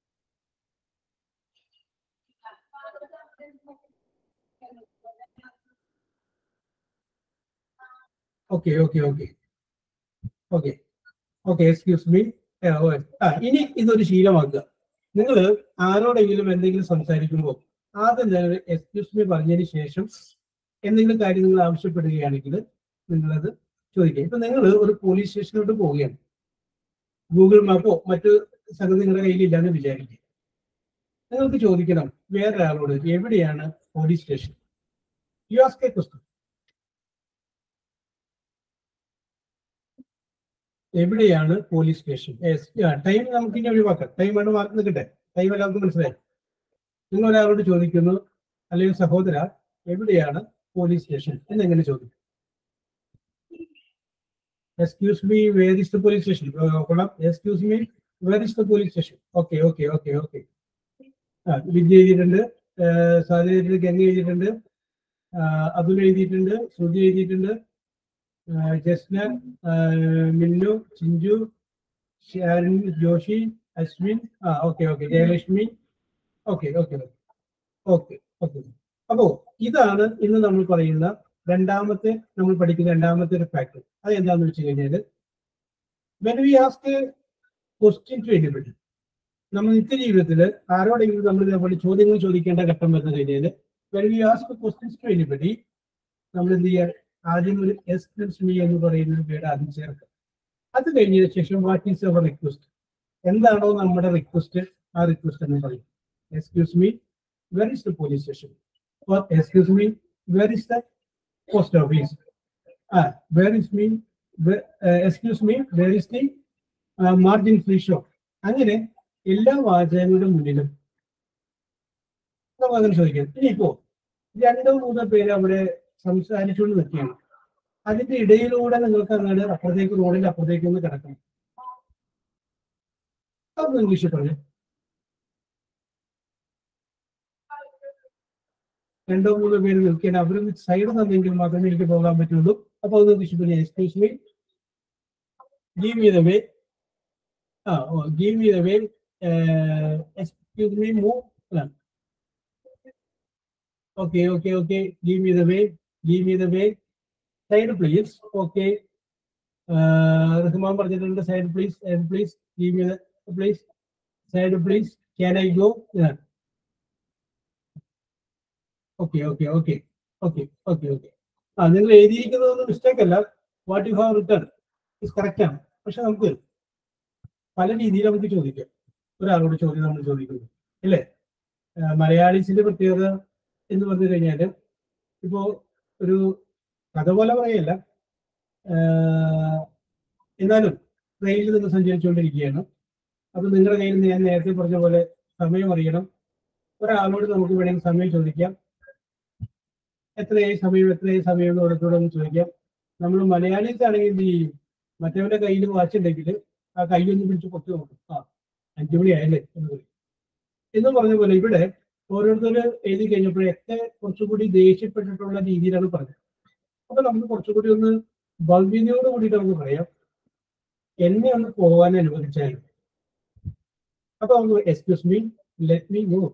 Okay, okay, okay. Okay. Okay, excuse me. ആ ഇനി ഇതൊരു ശീലമാക്കുക. നിങ്ങൾ ആരോടെങ്കിലും എന്തെങ്കിലും സംസാരിക്കുമ്പോൾ ആദ്യം ഞാൻ എക്സ്ക്യൂസ് മീ പറഞ്ഞതിന് ശേഷം എന്തെങ്കിലും കാര്യം നിങ്ങൾ ആവശ്യപ്പെടുകയാണെങ്കിൽ നിങ്ങളത് ചോദിക്കുക. ഇപ്പൊ നിങ്ങൾ ഒരു പോലീസ് സ്റ്റേഷനിലോട്ട് പോവുകയാണ്, ഗൂഗിൾ മാപ്പോ മറ്റു സംഗതി നിങ്ങളുടെ കയ്യിലില്ലാന്ന് വിചാരിക്കുക. നിങ്ങൾക്ക് ചോദിക്കണം വേറൊരാളോട് എവിടെയാണ് police station. You ask a question. എവിടെയാണ് പോലീസ് സ്റ്റേഷൻ? ടൈം നമുക്ക് ഇനി ഒഴിവാക്കാം. ടൈമാണ് മാർക്ക് നിൽക്കട്ടെ. ടൈം എല്ലാവർക്കും മനസ്സിലായി. നിങ്ങൾ ഒരാളോട് ചോദിക്കുന്നു, അല്ലെങ്കിൽ സഹോദര എവിടെയാണ് പോലീസ് സ്റ്റേഷൻ എന്നെങ്ങനെ ചോദിക്കും? Excuse me, where is the police station? കൊള്ളാം. Excuse me, where is the police station? Okay okay okay okay. ആ വിദ്യ എഴുതിയിട്ടുണ്ട്, സാധ്യത ഗംഗ എഴുതിയിട്ടുണ്ട്, അതുൽ എഴുതിയിട്ടുണ്ട്, ശ്രുതി എഴുതിയിട്ടുണ്ട്, ജസ്ന, മിന്നു, ചിഞ്ചു, ഷാരൻ, ജോഷി, അശ്വിൻ, ആ okay okay, Jayalakshmi, okay okay okay okay. അപ്പോ ഇതാണ് ഇന്ന് നമ്മൾ പറയുന്ന രണ്ടാമത്തെ നമ്മൾ പഠിക്കുന്ന രണ്ടാമത്തെ ഒരു ഫാക്ടർ. അത് എന്താണെന്ന് വെച്ച് കഴിഞ്ഞാൽ when we ask a question to anybody, നമ്മൾ നിത്യജീവിതത്തിൽ ആരോടെങ്കിലും നമ്മൾ ഇതേപോലെ ചോദ്യങ്ങൾ ചോദിക്കേണ്ട ഘട്ടം വരുന്ന കഴിഞ്ഞാൽ when we ask questions to anybody നമ്മൾ എന്ത് ചെയ്യുക? ആദ്യം ഒരു എക്സ്ക്യൂസ് മീ എന്ന് പറയുന്ന ഒരു പേര് ആദ്യം ചേർക്കുക. അത് കഴിഞ്ഞതിന് ശേഷം വാട്ട് ഈസ് അവർ റിക്വസ്റ്റ്, എന്താണോ നമ്മുടെ റിക്വസ്റ്റ് ആ റിക്വസ്റ്റ് എന്ന് പറയും. Excuse me, where is the police station? Or excuse me, where is the post office? ആ where is me, excuse me, where is the margin free shop? അങ്ങനെ എല്ലാ വാചകങ്ങളുടെ മുന്നിലും നമുക്ക് അങ്ങനെ ചോദിക്കാം. ഇനിയിപ്പോ രണ്ടോ മൂന്നോ പേര് അവിടെ സംസാരിച്ചുകൊണ്ട് നിൽക്കുകയാണ്, അതിന്റെ ഇടയിലൂടെ നിങ്ങൾക്ക് അങ്ങോട്ട് അപ്പുറത്തേക്ക് റോഡിന്റെ അപ്പുറത്തേക്ക് ഒന്ന് കിടക്കണം. അതൊന്ന് ഇംഗ്ലീഷിൽ പറഞ്ഞു. രണ്ടോ മൂന്നോ പേര് നിൽക്കുകയാണ്, അവരൊന്ന് സൈഡ് തന്നെങ്കിൽ മാത്രമേ എനിക്ക് പോകാൻ പറ്റുള്ളൂ. അപ്പൊ അത് ഇംഗ്ലീഷിൽ പറഞ്ഞു. Excuse me, give me the way. ആ give me the way. Excuse me, move. Okay, okay, okay. Give me the way. Give me the way. Side, please. Okay. Uh, Rahman പറഞ്ഞിട്ടുണ്ട്. Side, please. Side, please. Give me the please. Side, please. Can I go? Yeah. Okay, okay, okay, okay, okay, okay. ആ നിങ്ങൾ എഴുതിയിരിക്കുന്നതൊന്നും mistake അല്ല. What you have written is correct ആണ്. പക്ഷെ നമുക്ക് പല രീതിയിൽ നമുക്ക് ചോദിക്കാം. ഒരാളോട് ചോദ്യം നമ്മൾ ചോദിക്കുന്നു അല്ലേ? മലയാളീസിന്റെ പ്രത്യേകത എന്ന് പറഞ്ഞു കഴിഞ്ഞാൽ ഇപ്പോ ഒരു കഥ പോലെ പറയല്ല, എന്നാലും ട്രെയിനിൽ നിങ്ങൾ സഞ്ചരിച്ചുകൊണ്ടിരിക്കുകയാണ്. അപ്പൊ നിങ്ങളുടെ കയ്യിൽ ഞാൻ നേരത്തെ പറഞ്ഞ പോലെ സമയം അറിയണം. ഒരാളോട് നമുക്ക് വേണമെങ്കിൽ സമയം ചോദിക്കാം. എത്രയായി സമയം, എത്രയായി സമയം എന്ന് ഓരോരുത്തരോട് ഒന്ന് ചോദിക്കാം. നമ്മൾ മലയാളീസ് ആണെങ്കിൽ എന്ത് ചെയ്യും? മറ്റവന്റെ കയ്യിൽ വാച്ച് ഉണ്ടെങ്കിൽ ആ കയ്യൊന്ന് പിടിച്ച് പൊക്കി നോക്കും. ആ അഞ്ചു മണിയായല്ലേ എന്ന് പറയും. എന്ന് പറഞ്ഞ പോലെ ഇവിടെ ഓരോരുത്തർ എഴുതി കഴിഞ്ഞപ്പോഴൊക്കെ കുറച്ചുകൂടി ദേഷ്യപ്പെട്ടിട്ടുള്ള രീതിയിലാണ് പറഞ്ഞത്. അപ്പൊ നമുക്ക് കുറച്ചുകൂടി ഒന്ന് ഭവ്യതയോട് കൂടിയിട്ട് നമുക്ക് പറയാം, എന്നെ ഒന്ന് പോകാൻ അനുവദിച്ചാലും. അപ്പൊ നമുക്ക് excuse me, let me go.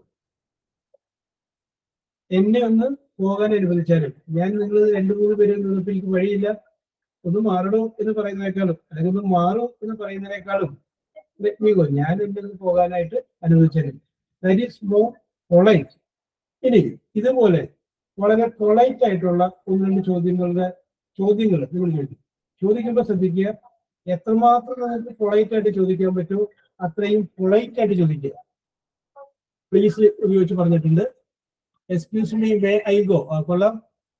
എന്നെ ഒന്ന് പോകാൻ അനുവദിച്ചാലും, ഞാൻ നിങ്ങൾ രണ്ടു മൂന്ന് പേര് നിന്നപ്പോൾ എനിക്ക് വഴിയില്ല, ഒന്ന് മാറണോ എന്ന് പറയുന്നതിനേക്കാളും അല്ലെങ്കിൽ ഒന്ന് മാറോ എന്ന് പറയുന്നതിനേക്കാളും ലെറ്റ് മീ ഗോ, ഞാൻ എന്നെ ഒന്ന് പോകാനായിട്ട് അനുവദിച്ചാലും. That is more polite. ഇനി ഇതുപോലെ വളരെ പൊളൈറ്റ് ആയിട്ടുള്ള ഒന്ന് രണ്ട് ചോദ്യങ്ങളുടെ ചോദ്യങ്ങൾ നിങ്ങൾ ചോദിക്കും. ചോദിക്കുമ്പോൾ ശ്രദ്ധിക്കുക, എത്രമാത്രം നിങ്ങൾക്ക് പൊളൈറ്റ് ആയിട്ട് ചോദിക്കാൻ പറ്റുമോ അത്രയും പൊളൈറ്റ് ആയിട്ട് ചോദിക്കുക. പ്ലീസ് ഉപയോഗിച്ച് പറഞ്ഞിട്ടുണ്ട്. Excuse me, may I go? ആ കൊള്ളാം.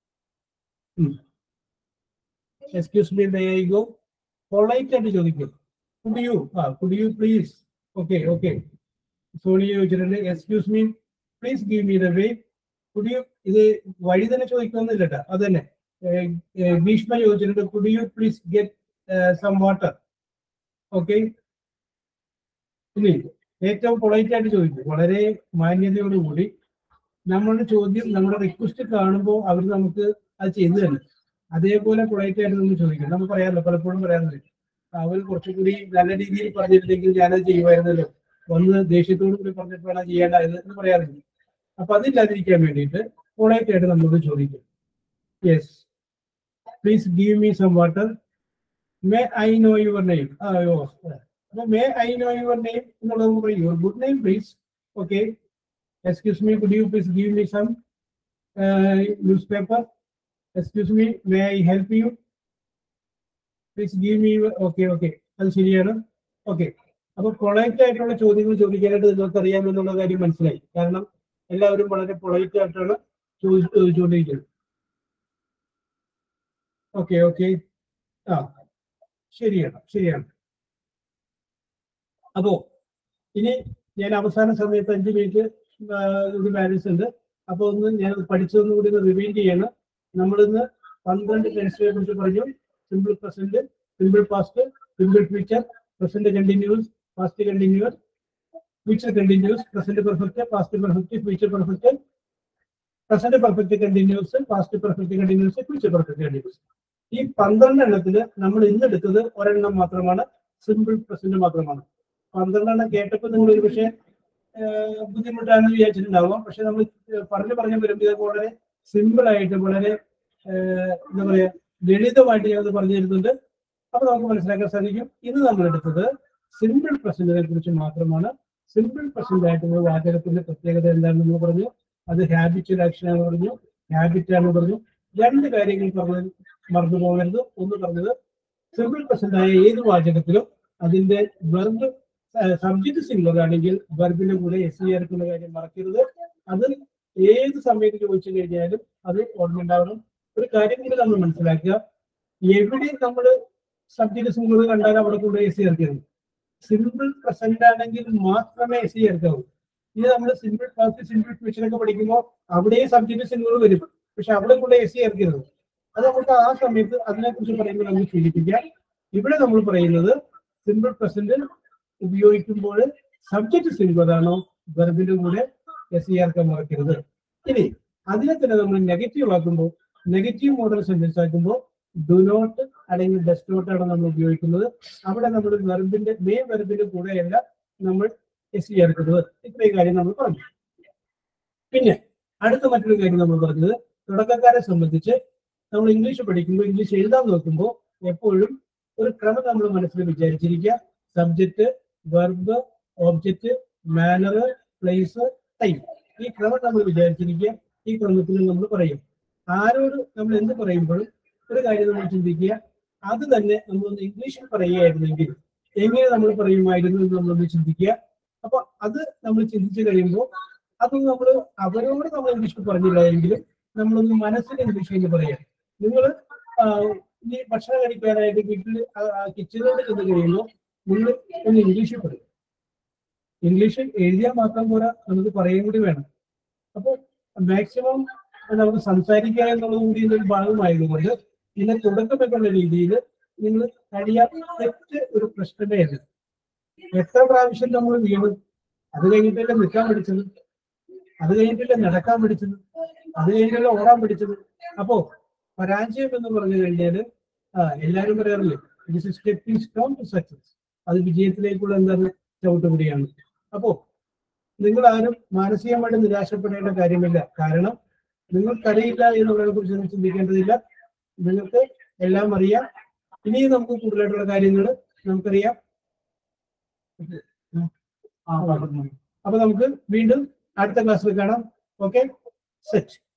Excuse me, may I go? Polite ആയിട്ട് ചോദിക്കും. കുഡ് യു, ആ could you please? Okay okay. Sonia ചോദിച്ചിട്ടുണ്ട്. Excuse me, please give me the way. Could you, ഇത് വഴി തന്നെ ചോദിക്കണമെന്നില്ല കേട്ടോ, അത് തന്നെ. ഭീഷ്മ ചോദിച്ചിട്ടുണ്ട്. Could you please get some water? Okay. ഇനി ഏറ്റവും പൊളൈറ്റ് ആയിട്ട് ചോദിക്കും, വളരെ മാന്യതയോടുകൂടി നമ്മളുടെ ചോദ്യം, നമ്മുടെ റിക്വസ്റ്റ് കാണുമ്പോൾ അവർ നമുക്ക് അത് ചെയ്തു തന്നെ അതേപോലെ പൊളൈറ്റ് ആയിട്ട് നമ്മൾ ചോദിക്കണം. നമുക്ക് പറയാറില്ല, പലപ്പോഴും പറയാറില്ല. അവൻ കുറച്ചുകൂടി നല്ല രീതിയിൽ പറഞ്ഞിരുന്നെങ്കിൽ ഞാനത് ചെയ്യുമായിരുന്നല്ലോ, ഒന്ന് ദേഷ്യത്തോടു കൂടി പറഞ്ഞിട്ട് വേണം ചെയ്യേണ്ടത് എന്ന് പറയാറുണ്ട്. അപ്പൊ അതില്ലാതിരിക്കാൻ വേണ്ടിയിട്ട് പൊളൈറ്റ് ആയിട്ട് നമ്മളോട് ചോദിക്കും, yes please give me some water, may I know your name. അയ്യോ, അപ്പൊ may I know your name എന്നുള്ളത് നമുക്ക് പറയും, your good name please. Okay, excuse me, could you please give me some newspaper, excuse me, may I help you, please give me. Okay okay, അത് ശരിയാണ്. Okay, അപ്പൊ polite ആയിട്ടുള്ള ചോദ്യങ്ങൾ ചോദിക്കാനായിട്ട് നിങ്ങൾക്ക് അറിയാമെന്നുള്ള കാര്യം മനസ്സിലായി. കാരണം എല്ലാവരും വളരെ പൊളൈറ്റ് ആയിട്ടാണ് ചോദിച്ചുകൊണ്ടിരിക്കുന്നത്. ഓക്കെ ഓക്കെ, ആ ശരിയാണ് ശരിയാണ്. അപ്പോ ഇനി ഞാൻ അവസാന സമയത്ത് അഞ്ച് മിനിറ്റ് ഒരു ബാലൻസ് ഉണ്ട്. അപ്പൊ ഒന്ന് ഞാൻ പഠിച്ചതൊന്നും കൂടി ഒന്ന് റിവൈൻഡ് ചെയ്യണം. നമ്മളിന്ന് പന്ത്രണ്ട് ടെൻസിനെ കുറിച്ച് പറഞ്ഞു. Simple present, simple past, simple future, present continuous, past continuous, future continuous, present perfect, past perfect, future perfect, present perfect continuous, past perfect continuous, future perfect continuous. ഈ പന്ത്രണ്ട് എണ്ണത്തില് നമ്മൾ ഇന്നെടുത്തത് ഒരെണ്ണം മാത്രമാണ്, സിമ്പിൾ പ്രസന്റ് മാത്രമാണ്. പന്ത്രണ്ടെണ്ണം കേട്ടപ്പോൾ നിങ്ങൾ ഒരു പക്ഷേ ബുദ്ധിമുട്ടാണെന്ന് വിചാരിച്ചിട്ടുണ്ടാവാം. പക്ഷെ നമ്മൾ പറഞ്ഞു പറഞ്ഞു വരുമ്പോൾ വളരെ സിമ്പിൾ ആയിട്ട് വളരെ എന്താ പറയാ ലളിതമായിട്ട് ഞാനത് പറഞ്ഞു തരുന്നുണ്ട്. അപ്പൊ നമുക്ക് മനസ്സിലാക്കാൻ സാധിക്കും. ഇന്ന് നമ്മൾ എടുത്തത് സിമ്പിൾ പ്രസന്റിനെ കുറിച്ച് മാത്രമാണ്. സിമ്പിൾ പ്രസന്റ് ആയിട്ടുള്ള വാചകത്തിന്റെ പ്രത്യേകത എന്താണെന്ന് നമ്മൾ പറഞ്ഞു. അത് ഹാബിച്വൽ ആക്ഷൻ ആണ് പറഞ്ഞു, ഹാബിറ്റ് ആണ് പറഞ്ഞു. രണ്ട് കാര്യങ്ങൾ പറഞ്ഞത് മറന്നു പോകരുത്. ഒന്ന് പറഞ്ഞത് സിമ്പിൾ പ്രസന്റ് ആയ ഏത് വാചകത്തിലും അതിന്റെ വെർബ് സബ്ജക്ട് സിംഗുലർ ആണെങ്കിൽ വെർബിന്റെ കൂടെ എസ് ഇ ആർക്കുള്ള കാര്യം മറക്കരുത്. അത് ഏത് സമയത്ത് ചോദിച്ചു കഴിഞ്ഞാലും അത് ഓർമ്മ ഉണ്ടാവണം. ഒരു കാര്യം കൂടി നമ്മൾ മനസ്സിലാക്കുക, എവിടെ നമ്മൾ സബ്ജക്ട് സിംഗുലർ കണ്ടാൽ അവിടെ കൂടെ എസ് ഇ ആർക്കരുത്. സിമ്പിൾ പ്രസന്റ് ആണെങ്കിൽ മാത്രമേ എസ് ഇ ആർക്കാവൂ. ഇനി നമ്മൾ സിമ്പിൾ പാസ്റ്റ്, സിമ്പിൾ ഫ്യൂച്ചറൊക്കെ പഠിക്കുമ്പോൾ അവിടെയും സബ്ജക്ട് സിംഗുലർ വരും, പക്ഷെ അവിടെ കൂടെ എസ് ഇ ആർക്കരുത്. അത് നമുക്ക് ആ സമയത്ത് അതിനെക്കുറിച്ച് പറയുമ്പോൾ നമുക്ക് സൂചിപ്പിക്കാം. ഇവിടെ നമ്മൾ പറയുന്നത് സിമ്പിൾ പ്രസന്റ് ഉപയോഗിക്കുമ്പോൾ സബ്ജക്ട് സിംഗുലർ ആണോ വെർബിന്റെ കൂടെ എസ് ഇ ആർക്കാൻ മറക്കരുത്. ഇനി അതിനെ തന്നെ നമ്മൾ നെഗറ്റീവ് ആക്കുമ്പോൾ, നെഗറ്റീവ് മോഡൽ സെന്റൻസ് ആക്കുമ്പോൾ ഡു നോട്ട് അല്ലെങ്കിൽ ഡസ് നോട്ട് ആണ് നമ്മൾ ഉപയോഗിക്കുന്നത്. അവിടെ നമ്മൾ വെർബിന്റെ മെയിൻ വെർബിന്റെ കൂടെയല്ല നമ്മൾ എസ് ഇ ആർക്കുന്നത്. ഇത്രയും കാര്യം നമ്മൾ പറഞ്ഞു. പിന്നെ അടുത്ത മറ്റൊരു കാര്യം നമ്മൾ പറഞ്ഞത്, തുടക്കക്കാരെ സംബന്ധിച്ച് നമ്മൾ ഇംഗ്ലീഷ് പഠിക്കുമ്പോൾ ഇംഗ്ലീഷ് എഴുതാൻ നോക്കുമ്പോൾ എപ്പോഴും ഒരു ക്രമം നമ്മൾ മനസ്സിൽ വിചാരിച്ചിരിക്കുക. Subject, verb, object, manner, place, time. ഈ ക്രമം നമ്മൾ വിചാരിച്ചിരിക്കുക. ഈ ക്രമത്തിൽ നമ്മൾ പറയും. ആരോട് നമ്മൾ എന്ത് പറയുമ്പോഴും ഒരു കാര്യം നമ്മൾ ചിന്തിക്കുക, അത് തന്നെ നമ്മളൊന്ന് ഇംഗ്ലീഷിൽ പറയുകയായിരുന്നെങ്കിൽ എങ്ങനെ നമ്മൾ പറയുമായിരുന്നു എന്ന് നമ്മളൊന്ന് ചിന്തിക്കുക. അപ്പൊ അത് നമ്മൾ ചിന്തിച്ചു കഴിയുമ്പോൾ അത് നമ്മൾ അവരോട് നമ്മൾ ഇംഗ്ലീഷിൽ പറഞ്ഞില്ല എങ്കിലും നമ്മളൊന്ന് മനസ്സിൽ ഇംഗ്ലീഷിൽ പറയാം. നിങ്ങൾ ഈ ഭക്ഷണം കഴിക്കാനായിട്ട് വീട്ടിൽ കിച്ചണിലോട്ട് ചെന്ന് കഴിയുമ്പോൾ നിങ്ങൾ ഒന്ന് ഇംഗ്ലീഷിൽ പറയും. ഇംഗ്ലീഷിൽ എഴുതിയാൽ മാത്രം പോരാ, നമുക്ക് പറയുകയും കൂടി വേണം. അപ്പോൾ മാക്സിമം നമുക്ക് സംസാരിക്കുക എന്നുള്ളത് കൂടി ഒരു ഭാഗമായതുകൊണ്ട് ഇതിനെ തുടക്കമൊക്കെയുള്ള രീതിയിൽ നിങ്ങൾ കഴിയാത്ത തെറ്റ് ഒരു പ്രശ്നമേ അല്ല. എത്ര പ്രാവശ്യം നമ്മൾ വീണു, അത് കഴിഞ്ഞിട്ടല്ലേ നിൽക്കാൻ പഠിച്ചത്, അത് കഴിഞ്ഞിട്ടല്ലേ നടക്കാൻ പഠിച്ചത്, അത് കഴിഞ്ഞിട്ടല്ലേ ഓടാൻ പഠിച്ചത്. അപ്പോ പരാജയം എന്ന് പറഞ്ഞു കഴിഞ്ഞാല് ആ എല്ലാവരും പറയാറില്ലേ, it is stepping stone to success. അത് വിജയത്തിലേക്കുള്ള എന്താണ് ചവിട്ടുപടിയാണ്. അപ്പോ നിങ്ങൾ ആരും മാനസികമായിട്ട് നിരാശപ്പെടേണ്ട കാര്യമില്ല. കാരണം നിങ്ങൾക്കറിയില്ല എന്നുള്ളതിനെ കുറിച്ച് നിങ്ങൾ ചിന്തിക്കേണ്ടതില്ല. നിങ്ങൾക്ക് എല്ലാം അറിയാം. ഇനിയും നമുക്ക് കൂടുതലായിട്ടുള്ള കാര്യങ്ങൾ നമുക്കറിയാം. അപ്പൊ നമുക്ക് വീണ്ടും അടുത്ത ക്ലാസ്സിൽ കാണാം. Okay, set.